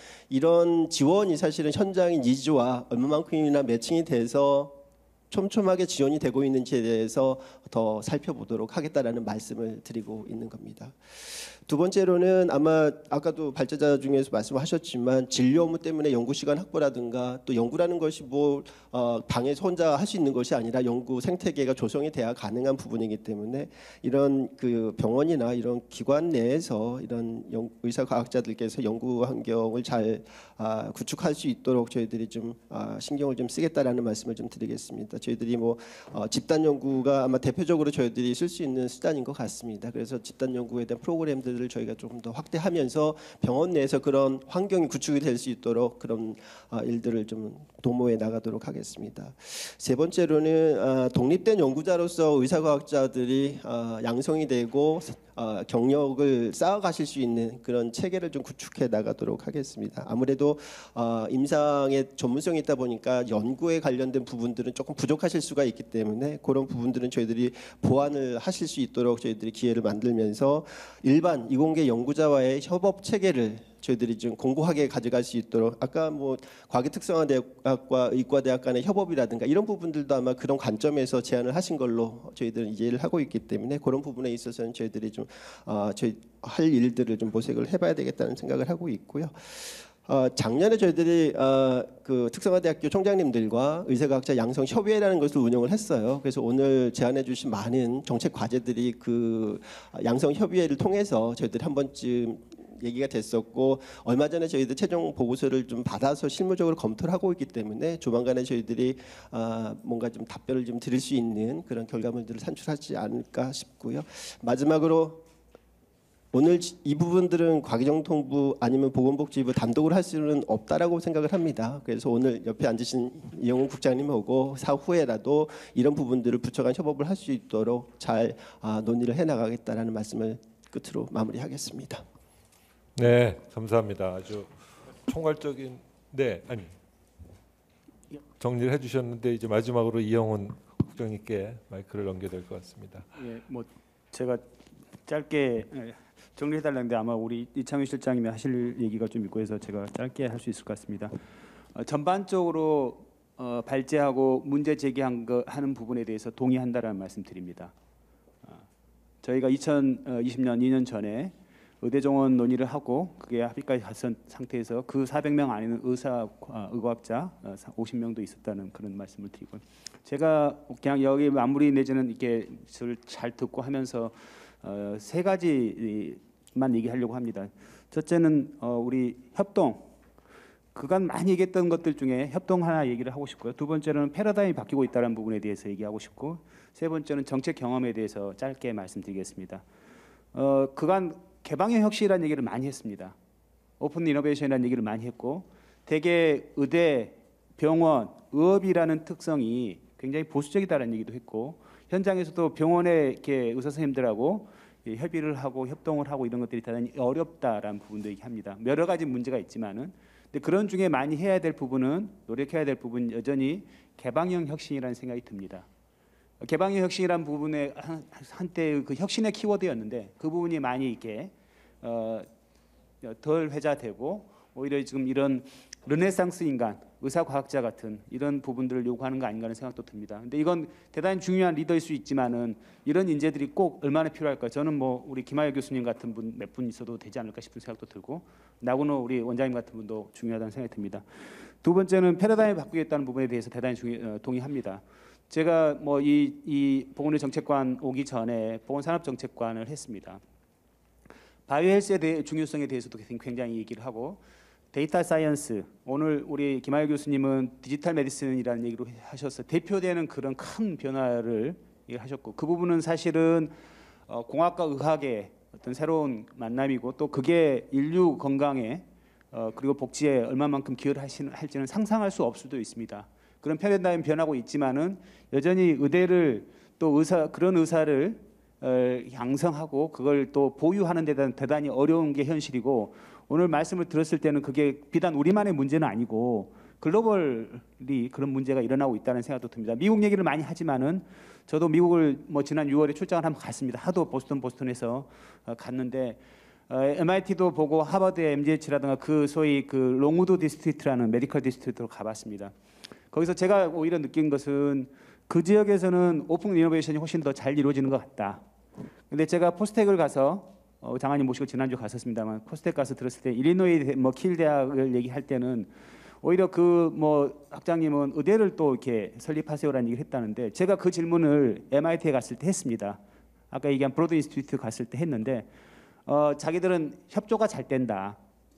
이런 지원이 사실은 현장인 니즈와 얼마만큼이나 매칭이 돼서 촘촘하게 지원이 되고 있는지에 대해서 더 살펴보도록 하겠다라는 말씀을 드리고 있는 겁니다. 두 번째로는 아마 아까도 발제자 중에서 말씀하셨지만 진료 업무 때문에 연구 시간 확보라든가 또 연구라는 것이 뭐 어, 방에서 혼자 할 수 있는 것이 아니라 연구 생태계가 조성이 돼야 가능한 부분이기 때문에 이런 그 병원이나 이런 기관 내에서 이런 연, 의사 과학자들께서 연구 환경을 잘 아, 구축할 수 있도록 저희들이 좀 아, 신경을 좀 쓰겠다라는 말씀을 좀 드리겠습니다. 저희들이 뭐 어, 집단 연구가 아마 대표적으로 저희들이 쓸 수 있는 수단인 것 같습니다. 그래서 집단 연구에 대한 프로그램들 을 저희가 조금 더 확대하면서 병원 내에서 그런 환경이 구축이 될 수 있도록 그런 어, 일들을 좀 도모해 나가도록 하겠습니다. 세 번째로는 어, 독립된 연구자로서 의사과학자들이 어, 양성이 되고 어, 경력을 쌓아가실 수 있는 그런 체계를 좀 구축해 나가도록 하겠습니다. 아무래도 어, 임상의 전문성이 있다 보니까 연구에 관련된 부분들은 조금 부족하실 수가 있기 때문에 그런 부분들은 저희들이 보완을 하실 수 있도록 저희들이 기회를 만들면서 일반 이공계 연구자와의 협업 체계를 저희들이 좀 공고하게 가져갈 수 있도록 아까 뭐 과기특성화대학과 의과대학 간의 협업이라든가 이런 부분들도 아마 그런 관점에서 제안을 하신 걸로 저희들은 이해를 하고 있기 때문에 그런 부분에 있어서는 저희들이 좀 어, 저희 할 일들을 좀 모색을 해봐야 되겠다는 생각을 하고 있고요. 어, 작년에 저희들이 어, 그 특성화대학교 총장님들과 의사과학자 양성 협의회라는 것을 운영을 했어요. 그래서 오늘 제안해주신 많은 정책 과제들이 그 양성 협의회를 통해서 저희들이 한 번쯤 얘기가 됐었고 얼마 전에 저희들 최종 보고서를 좀 받아서 실무적으로 검토를 하고 있기 때문에 조만간에 저희들이 아, 뭔가 좀 답변을 좀 드릴 수 있는 그런 결과물들을 산출하지 않을까 싶고요. 마지막으로 오늘 이 부분들은 과기정통부 아니면 보건복지부 단독으로 할 수는 없다라고 생각을 합니다. 그래서 오늘 옆에 앉으신 이영훈 국장님하고 사후에라도 이런 부분들을 부처 간 협업을 할 수 있도록 잘 아, 논의를 해나가겠다라는 말씀을 끝으로 마무리하겠습니다. 네, 감사합니다. 아주 총괄적인 네 아니 정리를 해주셨는데 이제 마지막으로 이영훈 국장님께 마이크를 넘겨야 될 것 같습니다. 예, 뭐 제가 짧게 정리해달라는데 아마 우리 이창규 실장님이 하실 얘기가 좀 있고 해서 제가 짧게 할 수 있을 것 같습니다. 어, 전반적으로 어, 발제하고 문제 제기한 거 하는 부분에 대해서 동의한다라는 말씀드립니다. 어, 저희가 이천이십 년 이 년 전에 의대 정원 논의를 하고 그게 합의까지 갔던 상태에서 그 사백 명 안에는 의사, 의과학자 오십 명도 있었다는 그런 말씀을 드리고 제가 그냥 여기 마무리 내지는 이렇게 잘 듣고 하면서 어, 세 가지만 얘기하려고 합니다. 첫째는 어, 우리 협동 그간 많이 얘기했던 것들 중에 협동 하나 얘기를 하고 싶고요. 두 번째는 패러다임이 바뀌고 있다는 부분에 대해서 얘기하고 싶고 세 번째는 정책 경험에 대해서 짧게 말씀드리겠습니다. 어, 그간 개방형 혁신이라는 얘기를 많이 했습니다. 오픈 이노베이션이라는 얘기를 많이 했고 대개 의대, 병원, 의업이라는 특성이 굉장히 보수적이다라는 얘기도 했고 현장에서도 병원의 이렇게 의사 선생님들하고 협의를 하고 협동을 하고 이런 것들이 대단히 어렵다라는 부분도 얘기합니다. 여러 가지 문제가 있지만은 근데 그런 중에 많이 해야 될 부분은 노력해야 될 부분 여전히 개방형 혁신이라는 생각이 듭니다. 개방형 혁신이라는 부분에 한, 한때 그 혁신의 키워드였는데 그 부분이 많이 이렇게 어, 덜 회자되고 오히려 지금 이런 르네상스 인간 의사 과학자 같은 이런 부분들을 요구하는 거 아닌가 하는 생각도 듭니다. 근데 이건 대단히 중요한 리더일 수 있지만은 이런 인재들이 꼭 얼마나 필요할까? 저는 뭐 우리 김하열 교수님 같은 분 몇 분 있어도 되지 않을까 싶은 생각도 들고, 나고노 우리 원장님 같은 분도 중요하다는 생각이 듭니다. 두 번째는 패러다임을 바꾸겠다는 부분에 대해서 대단히 중요, 어, 동의합니다. 제가 뭐 이 이 보건의 정책관 오기 전에 보건산업정책관을 했습니다. 바이오 헬스의 대, 중요성에 대해서도 굉장히 얘기를 하고, 데이터 사이언스, 오늘 우리 김하열 교수님은 디지털 메디슨이라는 얘기로 하셔서 대표되는 그런 큰 변화를 하셨고, 그 부분은 사실은 어, 공학과 의학의 어떤 새로운 만남이고, 또 그게 인류 건강에 어, 그리고 복지에 얼마만큼 기여를 하시는, 할지는 상상할 수 없을 수도 있습니다. 그런 패러다임 변하고 있지만은 여전히 의대를 또 의사 그런 의사를 어, 양성하고 그걸 또 보유하는 데 대단히 어려운 게 현실이고, 오늘 말씀을 들었을 때는 그게 비단 우리만의 문제는 아니고 글로벌이 그런 문제가 일어나고 있다는 생각도 듭니다. 미국 얘기를 많이 하지만은 저도 미국을 뭐 지난 유월에 출장을 한번 갔습니다. 하도 보스턴 보스턴에서 어, 갔는데 어, 엠아이티도 보고 하버드의 엠지에이치라든가 그 소위 그 롱우드 디스트리트라는 메디컬 디스트리트로 가봤습니다. 거기서 제가 오히려 느낀 것은 그 지역에서는 오픈 이노베이션이 훨씬 더 잘 이루어지는 것 같다. 근데 제가 포스텍을 가서 어, 장관님 모시고 지난주 갔었습니다만, 포스텍 가서 들었을 때 일리노이 뭐 킬 대학을 얘기할 때는 오히려 그 뭐 학장님은 의대를 또 이렇게 설립하세요라는 얘기를 했다는데, 제가 그 질문을 엠아이티에 갔을 때 했습니다. 아까 얘기한 브로드 인스티튜트 갔을 때 했는데 어, 자기들은 협조가 잘 된다.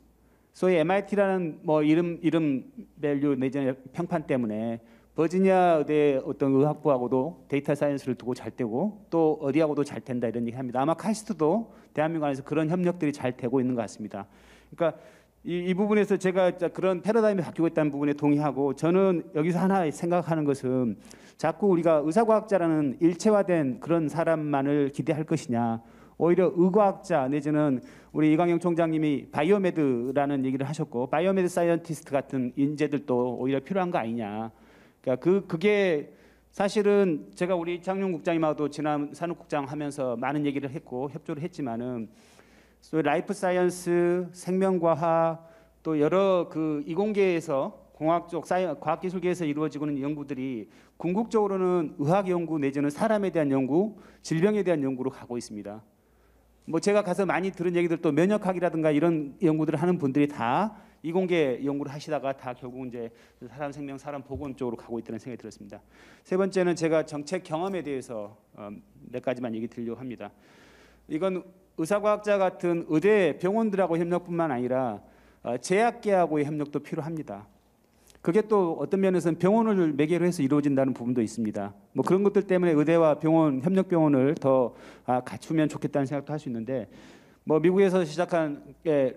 소위 엠아이티라는 뭐 이름 이름 밸류 내지는 평판 때문에 버지니아 의대 어떤 의학부하고도 데이터 사이언스를 두고 잘 되고, 또 어디하고도 잘 된다 이런 얘기 합니다. 아마 카이스트도 대한민국 안에서 그런 협력들이 잘 되고 있는 것 같습니다. 그러니까 이, 이 부분에서 제가 그런 패러다임이 바뀌고 있다는 부분에 동의하고, 저는 여기서 하나 생각하는 것은 자꾸 우리가 의사과학자라는 일체화된 그런 사람만을 기대할 것이냐, 오히려 의과학자 내지는 우리 이광영 총장님이 바이오메드라는 얘기를 하셨고, 바이오메드 사이언티스트 같은 인재들도 오히려 필요한 거 아니냐. 그러니까 그 그게 사실은 제가 우리 이창용 국장님하고도 지난 산업국장 하면서 많은 얘기를 했고 협조를 했지만은, 소위 라이프 사이언스, 생명과학, 또 여러 그 이공계에서 공학 쪽 사이, 과학기술계에서 이루어지고 있는 연구들이 궁극적으로는 의학 연구 내지는 사람에 대한 연구, 질병에 대한 연구로 가고 있습니다. 뭐 제가 가서 많이 들은 얘기들, 또 면역학이라든가 이런 연구들을 하는 분들이 다 이공계 연구를 하시다가 다 결국 이제 사람 생명, 사람 보건 쪽으로 가고 있다는 생각이 들었습니다. 세 번째는 제가 정책 경험에 대해서 몇 가지만 얘기 드리려고 합니다. 이건 의사과학자 같은 의대 병원들하고 협력뿐만 아니라 제약계하고의 협력도 필요합니다. 그게 또 어떤 면에서는 병원을 매개로 해서 이루어진다는 부분도 있습니다. 뭐 그런 것들 때문에 의대와 병원, 협력병원을 더 갖추면 좋겠다는 생각도 할 수 있는데, 뭐 미국에서 시작한 게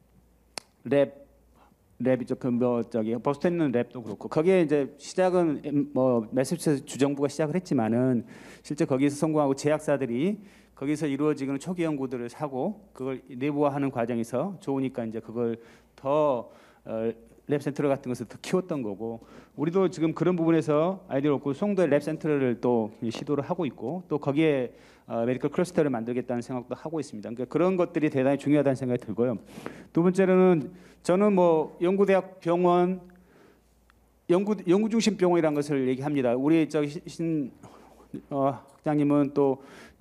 랩, 랩이죠. 그 뭐 저기 보스턴에 있는 랩도 그렇고, 거기에 이제 시작은 뭐 매사추세츠 주정부가 시작을 했지만은 실제 거기서 성공하고 제약사들이 거기서 이루어지는 초기 연구들을 사고 그걸 내부화하는 과정에서 좋으니까 이제 그걸 더 어, 랩센터 같은 것을 더 키웠던 거고, 우리도 지금 그런 부분에서 아이디어를 얻고 송도에 랩센터를 또 시도를 하고 있고, 또 거기에 어, 메디컬 클러스터를 만들겠다는 생각도 하고 있습니다. 그러니까 그런 것들이 대단히 중요하다는 생각이 들고요. 두 번째로는 저는 뭐 연구대학 병원, 연구 연구 중심 병원이라는 것을 얘기합니다. 우리 저기 신 어, 학장님은 또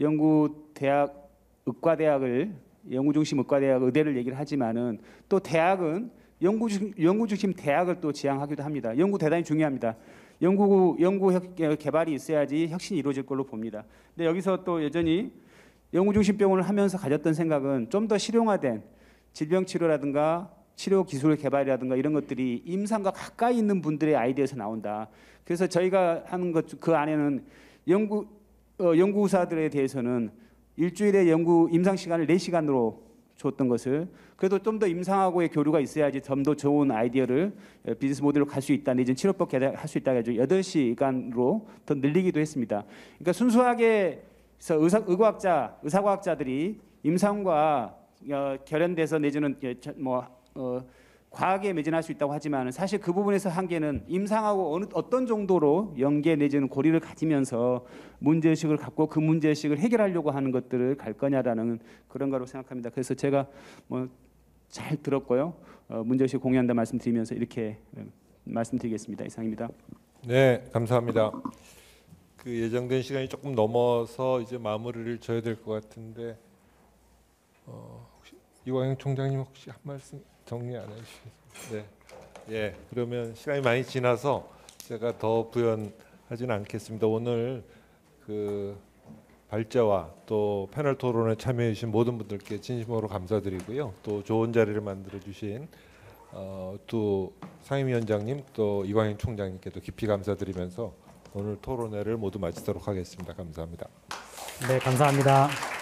연구대학 의과대학을 연구 중심 의과대학 의대를 얘기를 하지만은, 또 대학은 연구 중, 연구 중심 대학을 또 지향하기도 합니다. 연구 대단히 중요합니다. 연구 연구 개발이 있어야지 혁신이 이루어질 걸로 봅니다. 근데 여기서 또 여전히 연구 중심 병원을 하면서 가졌던 생각은 좀 더 실용화된 질병 치료라든가 치료 기술 개발이라든가 이런 것들이 임상과 가까이 있는 분들의 아이디어에서 나온다. 그래서 저희가 하는 것 그 안에는 연구 어, 연구사들에 대해서는 일주일에 연구 임상 시간을 네 시간으로 줬던 것을, 그래도 좀 더 임상하고의 교류가 있어야지 좀 더 좋은 아이디어를 비즈니스 모델로 갈 수 있다, 내지는 치료법 개발할 수 있다 해가지고 여덟 시간으로 더 늘리기도 했습니다. 그러니까 순수하게 의사, 의과학자, 의사과학자들이 임상과 어, 결연돼서 내지는 뭐 어, 과학에 매진할 수 있다고 하지만, 사실 그 부분에서 한계는 임상하고 어느 어떤 정도로 연계 내지는 고리를 가지면서 문제의식을 갖고 그 문제의식을 해결하려고 하는 것들을 갈 거냐라는 그런 거로 생각합니다. 그래서 제가 뭐 잘 들었고요. 어, 문제의식 공유한다 말씀드리면서 이렇게 말씀드리겠습니다. 이상입니다. 네, 감사합니다. 그 예정된 시간이 조금 넘어서 이제 마무리를 져야 될 것 같은데 어, 혹시 이광영 총장님 혹시 한 말씀 정리 안 해주시겠어요? 네, 예, 그러면 시간이 많이 지나서 제가 더 부연하지는 않겠습니다. 오늘 그 발제와 또 패널 토론에 참여해 주신 모든 분들께 진심으로 감사드리고요. 또 좋은 자리를 만들어 주신 어, 또 상임위원장님 또 이광영 총장님께도 깊이 감사드리면서 오늘 토론회를 모두 마치도록 하겠습니다. 감사합니다. 네, 감사합니다.